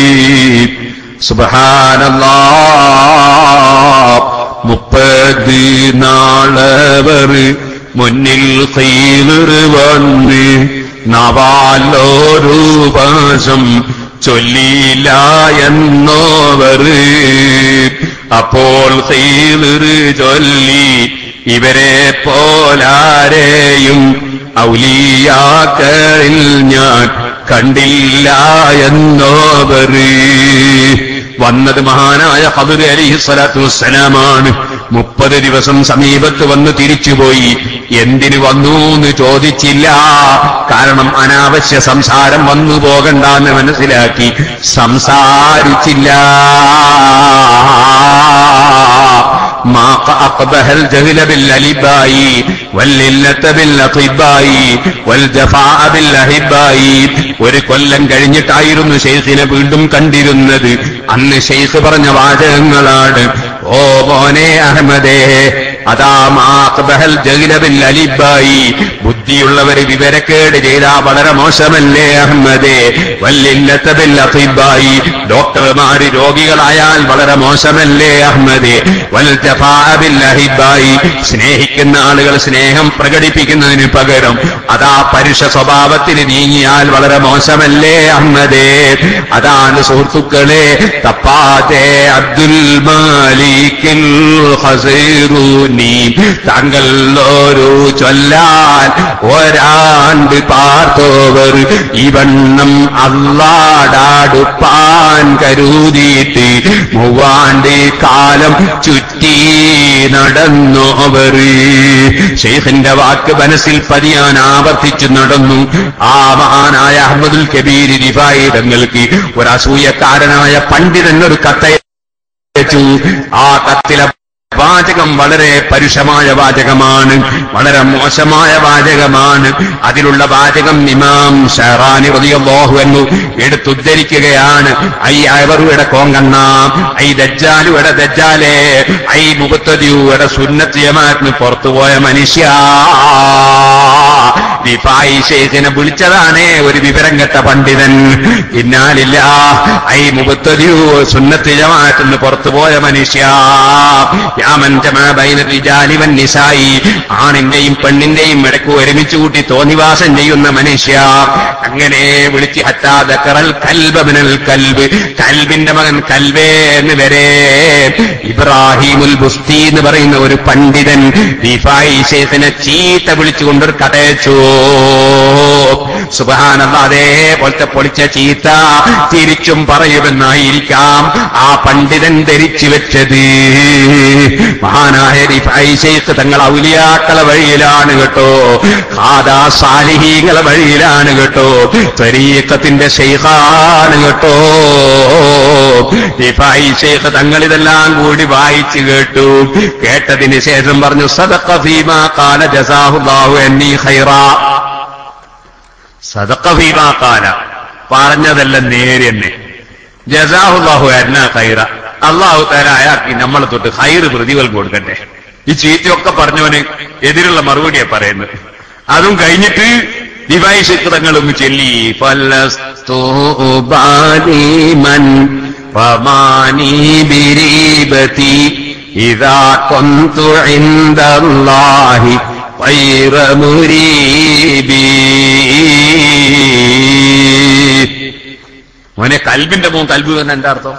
സുബ്ഹാനല്ലാഹ് 30 നാളവർ മുന്നിൽ ഖൈർ വന്ന് നവാലോരു പാശം ചൊല്ലിയില്ല എന്നോവർ. അപ്പോൾ ഖീദർ ചൊല്ലി ഇവരെ പോലാരെയും ഔലിയാക്കളിൽ ഞാൻ കണ്ടില്ല എന്നോവർ. വന്നത് മഹാനായ ഖദർ അലൈഹിസ്സലാത്തു വസ്സലാമാണ്. 30 ദിവസം സമീപത്ത് വന്ന് തിരിച്ചുപോയി. എന്തിന് വന്നു എന്ന് ചോദിച്ചില്ല. കാരണം അനാവശ്യ സംസാരം വന്നു പോകണ്ടെന്ന് മനസ്സിലാക്കി സംസാരിച്ചില്ല. ما أقبح الجهل بالألباء والللة بالأطباء والجفاء بالأحباء. ഒരു കൊല്ലം കഴിഞ്ഞിട്ടായിരുന്നു ഷെയ്ഖിനെ വീണ്ടും കണ്ടിരുന്നത്. അന്ന് ഷെയ്ഖ് പറഞ്ഞ വാചകങ്ങളാണ്: ഓ മോനെ അഹമ്മദേ, അതാ മാഖബഹൽ ജഹ്ലബിൽ അലിബായി, ബുദ്ധിയുള്ളവര് വിവരക്കേട് ചെയ്താ വളരെ മോശമല്ലേ അഹമ്മദേ. വല്ലില്ലത്തബിൽ അഖിബായി, ഡോക്ടർമാര് രോഗികളായാൽ വളരെ മോശമല്ലേ അഹമ്മദേ. വൽ ജഫാഅബിൽ അഹിബായി, സ്നേഹിക്കുന്ന ആളുകൾ സ്നേഹം പ്രകടിപ്പിക്കുന്നതിന് പകരം അതാ പരുഷ സ്വഭാവത്തിന് നീങ്ങിയാൽ വളരെ മോശമല്ലേ അഹമ്മദേ. അതാണ് സുഹൃത്തുക്കളെ തപ്പാതെ അബ്ദുൽ മാലിക്കിൽ ഖസീറൂൻ. താങ്കൾ ഒരു ചൊല്ലാൻ ഒരാണ്ട് പാർത്തോവർ ഇവണ്ണം അല്ലാടാടുപ്പാൻ കരുതിയിട്ട് 3 കാലം ചുറ്റി നടന്നോവർ. ഷെയ്ഖിന്റെ വാക്ക് മനസ്സിൽ പതിയാൻ ആവർത്തിച്ചു നടന്നു. ആ മഹാനായ അഹ്മദുൽ കബീർ റിഫായി തങ്ങൾക്ക് ഒരു അസൂയക്കാരനായ പണ്ഡിതൻ ഒരു കത്തയച്ചു. ആ കത്തിലെ വാചകം വളരെ പരുഷമായ വാചകമാണ്, വളരെ മോശമായ വാചകമാണ്. അതിലുള്ള വാചകം ഇമാം ഷഹറാനി റളിയല്ലാഹു അൻഹു എടുത്തുദ്ധരിക്കുകയാണ്: ഐ അവറുടെ കോങ്കണ്ണ, ഐ ദജ്ജാലുടെ ദജ്ജാലേ, ഐ മുബത്തദിയുടെ സുന്നത്ത് ജമാഅത്തിന് പുറത്തുപോയ മനുഷ്യ. റിഫായി ഷെയ്ഖിനെ വിളിച്ചതാണ് ഒരു വിവരം കെട്ട പണ്ഡിതൻ. ഇന്നാലില്ല, ഐ മുബത്തദി സുന്നത്ത് ജമാഅത്തിന് പുറത്തുപോയ മനുഷ്യ. ആണിന്റെയും പെണ്ണിന്റെയും ഇടയ്ക്ക് ഒരുമിച്ച് കൂട്ടി തോന്നിവാസം ചെയ്യുന്ന മനുഷ്യ. അങ്ങനെ വിളിച്ച് ഹത്താദക്കറൽ കൽബിനൽ കൽബ്, കൽബിന്റെ മകൻ കൽബേ എന്ന് വരെ. ഇബ്രാഹിമുൽ ബുസ്തി എന്ന് പറയുന്ന ഒരു പണ്ഡിതൻ റിഫായി ഷെയ്ഖിനെ ചീത്ത വിളിച്ചുകൊണ്ടൊരു കഥയച്ചു. സുബ്ഹാനല്ലാഹ്, അതേപോലത്തെ പൊളിച്ച ചീത്ത തിരിച്ചും പറയുമെന്നായിരിക്കാം ആ പണ്ഡിതൻ ധരിച്ചു വെച്ചത്. മഹാനായ റിഫായി ഷെയ്ഖ് തങ്ങൾ ഔലിയാക്കളെ വഴിയിലാണ് കേട്ടോ, ഖാദാ സാലിഹീങ്ങളെ വഴിയിലാണ് കേട്ടോ, ത്വരീഖത്തിന്റെ ഷെയ്ഖാണ് കേട്ടോ. റിഫായി ഷെയ്ഖ് തങ്ങൾ ഇതെല്ലാം കൂടി വായിച്ചു കേട്ടു. കേട്ടതിന് ശേഷം പറഞ്ഞു: സദഖ ഫീമാ ഖാല ജസാഹുല്ലാഹു അന്നി ഖൈറാ. സദഖ ഫീമാ ഖാല, പറഞ്ഞതെല്ലാം നേരെ തന്നെ. ജസാഹുല്ലാഹു അന്നാ ഖൈറ, അള്ളാഹു തആല അയാൾക്ക് നമ്മളെ തൊട്ട് ഖൈറ് പ്രതിഫലം കൊടുക്കട്ടെ. ഈ ചീത്തയൊക്കെ പറഞ്ഞവന് എതിരുള്ള മറുപടിയാ പറയുന്നത്. അതും കഴിഞ്ഞിട്ട് റിഫായി ഷെയ്ഖ് തങ്ങളൊന്ന് ചൊല്ലി: ഫലസ്തു ബാലിമൻ ഫമാനി ബിരീബതി ഇദാ കുന്തു ഇൻദല്ലാഹി ഖൈറ മുരീബി. മോനെ, കൽബിന്റെ മോൻ കൽബ് തന്നെ എന്താ അർത്ഥം?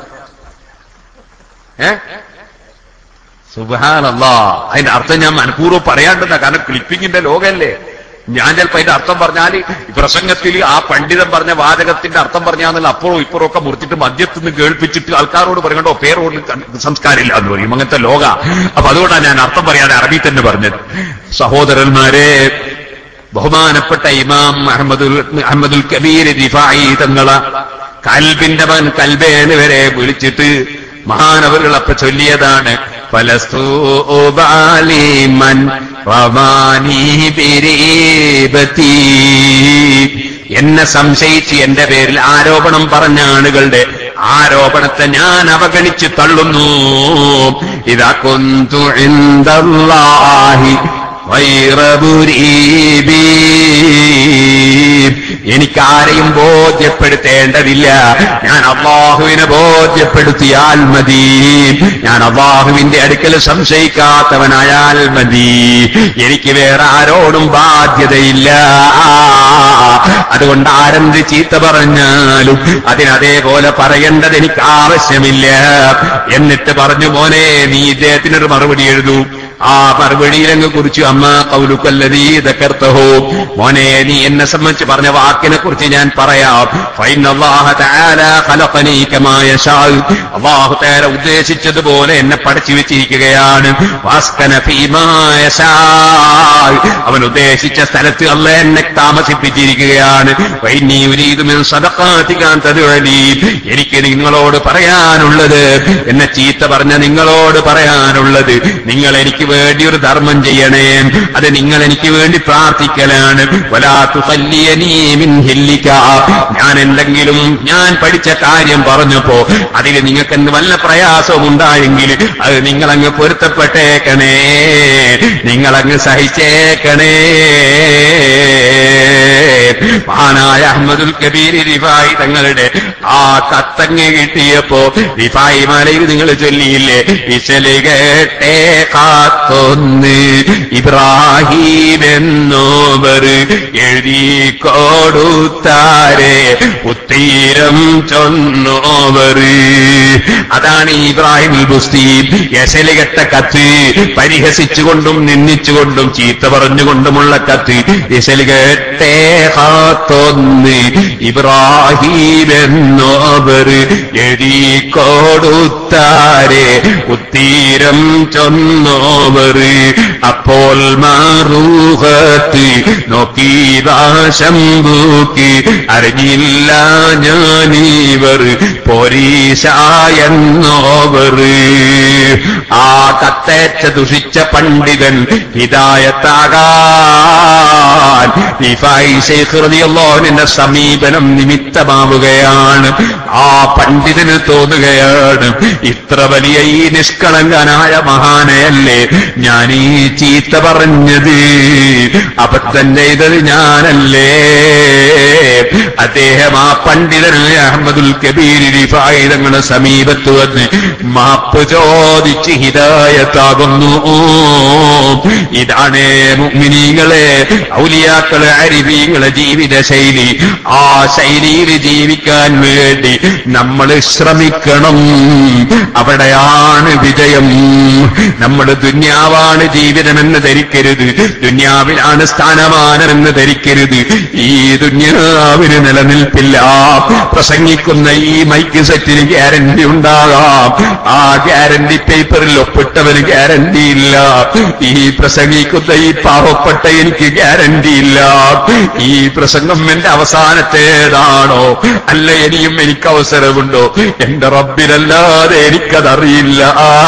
സുബ്ഹാനല്ലാഹ്, അതിന്റെ അർത്ഥം ഞാൻ മനഃപൂർവ്വം പറയാണ്ടെന്ന, കാരണം ക്ലിപ്പിങ്ങിന്റെ ലോകല്ലേ. ഞാൻ ചിലപ്പോ അതിന്റെ അർത്ഥം പറഞ്ഞാല് പ്രസംഗത്തിൽ ആ പണ്ഡിതൻ പറഞ്ഞ വാചകത്തിന്റെ അർത്ഥം പറഞ്ഞാന്നുള്ള അപ്പുറവും ഇപ്പുറവും ഒക്കെ മുറിച്ചിട്ട് മദ്യത്തിന്ന് കേൾപ്പിച്ചിട്ട് ആൾക്കാരോട് പറയണ്ടോ പേരോട് സംസ്കാരമില്ല എന്ന് പറയും. അങ്ങനത്തെ ലോക. അപ്പൊ അതുകൊണ്ടാണ് ഞാൻ അർത്ഥം പറയാതെ അറബി തന്നെ പറഞ്ഞത്. സഹോദരന്മാരെ, ബഹുമാനപ്പെട്ട ഇമാം അഹ്മദുൽ കബീർ റിഫായി തങ്ങളെ കൽബിന്റെ മകൻ കൽബേന് വരെ വിളിച്ചിട്ട് മഹാനവറുകൾ അപ്പൊ ചൊല്ലിയതാണ്: ഫലസ്തു ബാലിമൻ റമാനി ബിരീബതി. എന്നെ സംശയിച്ച് എന്റെ പേരിൽ ആരോപണം പറഞ്ഞ ആളുകളുടെ ആരോപണത്തെ ഞാൻ അവഗണിച്ച് തള്ളുന്നു. ഇദാ കുന്തു ഇൻദല്ലാഹി ഖൈറ മുരീബി. എനിക്കാരെയും ബോധ്യപ്പെടുത്തേണ്ടതില്ല. ഞാൻ അള്ളാഹുവിനെ ബോധ്യപ്പെടുത്തിയാൽ മതി. ഞാൻ അള്ളാഹുവിന്റെ അടുക്കൽ സംശയിക്കാത്തവനായാൽ മതി. എനിക്ക് വേറെ ആരോടും ബാധ്യതയില്ല. അതുകൊണ്ട് ആരെന്ത് ചീത്ത പറഞ്ഞാലും അതിനതേപോലെ പറയേണ്ടത് എനിക്ക് ആവശ്യമില്ല. എന്നിട്ട് പറഞ്ഞു, മോനെ നീ ഇദ്ദേഹത്തിനൊരു മറുപടി എഴുതൂ. ആ മറുപടിയിലങ്ങ് കുറിച്ചു, അമ്മ ഖൗലുകല്ലദീ ദക്കർതഹു, മോനെ നീ എന്നെ സംബന്ധിച്ച് പറഞ്ഞ വാക്കിനെ കുറിച്ച് ഞാൻ പറയാം. ഫഇന്നല്ലാഹ തആല ഖലഖനീ കമാ യശാ, അല്ലാഹു തആല ഉദ്ദേശിച്ചതുപോലെ എന്നെ പഠിച്ചു വെച്ചിരിക്കുകയാണ്. വാസ്കന ഫീമാ യശാ, അവൻ ഉദ്ദേശിച്ച സ്ഥലത്ത് അല്ലാഹു എന്നെ താമസിപ്പിച്ചിരിക്കുകയാണ്. വഇന്നീ ഉരീദു മിൻ സദഖാതിക അൻ തദ്ഉലി, എനിക്ക് നിങ്ങളോട് പറയാനുള്ളത്, എന്നെ ചീത്ത പറഞ്ഞ നിങ്ങളോട് പറയാനുള്ളത്, നിങ്ങൾ എനിക്ക് വേണ്ടി ഒരു ധർമ്മം ചെയ്യണേ. അത് നിങ്ങൾ എനിക്ക് വേണ്ടി പ്രാർത്ഥിക്കലാണ്. വലാ തുഖല്ലിയനീ മിൻ ഹില്ലിക, ഞാൻ എന്തെങ്കിലും ഞാൻ പഠിച്ച കാര്യം പറഞ്ഞപ്പോ അതിൽ നിങ്ങൾക്ക് എന്ത് വല്ല പ്രയാസവും ഉണ്ടായെങ്കിൽ അത് നിങ്ങളങ്ങ് പൊരുത്തപ്പെട്ടേക്കണേ, നിങ്ങളങ്ങ് സഹിച്ചേക്കണേ. മഹാനായ അഹ്മദുൽ കബീർ റിഫായി തങ്ങളുടെ ആ കത്തങ്ങ് കിട്ടിയപ്പോ റിഫായി മലയിൽ നിങ്ങൾ ചൊല്ലിയില്ലേ, ഇശലുകേട്ടേ കാത്തൊന്ന് ഇബ്രാഹിം എന്നോവർ എഴുതി കൊടുത്താരെ ഉത്തീരം ചൊന്നോവർ. അതാണ് ഇബ്രാഹിം ബുസ്തി യശലുകെട്ട കത്ത്, പരിഹസിച്ചുകൊണ്ടും നിന്ദിച്ചുകൊണ്ടും ചീത്ത പറഞ്ഞുകൊണ്ടുമുള്ള കത്ത്. യശലുകേട്ടേ കാത്തൊന്ന് ഇബ്രാഹിം എന്നോവർ എഴുതി കൊടുത്താരെ ഉത്തീരം ചൊന്നോവർ. അപ്പോൾ മാറൂഹത്ത് നോക്കി ശംഭൂക്ക് അറിഞ്ഞില്ല ഞാനീവർ പോരീശായെന്നോവർ. ആ കത്തേറ്റ ദുഷിച്ച പണ്ഡിതൻ ഹിദായത്താകാൻ റിഫായി ശൈഖ് റളിയല്ലാഹു അൻഹുവിന്റെ സമീപനം നിമിത്തമാവുകയാണ്. ആ പണ്ഡിതന് തോന്നുകയാണ്, ഇത്ര വലിയ ഈ നിഷ്കളങ്കനായ മഹാനയല്ലേ ഞാൻ ഈ ചീത്ത പറഞ്ഞത്, അബദ്ധം ചെയ്തത് ഞാനല്ലേ. അദ്ദേഹം ആ പണ്ഡിതനായ അഹ്മദുൽ കബീർ റിഫായി തങ്ങളുടെ സമീപത്ത് വന്ന് മാപ്പ് ചോദിച്ച് ഹിദായത്താകുന്നു. ഇതാണ് മുഅ്മിനീങ്ങളെ, ഔലിയാക്കളെ, അരിഫീങ്ങളെ ജീവിത ശൈലി. ആ ശൈലിയിൽ ജീവിക്കാൻ വേണ്ടി നമ്മൾ ശ്രമിക്കണം. അവിടെയാണ് വിജയം. നമ്മുടെ ദുന്യാവാണ് ജീവിതമെന്ന് ധരിക്കരുത്, ദുന്യാവിലാണ് സ്ഥാനമാനമെന്ന് ധരിക്കരുത്. ഈ ദുന്യാവിന് നിലനിൽപ്പില്ല. പ്രസംഗിക്കുന്ന ഈ മൈക്ക് സെറ്റിന് ഗ്യാരണ്ടി ഉണ്ടാകാം, ആ ഗ്യാരണ്ടി പേപ്പറിൽ ഒപ്പിട്ടവന് ഗ്യാരണ്ടി ഇല്ല. ഈ പ്രസംഗിക്കുന്ന ഈ പാവപ്പെട്ട എനിക്ക് ഗ്യാരണ്ടി ഇല്ല. ഈ പ്രസംഗം എന്റെ അവസാനത്തേതാണോ അല്ല ഇനിയും എനിക്ക് അവസരമുണ്ടോ, എന്റെ റബ്ബിനല്ലാതെ എനിക്കതറിയില്ല.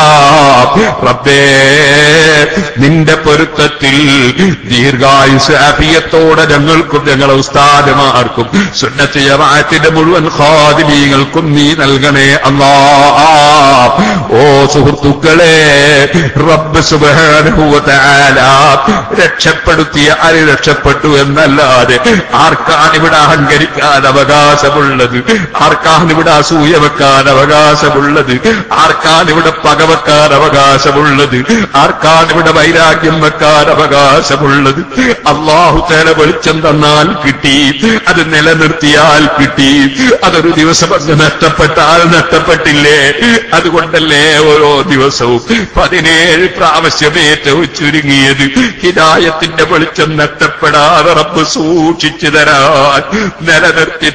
റബ്ബേ, നിന്റെ പൊരുത്തത്തിൽ ദീർഘായുസ് ആഫിയത്തോടെ ഞങ്ങൾക്കും ഞങ്ങളെ ഉസ്താദുമാർക്കും സുന്നത്ത് ജമാഅത്തിന്റെ മുഴുവൻ ഖാദിമീങ്ങൾക്കും നീ നൽകണേ അല്ലാഹ്. ഓ സുഹൃത്തുക്കളെ, റബ്ബ് സുബ്ഹാനഹു വ തആല രക്ഷപ്പെടുത്തിയ ആര് രക്ഷപ്പെട്ടു എന്നല്ലാതെ ആർക്കാണ് ഇവിടെ അഹങ്കരിക്കാൻ അവകാശമുള്ളത്? ആർക്കാണ് ഇവിടെ അസൂയ വെക്കാൻ അവകാശമുള്ളത്? ആർക്കാണ് ഇവിടെ പകവെക്കാൻ അവകാശമുള്ളത്? ആർക്കാണ് ഇവിടെ വൈരാഗ്യം വെക്കാൻ അവകാശമുള്ളത്? അല്ലാഹു തആല വെളിച്ചം തന്നാൽ കിട്ടി, അത് നിലനിർത്തിയാൽ കിട്ടി. അതൊരു ദിവസം അങ്ങ് നഷ്ടപ്പെട്ടാൽ നഷ്ടപ്പെട്ടില്ലേ? അതുകൊണ്ടല്ലേ ഓരോ ദിവസവും 17 പ്രാവശ്യം ഏറ്റവും ചുരുങ്ങിയത് ഹിദായത്തിന്റെ വെളിച്ചം നഷ്ടപ്പെടാതെ റബ്ബ് സൂക്ഷിച്ചു തരാൻ, നിലനിർത്തി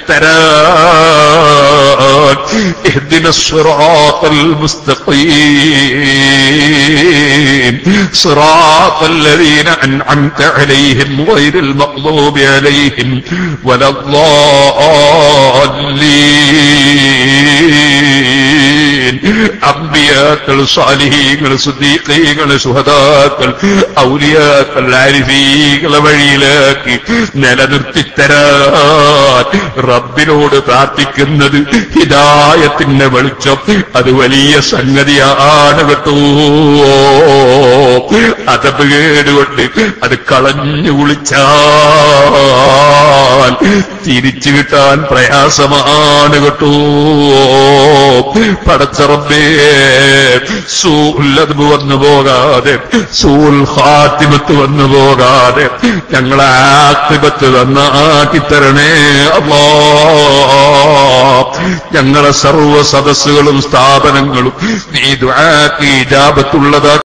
തരാൻ. ഇഹ്ദിന സിറാത്തൽ മുസ്തഖീം സിറാത്തൽ ലദീന അൻഅംത അലൈഹിം ഗൈറിൽ മഗ്ദൂബി അലൈഹിം വലദ്ദാല്ലീൻ. അംബിയാക്കൾ, സാലിഹീങ്ങൾ, സിദ്ദീഖീങ്ങൾ, ശുഹദാക്കൾ, ഔലിയാക്കൾ, ആരിഫീകളെ വഴിയിലാക്കി നിലനിർത്തിത്തരാൻ റബ്ബിനോട് പ്രാർത്ഥിക്കുന്നത് ഹിദായത്തിന്റെ വെളിച്ചം. അത് വലിയ സംഗതിയാണ് കേട്ടോ. അതപകേടുകൊണ്ട് അത് കളഞ്ഞു കുളിച്ചാൽ തിരിച്ചു കിട്ടാൻ പ്രയാസമാണ് കേട്ടോ. പടച്ച റബ്ബേ, സൂഉൽ വന്നു പോകാതെ, സൂഉൽ ഖാത്തിമത്ത് വന്നു പോകാതെ ഞങ്ങളെ ആഖിബത്ത് നന്നാക്കി തരണേ അല്ലാഹ്. ഞങ്ങളെ സർവ്വ സദസ്സുകളും സ്ഥാപനങ്ങളും നീ ദുആക്ക് ഇജാബത്തുള്ളതാക്കി